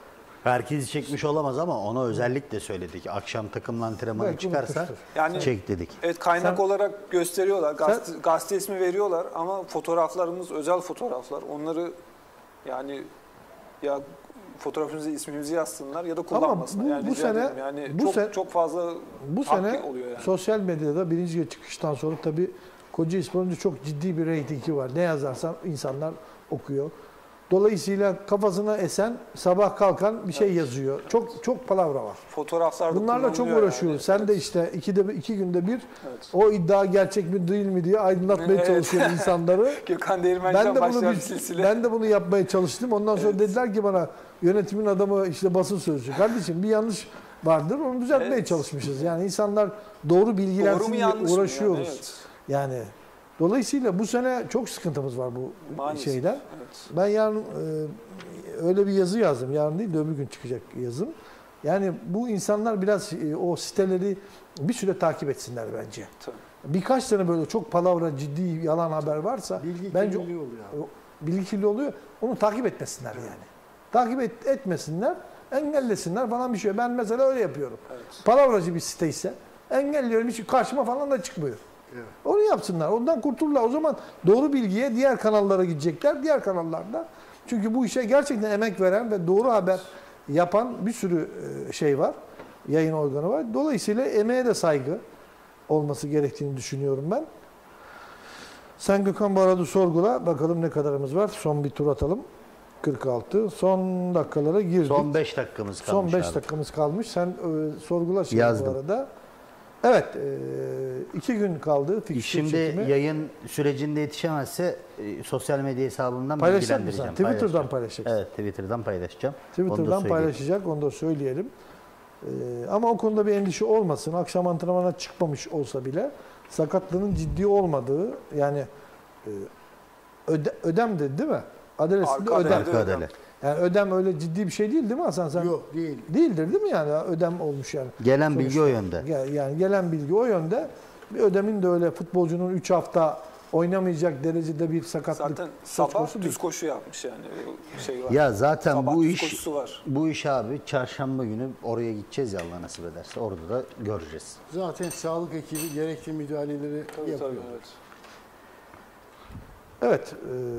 Herkesi çekmiş olamaz ama ona özellikle söyledik. Akşam takımla antrenmana Belki çıkarsa unutmuştur. Yani- çek dedik. Evet, kaynak Sen- olarak gösteriyorlar. Gazete, gazete ismi veriyorlar ama fotoğraflarımız özel fotoğraflar. Onları yani ya fotoğrafımızı, ismimizi yazsınlar ya da kullanmasınlar. bu- yani bu rica sene- ederim. yani bu çok sene- çok fazla Bu hakkı sene oluyor yani. sosyal medyada birinci lige çıkıştan sonra tabii Kocaelispor'un çok ciddi bir reytingi var. Ne yazarsan insanlar okuyor. Dolayısıyla kafasına esen, sabah kalkan bir şey Evet. yazıyor. Çok çok palavra var. Fotoğraflarda Bunlarla çok kullanılıyor uğraşıyoruz. yani. Sen de işte ikide bir, iki günde bir Evet. o iddia gerçek mi değil mi diye aydınlatmaya Evet. çalışıyor insanları. Gökhan Ben Değirmenci'den de bunu başlayan bir, bir silsile. ben de bunu yapmaya çalıştım. Ondan sonra Evet. dediler ki bana yönetimin adamı işte basın sözcüsü. Kardeşim bir yanlış vardır. Onu düzeltmeye Evet. çalışmışız. Yani insanlar doğru bilgilensin Doğru mu diye yanlış mı uğraşıyoruz. yani? Evet. Yani dolayısıyla bu sene çok sıkıntımız var bu Maalesef. şeyden. Evet. Ben yarın e, öyle bir yazı yazdım. Yarın değil de öbür gün çıkacak yazım. Yani bu insanlar biraz e, o siteleri bir süre takip etsinler bence. Tabii. Birkaç tane böyle çok palavra, ciddi yalan haber varsa Bilgi bence kirliliği oluyor abi. o- bilgi kirli oluyor. Onu takip etmesinler yani. Takip et, etmesinler, engellesinler falan bir şey. Ben mesela öyle yapıyorum. Evet. Palavracı bir site ise engelliyorum. Hiç karşıma falan da çıkmıyor. Evet. Onu yapsınlar. Ondan kurtulurlar. O zaman doğru bilgiye diğer kanallara gidecekler. Diğer kanallarda. Çünkü bu işe gerçekten emek veren ve doğru haber yapan bir sürü e, şey var. Yayın organı var. Dolayısıyla emeğe de saygı olması gerektiğini düşünüyorum ben. Sen Gökhan bu arada sorgula. Bakalım ne kadarımız var. Son bir tur atalım. kırk altı. Son dakikalara girdik. Son beş dakikamız Son kalmış beş abi. dakikamız kalmış. Sen e, sorgula şimdi Yazdım. bu arada. Evet. E, iki gün kaldı. Fikstür Şimdi çekimi. yayın sürecinde yetişemezse e, sosyal medya hesabından Paylaşacak mısın? bilgilendireceğim. Twitter'dan Paylaşacağım. paylaşacaksın. Evet, Twitter'dan paylaşacağım. Onu da Twitter'dan söyleyeyim. paylaşacak. Onu da söyleyelim. E, ama o konuda bir endişe olmasın. Akşam antrenmana çıkmamış olsa bile sakatlığının ciddi olmadığı yani e, öde, ödem dedi değil mi? Adresinde Arka ödem. Arka adele. Yani ödem öyle ciddi bir şey değil değil mi Hasan? Sen Yok değil. değildir değil mi yani? Ödem olmuş yani. Gelen bilgi o Sonuçta. yönde. Gel- Yani gelen bilgi o yönde. Bir ödemin de öyle futbolcunun üç hafta oynamayacak derecede bir sakatlık Zaten söz sabah konusu düz değil. koşu yapmış yani. O şey var. Ya zaten Sabah bu düz iş koşusu var. bu iş abi çarşamba günü oraya gideceğiz ya Allah nasip ederse. Orada da göreceğiz. Zaten sağlık ekibi gerekli müdahaleleri Tabii, yapıyor. tabii, evet. Evet.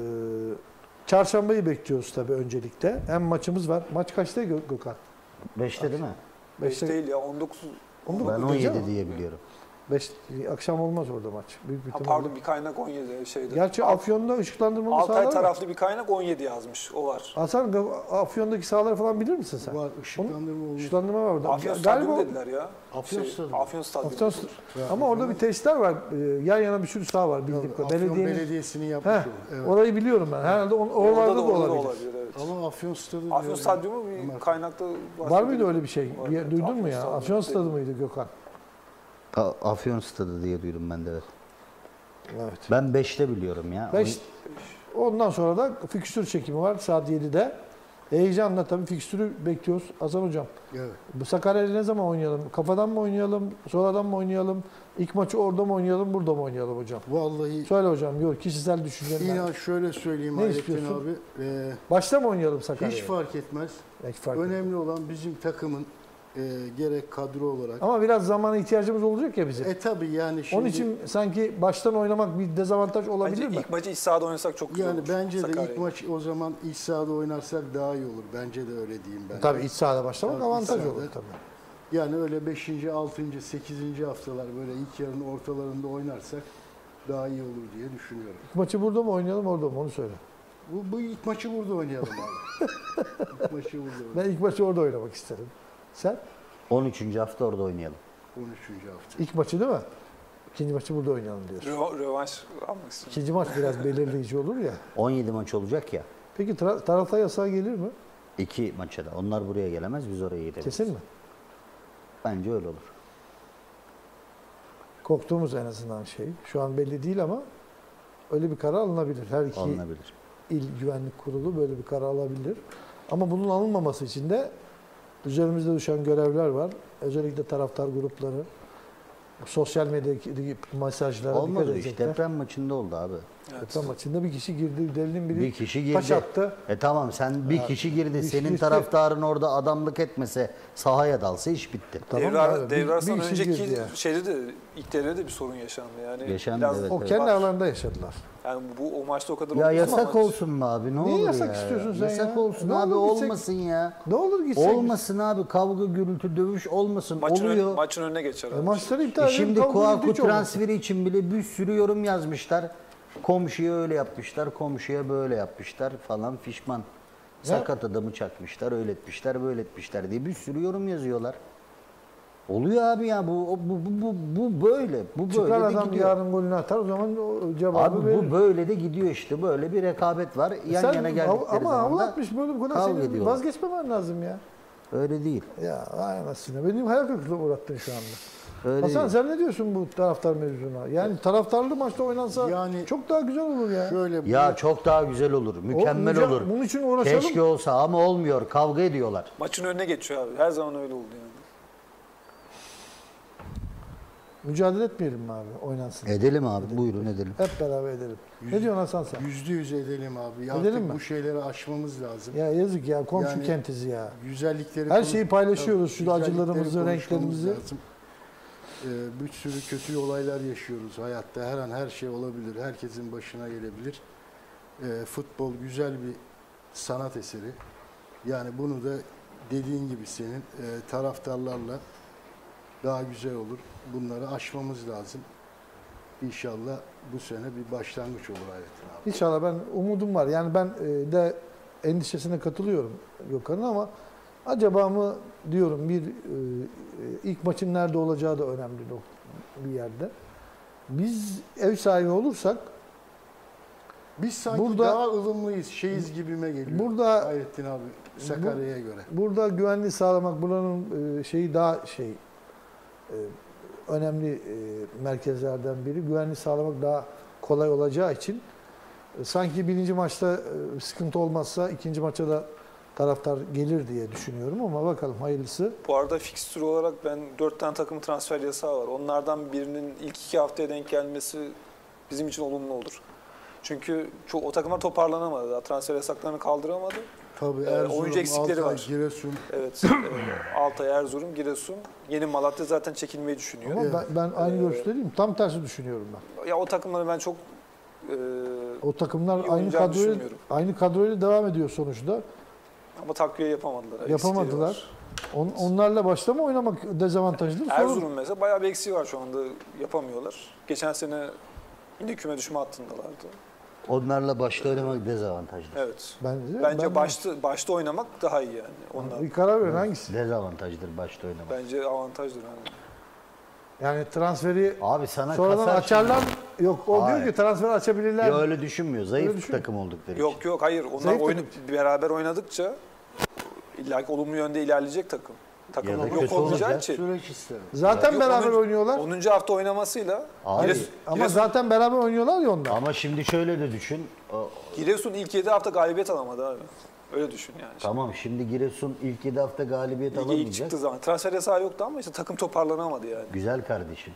E, çarşambayı bekliyoruz tabii öncelikle. Hem maçımız var. Maç kaçta Gö- Gökhan? beşte değil mi? beş Beşte- değil ya on dokuz. on dokuz Ben gece on yedi mi? diye biliyorum. Beş, akşam olmaz orada maç. Büyük bir Ha, ihtimalle. pardon bir kaynak on yedi şeyde. Gerçi Afyon'da ışıklandırmalı Altay sahalar var. taraflı bir kaynak on yedi yazmış. O var. Hasan Afyon'daki sahaları falan bilir misin sen? Var, ışıklandırma olmuş. Işıklandırma var orada. Afyon Galiba Stadyumu o- dediler ya. Afyon Şey, Stadyumu. Afyon Stadyumu. Afyon St- ama orada bir tesisler var. Ee, Yan yana bir sürü saha var bildiğim Afyon kadarıyla. Belediyenin. Belediyesi'nin yapmış Heh, o. Evet. orayı biliyorum ben. Herhalde on, Orada oralarda da, orada olabilir. evet. Ama Afyon Stadı Afyon diyorum. Stadyumu bir Ama- kaynakta Var mıydı öyle bir şey? Var, Bir- evet. Duydun mu Afyon ya? Stadyumu Afyon dedi. Stadı mıydı Gökhan? A- Afyon Stadı diye duydum ben de evet. Evet. Ben beşte biliyorum ya. Beş, ondan sonra da fikstür çekimi var saat yedide. Heyecanla tabii fikstürü bekliyoruz. Hasan Hocam. Evet. Bu Sakarya'yla ne zaman oynayalım? Kafadan mı oynayalım? Sonradan mı oynayalım? İlk maçı orada mı oynayalım? Burada mı oynayalım hocam? Vallahi Söyle hocam. Yok kişisel düşüncen. inan şöyle söyleyeyim Ne Hayrettin istiyorsun? abi. e, Başta mı oynayalım Sakarya'ya? hiç fark etmez. Belki fark etmez. Önemli olan bizim takımın e, gerek kadro olarak. Ama biraz zamana ihtiyacımız olacak ya bizim. E tabi yani şimdi Onun için sanki baştan oynamak bir dezavantaj olabilir Bence mi? ilk maçı iç sahada oynasak çok güzel yani olur. bence de Sakarya'yı. ilk maç o zaman iç sahada oynarsak daha iyi olur. Bence de öyle diyeyim ben. Tabii iç sahada başlamak Tabii, avantaj iç olur sahada. tabii. Yani öyle beşinci, altıncı, sekizinci haftalar böyle ilk yarının ortalarında oynarsak daha iyi olur diye düşünüyorum. İlk maçı burada mı oynayalım orada mı onu söyle. Bu, bu ilk maçı burada oynayalım abi. ilk maçı burada oynayalım. Ben ilk maçı orada oynamak isterim. Sen? on üçüncü hafta orada oynayalım. on üçüncü hafta. İlk maçı değil mi? İkinci maçı burada oynayalım diyorsun. Rö- Rövanş almak istiyorum. İkinci maç biraz belirleyici olur ya. on yedi maç olacak ya. Peki tra- taraftar yasağı gelir mi? İki maça da. Onlar buraya gelemez, biz oraya gideriz. Kesin mi? Bence öyle olur. Korktuğumuz en azından şey. Şu an belli değil ama öyle bir karar alınabilir. Her iki Alınabilir. İl Güvenlik Kurulu böyle bir karar alabilir. Ama bunun alınmaması için de üzerimizde düşen görevler var. Özellikle taraftar grupları, sosyal medyadaki mesajlara dikkat Olmadı iş. edecekler. Deprem maçında oldu abi. Evet. Deprem maçında bir kişi girdi. Delinin biri Bir kişi taş girdi. attı. E tamam sen bir kişi girdi. bir Senin kişi- taraftarın orada adamlık etmese, sahaya dalsa iş bitti. Tamam Devre, abi, bir- devre bir arasından işin önceki girdi ya. şeyde de ilk devrede de bir sorun yaşandı yani. Yaşandı, biraz evet, O evet. kendi var. aralarında yaşadılar. Yani bu o maçta o kadar Ya olmaz ama yasak maç- olsun mu abi? Ne Niye olur yasak ya? istiyorsun sen Yasak ya? olsun Ne abi olur gitsek- olmasın ya. Ne olur gitsek. Olmasın abi kavga gürültü dövüş olmasın Maçın, ön- oluyor. maçın önüne geçer E, abi. maçları E iptal edin. şimdi kavga Kouakou gürültü hiç olmasın. transferi için bile bir sürü yorum yazmışlar. Komşuya öyle yapmışlar, komşuya böyle yapmışlar falan fişman. Sakat adamı çakmışlar, öyle etmişler, böyle etmişler diye bir sürü yorum yazıyorlar. Oluyor abi ya bu bu bu bu, bu böyle. Bu Çıkar böyle de adam gidiyor. yarın golünü atar o zaman o cevabı Abi verir. bu böyle de gidiyor işte. Böyle bir rekabet var. Yan Sen yana av- geldikleri ama zaman havlu da atmış böyle bu kadar kavga senin ediyorlar. vazgeçmemen lazım ya. öyle değil. Ya vay anasını. Benim hayal kırıklığına uğrattın şu anda. Öyle Hasan değil. sen ne diyorsun bu taraftar mevzuna? Yani taraftarlı maçta oynansa Yani çok daha güzel olur ya. Şöyle Ya çok daha güzel olur. Mükemmel müca- olur. bunun için uğraşalım. Keşke olsa ama olmuyor. Kavga ediyorlar. Maçın önüne geçiyor abi. Her zaman öyle oldu yani. Mücadele etmeyelim mi abi oynansın? Edelim abi. Buyurun edelim. Hep beraber edelim. Ne diyorsun Hasan sen? yüzde yüz edelim abi. Ya Edelim artık mi? bu şeyleri aşmamız lazım. Ya yazık ya komşu Yani- kentiz ya. Güzellikleri Her konu- şeyi paylaşıyoruz, şu Tabii, acılarımızı, güzellikleri renklerimizi. konuşmamız lazım. Ee, bir sürü kötü olaylar yaşıyoruz hayatta. Her an her şey olabilir. Herkesin başına gelebilir. Ee, futbol güzel bir sanat eseri. Yani bunu da dediğin gibi senin e, taraftarlarla daha güzel olur. Bunları aşmamız lazım. İnşallah bu sene bir başlangıç olur Hayrettin abi. İnşallah ben umudum var. Yani ben e, de endişesine katılıyorum Gökhan'ın ama acaba mı diyorum bir e, ilk maçın nerede olacağı da önemli nok- bir yerde. Biz ev sahibi olursak Biz sanki Burada- daha ılımlıyız, şeyiz gibime geliyor. Burada- Hayrettin abi Sakarya'ya göre. burada güvenliği sağlamak buranın e, şeyi daha şey e, önemli e, merkezlerden biri. Güvenliği sağlamak daha kolay olacağı için e, sanki birinci maçta e, sıkıntı olmazsa ikinci maça da taraftar gelir diye düşünüyorum ama bakalım hayırlısı. Bu arada fikstür olarak ben dört tane takım transfer yasağı var. Onlardan birinin ilk iki haftaya denk gelmesi bizim için olumlu olur. Çünkü çok, o takımlar toparlanamadı. Daha transfer yasaklarını kaldıramadı. Tabii Ee, Erzurum, oyuncu eksikleri Altay, var. Giresun. Evet. e, Altay, Erzurum, Giresun. Yeni Malatya zaten çekilmeyi düşünüyor. Ama ben, ben aynı Ee, görüşteyim. Tam tersi düşünüyorum ben. Ya o takımları ben çok e, O takımlar iyi aynı oynayacağını kadroyla düşünmüyorum. aynı kadroyla devam ediyor sonuçta. ama takviye yapamadılar. Eksikleri Yapamadılar. var. On, onlarla başta mı oynamak dezavantajlı? Sorun. Erzurum mesela bayağı bir eksiği var şu anda. Yapamıyorlar. Geçen sene yine küme düşme hattındalardı. Onlarla başta oynamak dezavantajlı. Evet. Bence, Bence ben- başta başta oynamak daha iyi yani. Onlar Bir karar verin hangisi? Dezavantajdır başta oynamak. bence avantajdır yani. Yani transferi Abi sana sonradan kasar açarlar. Yok o Hayır. diyor ki transfer açabilirler. Ya öyle düşünmüyor. Zayıf Öyle düşünmüyor. takım oldukları için. Yok yok hayır. Onlar Zayıf oyunu beraber oynadıkça illa ki olumlu yönde ilerleyecek takım. Takım Ya da yok kötü olmayacağı olacak. için. Süreç isterim. Zaten Yok, beraber onuncu- oynuyorlar. onuncu hafta oynamasıyla Abi, Giresun, Ama Giresun, zaten beraber oynuyorlar ya ondan. Ama şimdi şöyle de düşün. O- Giresun ilk yedi hafta galibiyet alamadı abi. Öyle düşün yani. Tamam şimdi Giresun ilk yedi hafta galibiyet Lige ilk alamayacak. çıktığı zaman transfer yasağı yoktu ama işte takım toparlanamadı yani. Güzel kardeşim.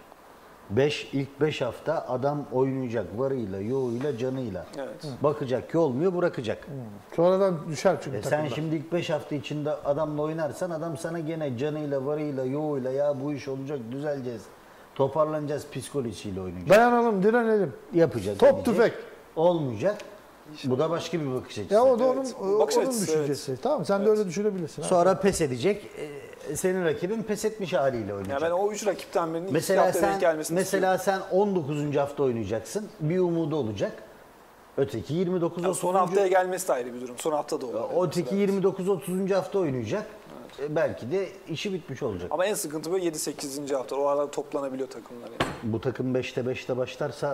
beş ilk beş hafta adam oynayacak varıyla, yoğuyla, canıyla. Evet. Bakacak ki olmuyor bırakacak. Sonradan düşer çünkü E sen takımlar. şimdi ilk beş hafta içinde adamla oynarsan adam sana gene canıyla, varıyla, yoğuyla ya bu iş olacak düzeleceğiz. Toparlanacağız psikolojisiyle oynayacak. Dayanalım, direnelim. Yapacak. Top edecek. tüfek. Olmayacak. Bu da başka bir bakış açısı. Ya o da onun, Evet. o- Bakış onun açısı, düşüncesi. Tamam sen de öyle düşünebilirsin. ha. Sonra pes edecek. e, Senin rakibin pes etmiş haliyle oynayacak. Yani ben o üç rakipten birinin iki Mesela haftaya denk sen gelmesini mesela sen on dokuzuncu hafta oynayacaksın. Bir umudu olacak. Öteki yirmi dokuz istiyorum. Yani son haftaya gelmesi de ayrı bir durum. Son hafta da olur. Öteki yirmi dokuz otuzuncu hafta oynayacak. E, belki de işi bitmiş olacak. Ama en sıkıntı böyle yedi sekizinci hafta. O arada toplanabiliyor takımlar yani. Bu takım beşte beşte başlarsa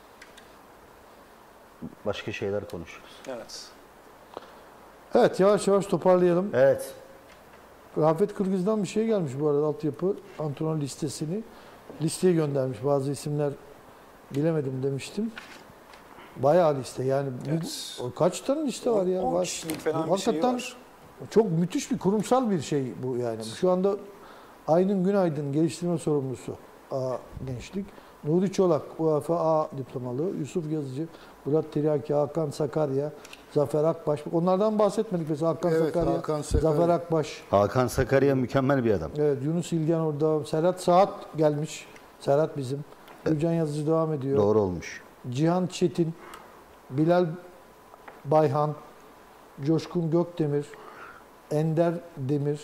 başka şeyler konuşuruz. Evet. Evet yavaş yavaş toparlayalım. Evet. Rafet Kırgız'dan bir şey gelmiş bu arada altyapı antrenör listesini. Listeye göndermiş bazı isimler bilemedim demiştim. Bayağı liste yani bu- Evet. o kaç tane liste var ya? on Var. kişilik falan Bu bir şey hakikaten var. Çok müthiş bir kurumsal bir şey bu yani. Şu anda Aydın Günaydın geliştirme sorumlusu. A gençlik. Nuri Çolak UEFA A diplomalı. Yusuf Yazıcı, Murat Tiryaki, Hakan Sakarya, Zafer Akbaş. Onlardan bahsetmedik mesela Hakan Evet, Sakarya, Hakan Sakarya. Zafer Akbaş. Hakan Sakarya mükemmel bir adam. Evet, Yunus İlgen orada. Serhat Saat gelmiş. Serhat bizim. Gülcan Yazıcı devam ediyor. Doğru olmuş. Cihan Çetin, Bilal Bayhan, Coşkun Gökdemir, Ender Demir,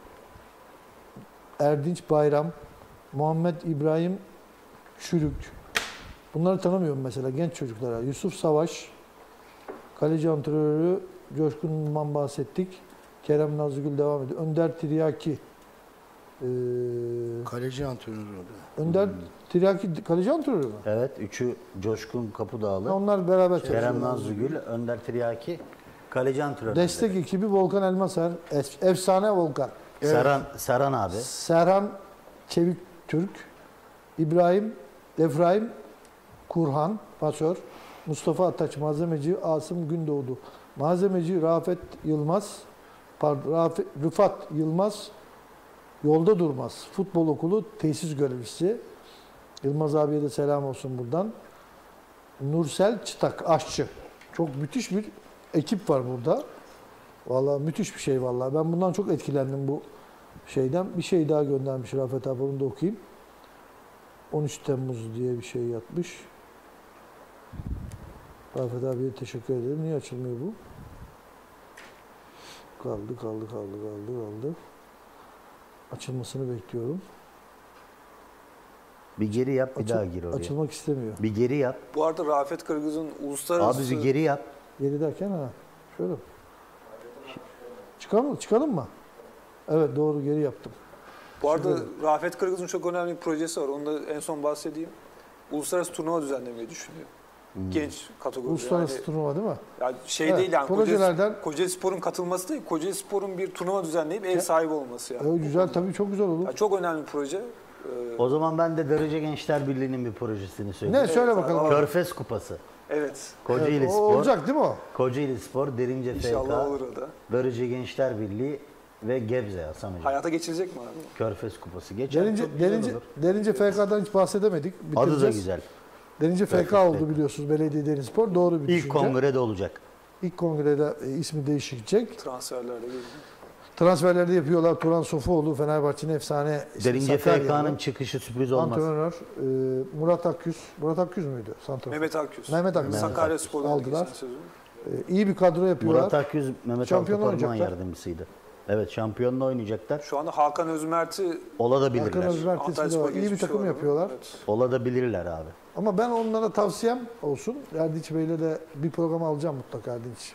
Erdinç Bayram, Muhammed İbrahim Çürük. Bunları tanımıyorum mesela genç çocuklara. Yusuf Savaş, kaleci antrenörü Coşkun'dan bahsettik. Kerem Nazlıgül devam ediyor. Önder Tiryaki. Ee, Kaleci antrenörü o da. Önder Tiryaki kaleci antrenörü mü? Evet, üçü Coşkun Kapıdağlı, Onlar beraber Kerem çalışıyorlar. Nazlıgül, Önder Tiryaki, kaleci antrenörü. Destek ekibi Volkan Elmaser, es- efsane Volkan. Serhan, Serhan abi. Serhan Çevik Türk, İbrahim, Efraim Kurhan, pasör, Mustafa Ataç, malzemeci, Asım Gündoğdu, malzemeci Rafet Yılmaz, pardon, Rafet, Rıfat Yılmaz, yolda durmaz, futbol okulu tesis görevlisi, Yılmaz abiye de selam olsun buradan. Nursel Çıtak, aşçı. Çok müthiş bir ekip var burada. Vallahi müthiş bir şey vallahi. Ben bundan çok etkilendim bu şeyden. Bir şey daha göndermiş Rafet abi, onu da okuyayım. on üç Temmuz diye bir şey yapmış. Rafet abiye teşekkür ederim. Niye açılmıyor bu? Kaldı, kaldı, kaldı, kaldı, kaldı. Açılmasını bekliyorum. Bir geri yap, bir Açıl- daha gir oraya. Açılmak istemiyor. Bir geri yap. Bu arada Rafet Kırgız'ın uluslararası... Abi bir geri yap. Geri derken ha. Şöyle. Çıkalım mı? Çıkalım mı? Evet, doğru, geri yaptım. Bu arada Rafet Kırgız'ın çok önemli bir projesi var. Onu da en son bahsedeyim. Uluslararası turnuva düzenlemeyi düşünüyor. Genç kategoride. Uluslararası yani, turnuva değil mi? yani şey Evet, değil yani projelerden- Kocaeli, Kocaeli Spor'un katılması değil, Kocaeli Spor'un bir turnuva düzenleyip ev sahibi olması yani. Evet, güzel, tabii çok güzel olur. Yani çok önemli bir proje. Ee, O zaman ben de Derece Gençler Birliği'nin bir projesini söyleyeyim. Ne? Söyle Evet, bakalım. abi. Körfez Kupası. evet. Kocaeli Evet, o Spor, olacak değil mi o? Kocaeli Spor, Derince İnşallah F K, olur o da. Derece Gençler Birliği ve Gebze Hasan Hocam. Hayata geçirecek mi abi? Körfez Kupası. Geçer Derince, çok güzel derince, olur. derince F K'dan hiç bahsedemedik. Adı da Bitireceğiz. güzel. Derince F K oldu biliyorsunuz, Belediye Denizspor. Doğru bir İlk düşünce. kongrede olacak. İlk kongrede e, ismi değişecek. Transferlerde geliyor. Transferlerde yapıyorlar. Turan Sofuoğlu, Fenerbahçe'nin efsane ismi, Derince F Sakaryalı. K'nın çıkışı sürpriz olmaz. Antrenör e, Murat Akgüz. Murat Akgüz müydü? Santrafor. Mehmet Akgüz. Mehmet Akgüz. Sakarya Akgüz. Spor'dan Aldılar. geçen sezon. E, iyi bir kadro yapıyorlar. Murat Akgüz, Mehmet Şampiyon Altıparmağın oynayacaklar. yardımcısıydı. Evet, şampiyonla oynayacaklar. Şu anda Hakan Özmert'i Ola da Hakan bilirler. Özberk ismi de var. Antalyaspor İyi bir geçmişi takım var. yapıyorlar. Evet. Ola da bilirler abi. Ama ben onlara tavsiyem olsun. Erdinç Bey'le de bir program alacağım mutlaka Erdinç.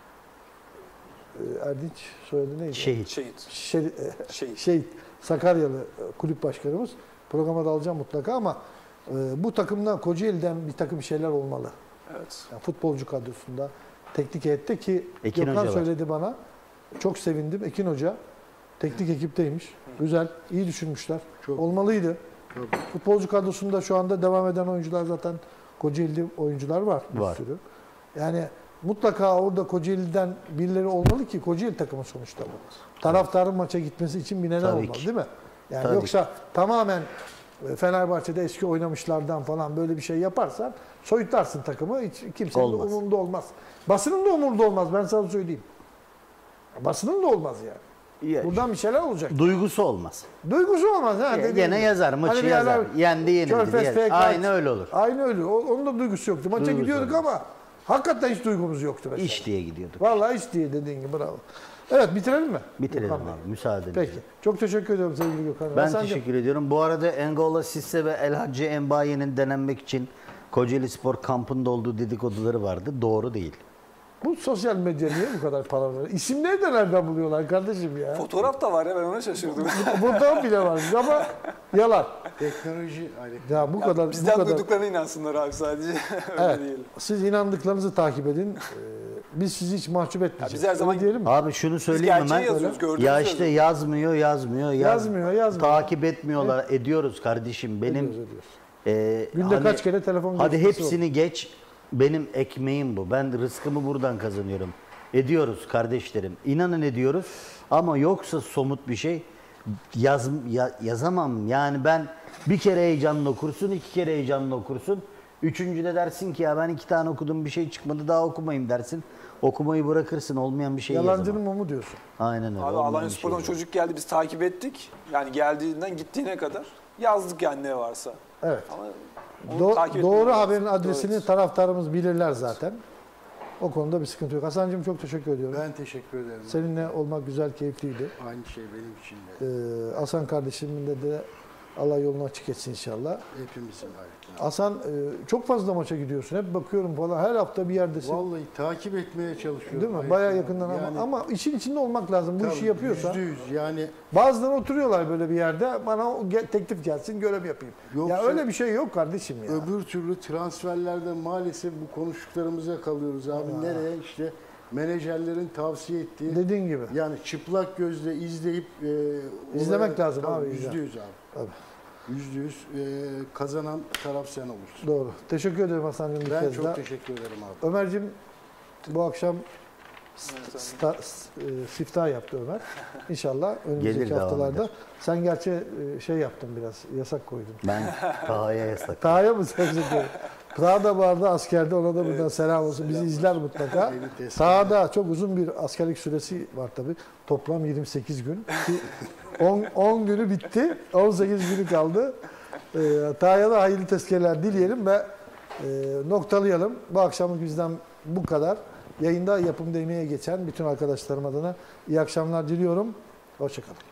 Ee, Erdinç soyadı neydi? Şehit. Şehit. Şey, Şehit. şey Sakaryalı e, kulüp başkanımız. Programa da alacağım mutlaka ama e, bu takımda Kocaeli'den bir takım şeyler olmalı. Evet. Yani futbolcu kadrosunda, teknik heyette ki Ekin Gökhan Hoca var. söyledi bana. Çok sevindim. Ekin Hoca teknik ekipteymiş. Güzel, iyi düşünmüşler. Çok. Olmalıydı. Çok. Futbolcu kadrosunda şu anda devam eden oyuncular zaten Kocaeli oyuncular var. Bir Var. sürü. Yani mutlaka orada Kocaeli'den birileri olmalı ki Kocaeli takımı sonuçta bu. Taraftarın maça gitmesi için bir neden Tabii olmalı ki. değil mi? Yani Tabii yoksa tamamen e, Fenerbahçe'de eski oynamışlardan falan böyle bir şey yaparsan soyutlarsın takımı. Hiç kimsenin de Olmaz. umurunda olmaz. Basının da umurunda olmaz, ben sana söyleyeyim. Basının da olmaz yani. Ya, Buradan bir şeyler olacak. duygusu olmaz. Duygusu olmaz. Ha, Ya, dediğim gene gibi. yazar, maçı Hani bir yazar. yerler- Yendi, yenildi Körfez, diye. F K. Aynı öyle olur. Aynı öyle. O- Onun da duygusu yoktu. Maça Duygusu gidiyorduk olmaz. ama hakikaten hiç duygumuz yoktu mesela. İş diye gidiyorduk. Vallahi iş diye dediğin gibi, bravo. Evet, bitirelim mi? Bitirelim Gökhan Bey. abi, müsaade Peki. edin. Çok teşekkür ediyorum sevgili Gökhan. Ben Hasan'cığım, teşekkür ediyorum. Bu arada Engola Sisse ve El Hacı Embaye'nin denenmek için Kocaeli Spor kampında olduğu dedikoduları vardı. Doğru değil. bu sosyal medya niye bu kadar para veriyor? İsimleri de nereden buluyorlar kardeşim ya? Fotoğraf da var ya, ben ona şaşırdım. Burada bile var ama yalan. Teknoloji alet. Ya bu kadar bu Bizden kadar. duyduklarına inansınlar abi sadece. Öyle Evet. değil. Siz inandıklarınızı takip edin. Ee, Biz sizi hiç mahcup etmeyeceğiz. biz her zaman- Öyle diyelim mi? Abi şunu Biz söyleyeyim mi gerçeği ben? yazıyoruz, gördüğümüzü Ya işte yazıyoruz. yazmıyor, yazmıyor. yaz- Yazmıyor, yazmıyor. Takip etmiyorlar. Ediyoruz kardeşim. Benim Ediyoruz, ediyoruz. e, Günde hani- kaç kere telefon Hadi görüşmesi hepsini geç. Benim ekmeğim bu. Ben rızkımı buradan kazanıyorum. Ediyoruz kardeşlerim. İnanın ediyoruz. Ama yoksa somut bir şey yaz, ya- yazamam. Yani ben Bir kere heyecanla okursun, iki kere heyecanla okursun. Üçüncüde dersin ki ya ben iki tane okudum bir şey çıkmadı daha okumayayım dersin. Okumayı bırakırsın olmayan bir şey Yalancının mumu diyorsun. Aynen öyle. Abi olmayan Alanya bir şey Spor'dan yazamam. çocuk geldi biz takip ettik. Yani geldiğinden gittiğine kadar yazdık yani ne varsa. Evet. Ama onu Do- takip etmemiz doğru lazım. haberin adresini Evet. taraftarımız bilirler zaten. O konuda bir sıkıntı yok. Hasan'cığım çok teşekkür ediyorum. Ben teşekkür ederim. Seninle olmak güzel, keyifliydi. Aynı şey benim için de. Ee, Hasan kardeşimin de, de Allah yolunu açık etsin inşallah. Hepimizin gayretine. Hasan e, çok fazla maça gidiyorsun. Hep bakıyorum falan. Her hafta bir yerdesin. Vallahi takip etmeye çalışıyorum. Değil mi? Hayır, Bayağı yani. yakından ama, Yani ama işin içinde olmak lazım. Bu tabii, işi yapıyorsa. Yüzde yüz yani. Bazıları oturuyorlar böyle bir yerde. Bana o ge- teklif gelsin, görev yapayım. Yoksa- ya öyle bir şey yok kardeşim ya. Öbür türlü transferlerde maalesef bu konuştuklarımıza kalıyoruz abi. Aa. Nereye? İşte menajerlerin tavsiye ettiği. Dediğin gibi. Yani çıplak gözle izleyip e, İzlemek olaya- lazım tabii, abi, Yüzde izle. yüz abi. Tabii. Yüzde yüz e, kazanan taraf sen olursun. Doğru. Teşekkür ederim Hasan'cığım bir Ben kez çok daha. teşekkür ederim abi. Ömer'cim bu akşam Evet, sta, s- e, siftah yaptı Ömer. İnşallah önümüzdeki Gelir, devam haftalarda. eder. Sen gerçi e, şey yaptın biraz, yasak koydun. Ben Taha'ya yasak. Taha'ya mı sen koydun? Taha da vardı askerde, ona da buradan selam olsun. Bizi izler mutlaka. Beni test Taha'da çok uzun bir askerlik süresi var tabii. Toplam yirmi sekiz gün. on, on günü bitti, on sekiz günü kaldı. Ee, Taha'ya da hayırlı tezkereler dileyelim ve e, noktalayalım. Bu akşamlık bizden bu kadar. Yayında yapım demeye geçen bütün arkadaşlarım adına iyi akşamlar diliyorum. Hoşçakalın.